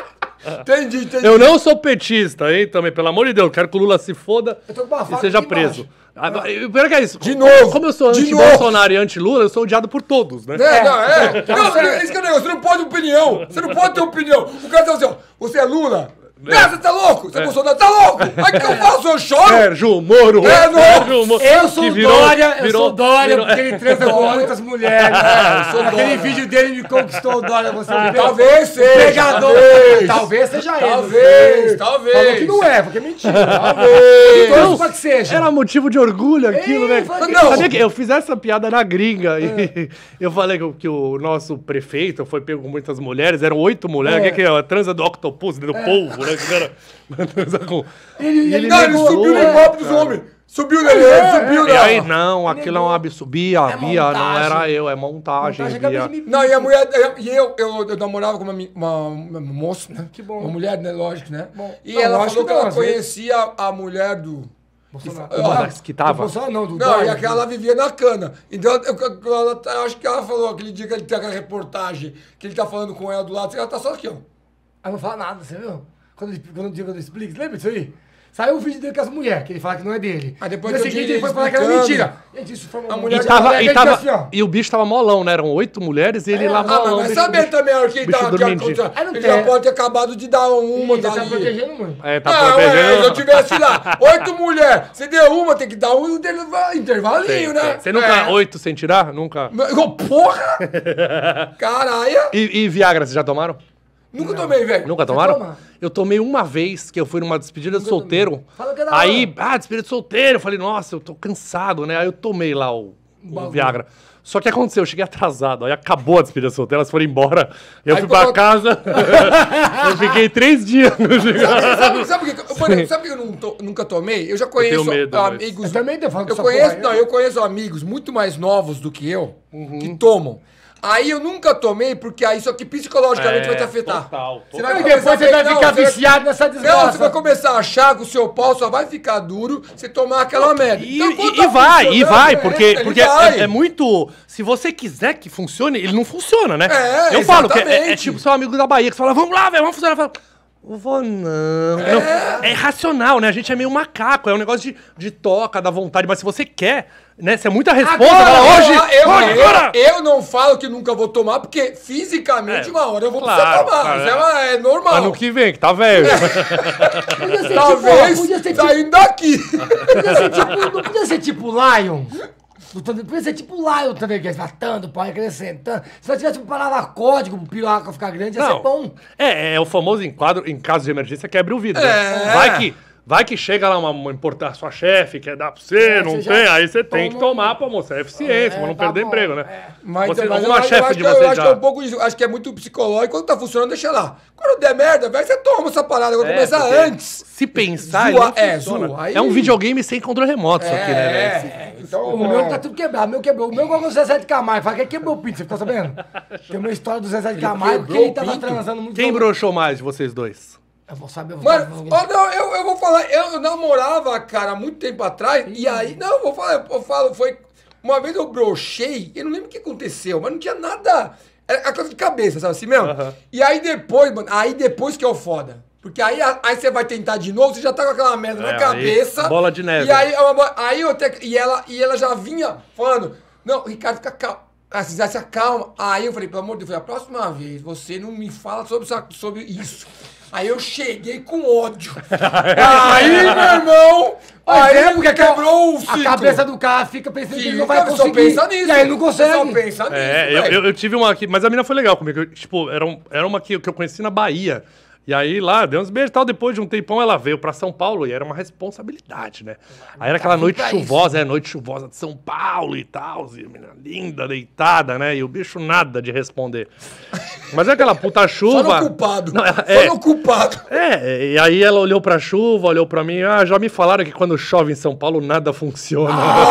Entendi, entendi. Eu não sou petista, hein, também, pelo amor de Deus. Quero que o Lula se foda Eu tô com uma e faca seja aqui preso. embaixo. Ah, o pior é que é isso. De novo, Como eu sou de anti-Bolsonaro e anti-Lula, eu sou odiado por todos, né? É, não, é. tá Não, certo. isso que é o negócio. Você não pode opinião. Você não pode ter opinião. O cara tá assim, ó. Você é Lula? Não, você tá louco? Você é Bolsonaro? Tá louco? Aí o que eu faço? Eu choro? Sérgio Moro. É, não. Sérgio Moro. Eu sou Que o virou- Dória, eu virou- sou o Dória, virou- porque ele transa com muitas mulheres. É, eu sou Aquele Dória. vídeo dele me conquistou o Dória, você viu? Talvez seja. Pegador. Talvez. Talvez seja ele. Talvez, talvez. Falou que não é, porque é mentira. Talvez. Torço pra que seja. Era motivo de orgulho aquilo, Ei, né? fala que- Não. Sabia que eu fiz essa piada na gringa e eu falei que, que o nosso prefeito foi pego com muitas mulheres, eram oito mulheres, É. que, que é a transa do octopus, do polvo, né? Que era transa com... Ele, ele Não, ele negou, subiu no é. ibope dos homens. Subiu nele, É, ele subiu E na... aí, não, aquilo é um absurdo. Bia, É Bia, não montagem. era eu, é montagem, Montagem, Bia. acabei de me- Não, e a mulher... E eu, eu, eu namorava com uma, mi- uma, uma moça, né? Que bom. Uma mulher, né? Lógico, né? Bom. E Não, ela lógico falou que não, ela às vezes. conhecia a mulher do... Bolsonaro. Ó, Mas que tava. Do Bolsonaro não, do Não, Dória. e aquela vivia na cana. Então, eu, eu- ela- eu acho que ela falou aquele dia que ele tem aquela reportagem, que ele tá falando com ela do lado, ela tá só aqui, ó. Ela não fala nada, você viu? Quando, ele- quando, quando eu explico, lembra disso aí? Saiu o vídeo dele com as mulheres, que ele fala que não é dele. Aí depois no tem dia o seguinte dia ele foi falar que era explicando. mentira. Gente, isso foi uma A E, mulher já tava, tava- e, Ele tava- assim, ó. e o bicho tava molão, né? Eram oito mulheres e ele lá Ah, mas molão. vai bicho- saber bicho- também a hora que ele bicho tá aqui, dormidinho. ó, Aí não ele tem. já pode ter acabado de dar uma Ih, já tá dali. protegendo muito. É, tá Não, é, protegendo. se eu tivesse lá, oito mulheres, você deu uma, tem que dar um interva- intervalinho, Tem, né? tem. Você nunca, É. oito sem tirar? Nunca. Ô, porra! Caralho! E, e Viagra, vocês já tomaram? Nunca tomei, velho. Nunca tomaram? toma? Eu tomei uma vez que eu fui numa despedida de solteiro. Fala que é da Aí, hora. ah, despedida de solteiro. Eu falei, nossa, eu tô cansado, né? Aí eu tomei lá o, o bagulho. Viagra. Só que aconteceu, eu cheguei atrasado. Aí acabou a despedida de solteiro, elas foram embora. Eu Aí fui pra coloca- casa. Eu fiquei três dias. Sabe, sabe, por que que- mano, sabe por que eu não to- nunca tomei? Eu já conheço medo, mas- amigos. Eu também tô falando Eu essa conheço, porra não, aí. eu conheço amigos muito mais novos do que eu Uhum. que tomam. Aí eu nunca tomei, porque aí isso aqui psicologicamente É, vai te afetar. total, Você total. E começar depois a você vai não, ficar você- viciado nessa Não, você desgraça. vai começar a achar que o seu pau só vai ficar duro se tomar aquela merda. E, Então, e- quando e tá vai, e funcionando, vai, é, porque, ele porque vai. é, é muito. Se você quiser que funcione, ele não funciona, né? É, Eu falo que é, é exatamente. tipo seu amigo da Bahia que você fala, vamos lá, velho, vamos funcionar. Fala, não vou não. não. É irracional, né? A gente é meio macaco, é um negócio de, de toca, da vontade, mas se você quer, né? Se é muita resposta, Agora, fala, hoje, eu, hoje, eu, agora! eu não falo que nunca vou tomar, porque fisicamente É, uma hora eu vou claro, precisar tomar. claro, Isso é, uma- é normal. Ano que vem, que tá velho. Podia ser Talvez tipo, podia ser tipo, saindo daqui. podia ser tipo, não podia ser tipo Lion. Lutando- Podia ser tipo Lion também, que é matando, pau acrescentando. Se nós tivéssemos palavra código pro piroca ficar grande, ia ser Não. bom. É, é o famoso enquadro, em caso de emergência, quebra o vidro. É. Né? Vai que. Vai que chega lá uma, uma importar sua chefe, quer dar pra você, É, não você já tem, aí você tem que toma um- tomar pra mostrar eficiência, É, pra não tá perder bom, emprego, né? é. Mas, Você, mas eu, alguma acho- eu chefe acho, de que, eu vocês acho que já... é um pouco isso. Acho que é muito psicológico. Quando tá funcionando, deixa lá. Quando der merda, velho, você toma essa parada. Quando É, começar porque antes. Se pensar, Zoa- ele não é, funciona. zoa, aí- É um videogame sem controle remoto isso aqui, né, velho? É, então. O meu tá tudo quebrado, o meu quebrou. O meu igual o Zezé de Camargo. Fala que quebrou o pinto, você ficou sabendo? Tem uma história do Zezé de Camargo que quebrou ele o tava pinto? transando muito. Quem broxou mais de vocês dois? Eu vou saber, eu vou Mano, saber. ó, não, eu, eu vou falar, eu, eu namorava, cara, há muito tempo atrás, e aí, não, eu vou falar, eu falo, foi. Uma vez eu brochei, eu não lembro o que aconteceu, mas não tinha nada. Era a coisa de cabeça, sabe assim mesmo? Aham. E aí depois, mano, aí depois que é o foda. Porque aí, aí você vai tentar de novo, você já tá com aquela merda É, na aí, cabeça. bola de neve. E aí, é uma bo- aí eu até, e, ela, e ela já vinha falando, não, Ricardo, fica calmo. Ah, se se acalma. Aí eu falei, pelo amor de Deus, a próxima vez você não me fala sobre, essa- sobre isso. Aí eu cheguei com ódio. Aí, meu irmão, Mas aí é porque quebrou o a ciclo. cabeça do cara fica pensando que ele não vai Fica, só conseguir. pensa nisso. E aí não consegue. Só pensa nisso, É, eu, velho. eu, eu tive uma aqui, mas a mina foi legal comigo. eu, tipo, era, um- era uma que, que eu conheci na Bahia. E aí lá, deu uns beijos e tal. Depois de um tempão, ela veio pra São Paulo e era uma responsabilidade, né? Aí era aquela Tá noite pra chuvosa, é, noite chuvosa de São Paulo e tal. E a menina linda, deitada, né? E o bicho nada de responder. Mas é aquela puta Só chuva. no culpado. Não, Só é, no culpado. é, e aí ela olhou pra chuva, olhou pra mim. Ah, já me falaram que quando chove em São Paulo nada funciona.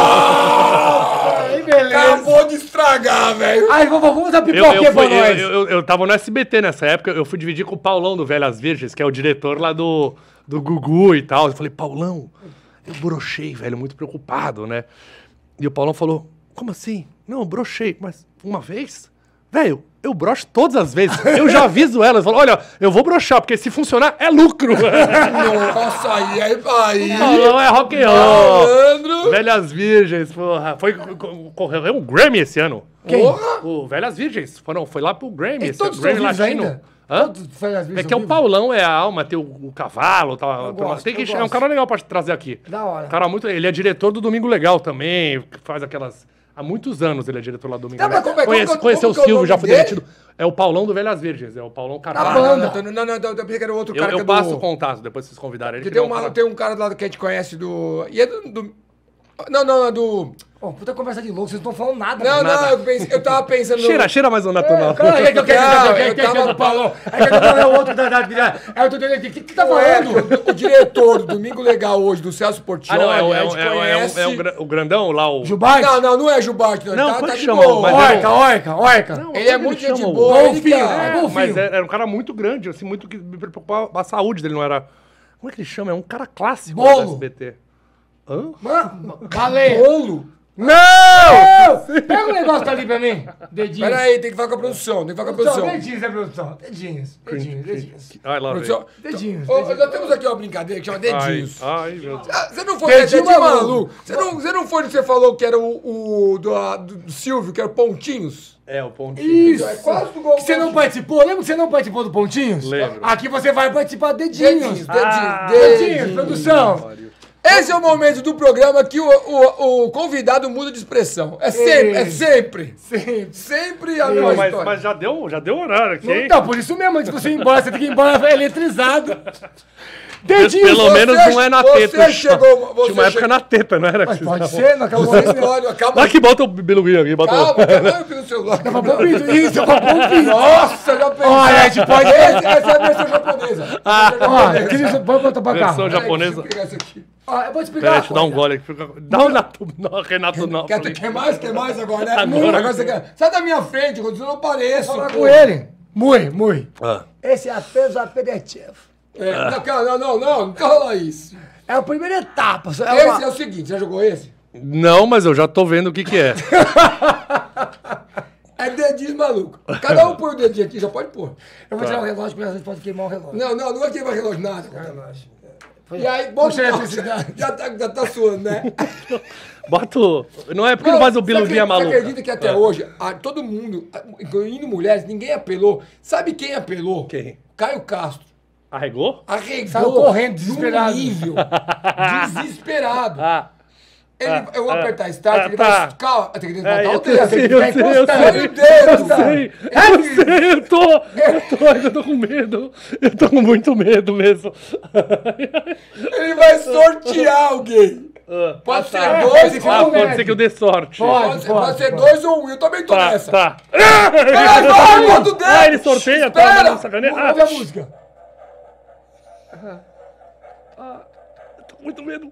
Aí, beleza. Acabou de estragar, velho. Aí, vamos, vamos dar Eu, pipoquinha eu, pra fui, eu, nós. eu, eu, eu tava no S B T nessa época, eu fui dividir com o Paulão do Velhas Virgens, que é o diretor lá do, do Gugu e tal. Eu falei, Paulão, eu brochei, velho, muito preocupado, né? E o Paulão falou, como assim? Não, eu brochei, mas uma vez? Velho, eu broxo todas as vezes. Eu já aviso elas. Falo, olha, eu vou broxar, porque se funcionar, é lucro. Nossa, aí, aí, aí. Não, é rock and roll. Malandro. Velhas Virgens, porra. Foi, correu um Grammy esse ano. Quem? Porra. O Velhas Virgens. Foram, foi lá pro Grammy. E esse todos Grammy estão vivos Latino. ainda? Hã? Todos fazem as É vezes que é o vivos? Paulão, é a alma, tem o, o cavalo. Tá, Eu gosto, tem que, eu é um gosto. cara legal pra trazer aqui. Da hora. Um cara muito. Ele é diretor do Domingo Legal também. Faz aquelas. Há muitos anos ele é diretor lá do Domingo Tá, mas Legal. como é- como Conhece- que- conheceu como o que é o Silvio, nome já foi dele? demitido. É o Paulão do Velhas Virgens, é o Paulão Da Carvalho. Não, banda. não, não, não, não, não, eu pensei que era o outro Eu, cara eu que é passo do... o contato depois vocês convidarem ele. Que que tem, ele é um uma, cara- tem um cara lá que a gente conhece do... E é do... do- Não, não, é do... Pô, puta conversa de louco, vocês não estão falando nada. Não, mano. não, eu, pensei, eu tava pensando... no- Cheira, cheira mais o natural. Cara, é que eu quero Não, que eu eu quero tava- do Paulão. É que eu quero é o outro da... da- da- É o do... O que que tá Não, é, falando? o, o diretor do Domingo Legal hoje, do Celso Ah, Portioli, não, é, o- é, a o- gente é, o- é, o- conhece... é o gra- o grandão lá, o... Jubarte? Não, não, não é Jubarte, não. Não, Ele tá, como tá que de chama? boa. Mas Orca, orca, orca. Não, Ele é como muito ele gente chama? boa. ele, Golfinho, cara. é É, golfinho. mas era, era um cara muito grande, assim, muito que me preocupava a saúde dele, não era... Como é que ele chama? É um cara clássico Bolo. do S B T. Hã? Mano, baleia. Bolo? Não! Não! Pega o negócio ali pra mim. Dedinhos. Pera aí, tem que falar com a produção, tem que falar com a Produção, produção. dedinhos, né, produção? Dedinhos, dedinhos, dedinhos. Ai, lá vem. Produção. Dedinhos, Ô, dedinhos. nós temos aqui uma brincadeira que chama Ai, Dedinhos. ai, meu Deus. Ah, Você não foi Dedinho Dedinho maluco. maluco? Você não, você não foi no que você falou que era o, o do, a- do, do Silvio, que era Pontinhos? É, o pontinho. Isso. É quase do gol. Que você não participou? Lembra que você não participou do Pontinhos? Lembro. Aqui você vai participar dedinhos. Dedinhos, dedinhos, Ah, Dedinhos, produção. Esse é o momento do programa que o, o, o convidado muda de expressão. É sempre, é sempre. Sempre. Sempre a Não, mesma mas, história. mas já deu, já deu horário aqui, hein? Então, por isso mesmo, antes de você ir embora, você tem que ir embora eletrizado. Dedinhos. Pelo você- menos não é na você teta. chegou- você Tinha uma época chegou- na teta, não era? Mas que pode vocês ser, não acabou Você isso. escolhe, calma. Aqui, bota o biluguinho aqui, bota o... Calma, calma, eu no celular. Dá pra pôr o pinto. Isso, dá pra pôr o pinto. Nossa, já pensei. Olha, a gente pode... Esse- Essa é a versão japonesa. Olha, que isso, pode botar pra cá. Versão Peraí, japonesa. deixa eu pegar isso aqui. Ó, eu vou te explicar Peraí, uma deixa eu dar um coisa. gole aqui. Fica- Dá um Renato, não, Renato não. Quer, quer mais? Quer mais agora, né? Agora. Agora você quer. Sai da minha frente, quando eu não pareço. Fala pô. com ele. Mui, mui. Ah. Esse é apenas o aperitivo. É, não, calma, não, não, não, não fala isso. É a primeira etapa. É Esse uma... é o seguinte, já jogou esse? Não, mas eu já tô vendo o que que é. É dedinho maluco. Cada um põe o dedinho aqui, já pode pôr. Eu vou tirar o relógio, porque às vezes pode queimar o relógio. Não, não, não vai queimar relógio nada. Relógio. E aí, bom, Puxa a eletricidade. já, tá, já tá suando, né? Bota o... Não é porque não faz o você biluguinha acredita- maluco. Você acredita que até hoje, a- todo mundo, a- incluindo mulheres, ninguém apelou. Sabe quem apelou? Quem? Caio Castro. Arregou? Arregou. Saiu correndo, num desesperado. nível. Desesperado. Ah. Ele, Ah, eu vou ah, apertar start, ah, ele tá. vai... Calma, tem que botar É, o eu dedo. sei, tem que eu ficar sei, eu encostado. sei. Olha o dedo. Eu sei, eu sei, eu tô, eu tô, eu tô com medo. Eu tô com muito medo mesmo. Ele vai sortear alguém. Ah, Pode ah, ser tá. dois, Ah, ou pode um. ser que eu dê sorte. Pode. Pode, ser- pode ser pode. dois ou um. Eu também tô Tá, nessa. tá. Vai, vai, bota o dedo. Ah, ele sorteia, tá? Espera. Mas sacaneia. Ah, Ouve a música. eu tô com muito medo.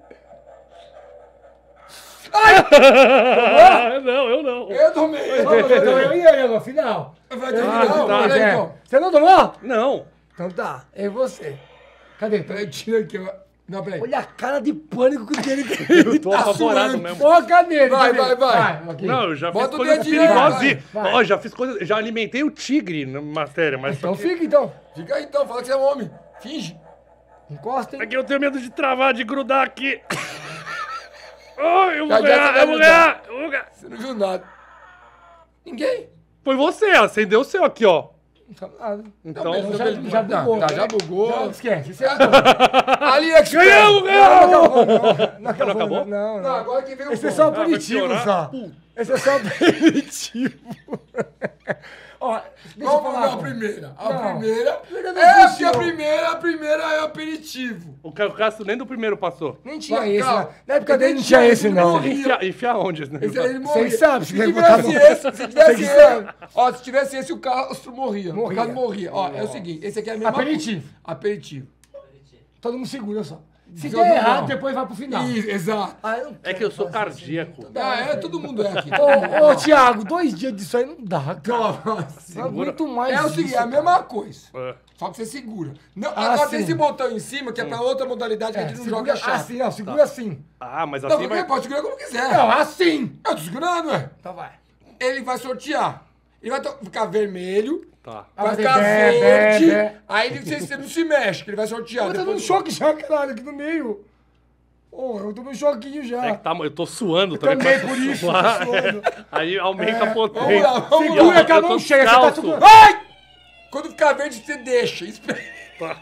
Ah, não, eu não. Eu tomei. Então eu e ele agora, final. Vai ter Ah, final. tá. Peraí, É. então. Você não tomou? Não. Então tá, é você. Cadê? Peraí, tira aqui. ó. Não, peraí. Olha a cara de pânico que ele Eu tô Tá apavorado suando. mesmo. Foca nele. Vai, cadê? vai, vai. ok. Não, eu já Bota fiz o coisas dedinho aí, perigosas. vai, vai. Ó, já fiz coisas. Já alimentei o tigre na matéria, mas. Então só que- fica então. Fica aí então, fala que você é um homem. Finge. Encosta, É hein? que eu tenho medo de travar, de grudar aqui. Ai, eu Já, vou já ganhar, você vai eu vou grudar. ganhar, eu vou ganhar. Você não viu nada. Ninguém. Foi você, acendeu o seu aqui, ó. Não sabe nada. Então, Não, Já, beleza. já Tá, bugou. tá, já bugou. Já esquece. Você AliExpress. ganhamos, Não ganhamos! acabou, não. Não acabou? acabou? Não, Não, não. agora que veio o Esse é bom. só vai aperitivo, piorar? só. Esse é só aperitivo. Ó, deixa eu Vamos falar. lá, a primeira. A Não. primeira. Primeira não É, porque a funcionou. primeira, a primeira é aperitivo. O Ca- o Cássio nem do primeiro passou. Nem tinha Vai, esse, calma. né? Na época dele não Nem tinha tinha, esse, ele não. morria. Enfia, enfia onde? Né? Esse aí ele morria. Vocês sabem, se se quiser tivesse botar no- esse, se tivesse Vocês esse, sabem. ó, se tivesse esse, o Castro morria. Morria. O Castro morria. Ó, é o seguinte, esse aqui é a mesma Aperitivo. coisa. Aperitivo. Todo mundo segura só. Se Todo der mundo. errado, depois vai pro final. Isso, exato. Ah, eu não É que eu sou cardíaco. Ah, é, todo mundo é aqui. Ô, ô, Thiago, dois dias disso aí não dá, cara. Calma. Não aguento mais É o isso, seguinte, é a cara. mesma coisa. É. Só que você segura. Não, Ah, agora tem sim. esse botão em cima que é pra outra modalidade que a É, gente não segura joga a chave. assim, ó, segura assim. Ah, mas Não, assim porque vai... pode segurar como quiser. Não, assim. Eu tô segurando, ué. Então vai. Ele vai sortear. Ele vai to- ficar vermelho, Tá. vai Vai ficar fazer bé, verde, bé, bé. aí ele, você, você não se mexe, que ele vai sortear. Eu tô Depois- num choque já, caralho, aqui no meio. Ô, eu tô num choquinho já. É que tá, eu tô suando também, também. por isso, suar. tô suando. Aí aumenta a Vamos potência. lá, vamos E lá. Segura eu- que a eu mão tô chega, você tá descalço. tudo... Vai! Quando ficar verde, você deixa. Espera. Tá.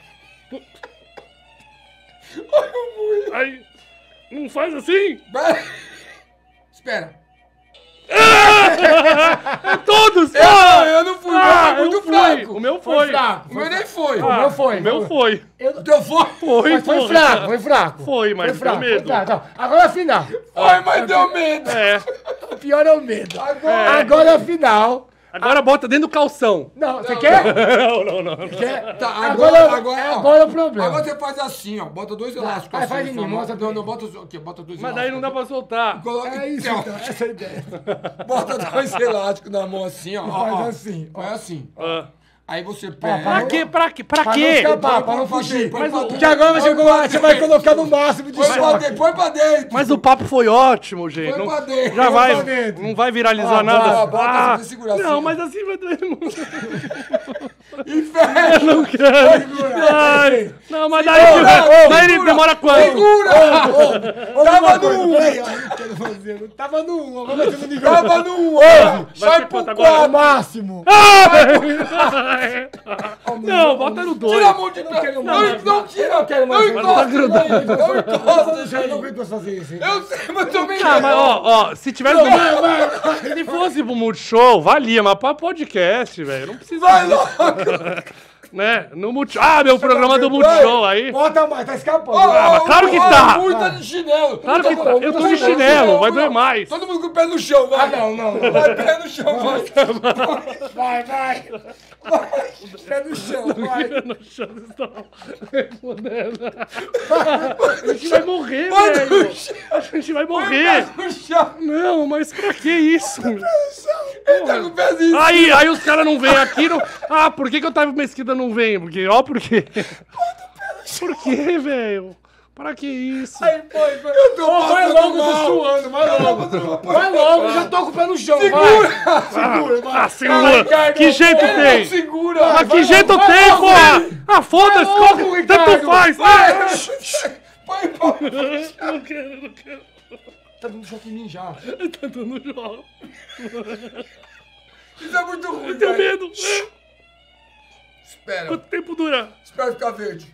Olha o muito. Aí, não faz assim? Vai. Espera. É todos! Eu, Ah! eu não fui, Ah, eu fui muito eu fui. fraco. O meu Foi foi. fraco. O meu nem foi. O meu foi. O meu foi. Eu... Então foi. Foi, Mas foi porra. fraco, foi fraco. Foi, mas foi fraco, deu medo. Foi fraco. Não, agora é a final. Foi, mas deu medo. É. O pior é o medo. Agora. Agora é a final. Agora bota dentro do calção. Não, você quer? Não, não, não. Quer? Tá, agora, agora, agora, ó. agora é o problema. Agora você faz assim, ó. Bota dois elásticos vai, assim. faz em só, mim, mostra Não, pra não, bota, aqui, bota dois Mas daí não dá pra soltar. Coloca, É isso, ó, então, essa é a ideia. Bota dois elásticos na mão assim, ó. ó, Faz ó. assim, ó. Faz assim. Ah. Aí você pega. Pra quê? Pra quê? Pra Pra não quê? escapar, pra não Põe pra fugir. dentro, põe pra Porque dentro. agora você, Põe pra você vai dentro. colocar no máximo de Põe pra choque. dentro, põe pra dentro. Mas o papo foi ótimo, gente. Põe Não, pra dentro, já põe vai, pra dentro. não vai viralizar Ó, nada. bota, bota, Ah, você vai segurar assim, não, ó. mas assim vai doer muito. E fecha. Não quero. Ai, não, mas daí, Segura, daí segura, ele demora quanto? Segura! Tava no um. Quero fazer. Não tava no um, agora vai ser no nível Tava no um. Vai Vai ser pro quanto agora? ao quatro. máximo. Ai. Não, bota no dois. Tira a mão de trás. quero Não, mais. não tira. Eu não quero mais. Não Mas tá encosta. grudado. Não Eu encosta. não aguento mais fazer isso. hein? Eu sei, mas também Ah, mas ó, ó, se tivesse. Vai, vai. Se fosse pro Multishow, valia, mas pra podcast, velho. Não precisa. Vai logo. Né? No Multishow. Ah, meu programa do Multishow aí. Bota mais, tá escapando. Ah, mas claro que tá. O Rui tá de chinelo. Claro que tá. Eu tô Todo de mundo chinelo, vai não. doer mais. Todo mundo com o pé no chão, vai. Ah, não, não, não. Vai, pé no chão, vai. Vai, vai. Pé no chão, vai. No chão, vocês estão fodendo. A gente vai morrer, Vai velho. no chão. A gente vai Põe o morrer. pé no chão. Não, mas pra que isso? Ele tá com o pezinho. Aí, aí os caras não vêm aqui. Não... Ah, por que, que o Otávio Mesquita não vem? Porque, ó, por quê? Por quê, velho? Pra que isso? Aí, foi, foi. Eu tô Ô, vai passando logo, eu tô mal. suando, vai logo. Vai Vai logo, já tô com o pé no chão, vai. Segura. Ah, segura. Ricardo, Que jeito Ele não tem? segura. Ah, que vai jeito logo, tem, vai logo, porra? Ah, foda-se. Vai logo, qual- Ricardo. Tanto faz. Vai. Ah, Põe pra... Não quero, não quero. Tá dando choque em mim já. Tá dando jogo. Isso é muito ruim, Tenho velho. medo. Espera. Quanto tempo dura? Espera ficar verde.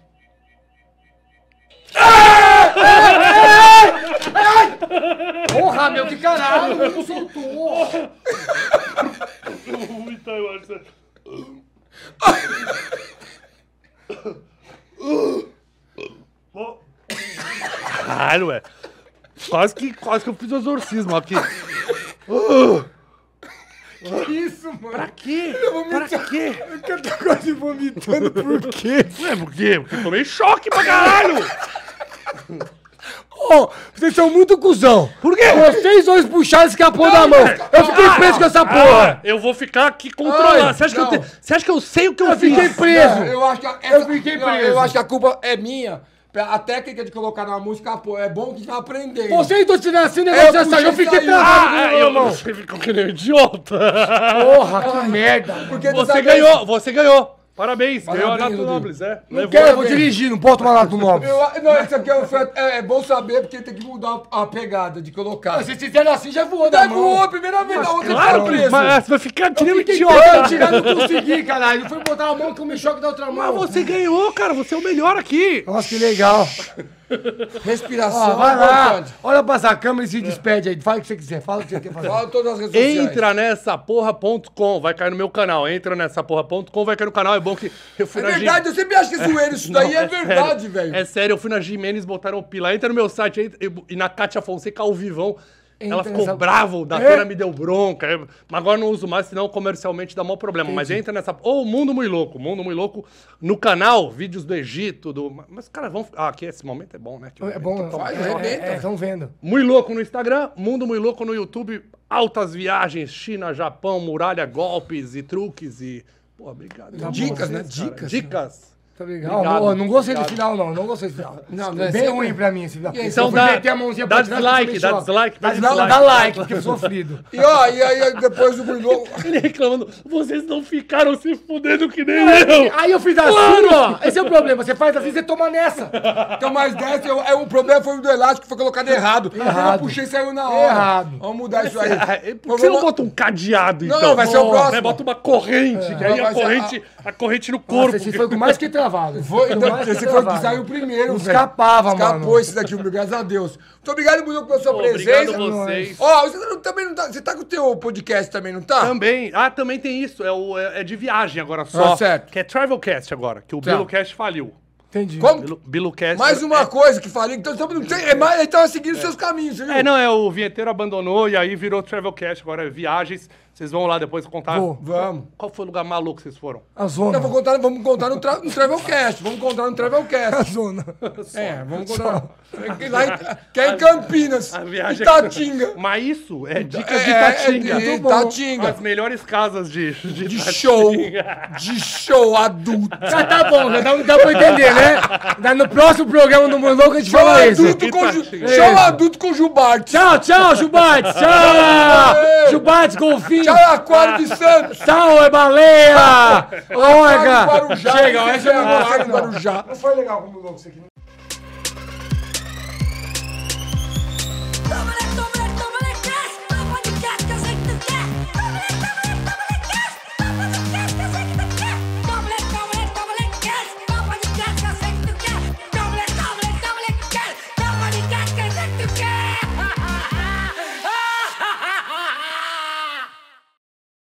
Porra, meu, que caralho, não soltou. Eu vou vomitar, eu acho. Caralho, ué. Quase que, quase que eu fiz o exorcismo aqui. Que isso, mano? Pra quê? Pra quê? Eu tô quase vomitando, por quê? Ué, por quê? Porque eu tomei choque pra caralho! Ô, vocês são muito cuzão. Por quê? Vocês dois puxaram e escapou da mão. Eu fiquei preso com essa Ah, porra. eu vou ficar aqui controlando. Ai, Você acha, que eu não. te- você acha que eu sei o que eu, Eu fiz? fiquei preso. Não, eu acho que a- Eu fiquei não, preso. eu acho que a culpa é minha. A técnica de colocar na música, pô, é bom que já aprendeu. Vocês dois tiveram assim o negócio Eu dessa. Eu puxei fiquei e saiu. travado com Ah, a eu, mão. você ficou que nem um idiota. Porra, que merda. Porque Você dessa ganhou, você ganhou. Parabéns, ganhou a Parabéns, Nato Rodrigo. Nobles, é. Não Levou. quero, eu vou dirigir, não posso tomar lá do Nobres. vez- Eu, não, isso aqui é, é, é bom saber porque tem que mudar a pegada de colocar. Vocês fizeram assim, já voou da Tá mão. voou a primeira vez, na outra Claro, tá preso. mas você vai ficar que nem um Fiquei idiota. preso, tirar, não consegui, caralho. Não foi botar a mão que eu me choque da outra Mas mão. você ganhou, cara. Você é o melhor aqui. Nossa, que legal. Respiração, Ó, vai lá, importante. olha pra essa câmera e se despede aí. Fala o que você quiser, fala o que você quer fazer. Fala todas as redes sociais. Entra nessa porra ponto com, vai cair no meu canal. Entra nessa porra ponto com, vai cair no canal. É bom que eu fui É na verdade, eu sempre acho que é zoeiro isso daí, é, verdade, sério. velho. É sério, eu fui na Jimenez, botaram o pila. Entra no meu site entra- e- e na Kátia Fonseca ao vivão. Ela Entra ficou nessa- brava, da É? feira me deu bronca. eu- Mas agora não uso mais, senão comercialmente dá maior problema. Mas entra nessa. Ou Mundo Muito Louco. Mundo Muito Louco no canal, vídeos do Egito. Do... Mas, cara, vamos. Ah, aqui esse momento é bom, né? Que É bom, Vai, é, arrebenta. é, estão vendo. Muito Louco no Instagram, Mundo Muito Louco no YouTube, altas viagens, China, Japão, muralha, golpes e truques e... Pô, obrigado. Dicas, Vocês, né? cara. Dicas. Dicas. Tá ligado? Obrigado. Ó, não gostei do Obrigado. final, não. Não gostei do final. Não, Foi não é bem sempre- ruim pra mim esse final. Então Eu fui dá- meter a mãozinha dá pra trás, dislike, eu dá tomei choque. dislike, Dá pede dislike, dislike. dá like, porque eu sou sofrido. E ó, e aí depois o Bruno. Ele reclamando, vocês não ficaram se fudendo que nem eu. Aí eu fiz assim, ó. Esse é o problema. Você faz assim, você toma nessa. Então, mais dessa, eu, é, o problema foi o do elástico que foi colocado errado. Errado. Eu puxei e saiu na hora. Errado. Vamos mudar isso aí. É, Por que você não bota um cadeado, Não, então? vai ser o Pô, próximo. né, Bota uma corrente, que aí Vai a ser corrente, a corrente no corpo. Nossa, esse foi o mais que travado. Foi, então, mais que esse foi o que travado. saiu primeiro, Não velho. escapava, Escapou mano. esse daqui, graças a Deus. Muito obrigado, Bruno, pela sua Pô, presença. obrigado vocês. Ó, você não- também não tá. Você tá com o teu podcast também, não tá? Também. Ah, também tem isso. É, o, é, é de viagem agora só. Ah, certo. Que é Travelcast agora, que o Tá. Bilocast faliu. Entendi. Como? Bilu- Bilocast. Mais uma é, coisa que falei, então estamos- não tem, é mais, ele tava seguindo seus caminhos, viu? É, não, é o vinheteiro abandonou e aí virou Travelcast, agora é viagens. Vocês vão lá depois contar. Vou. Vamos. Qual foi o lugar maluco que vocês foram? A zona. Então, vou contar, vamos contar no, tra no Travelcast. Vamos contar no A Travelcast. zona. É, vamos contar. Lá em, que é em Campinas. A viagem Itatinga. Mas isso é dicas É, de é, Tatinga. é de Muito bom. Itatinga. As melhores casas de, de, De Tatinga. show. De show adulto. Já tá bom, já dá, dá pra entender, né? Dá no próximo programa do Mundo Louco a gente Show fala isso. adulto com, Ju- Itatinga. show adulto com Jubarte. Tchau, tchau, Jubates. Tchau. Jubates, golfinho. Tchau, Aquário de Santos. Tchau, é baleia. Aquário Órgã. Guarujá. Chega, essa eu não Aquário gostei, não. Guarujá. Não foi legal como louco isso aqui.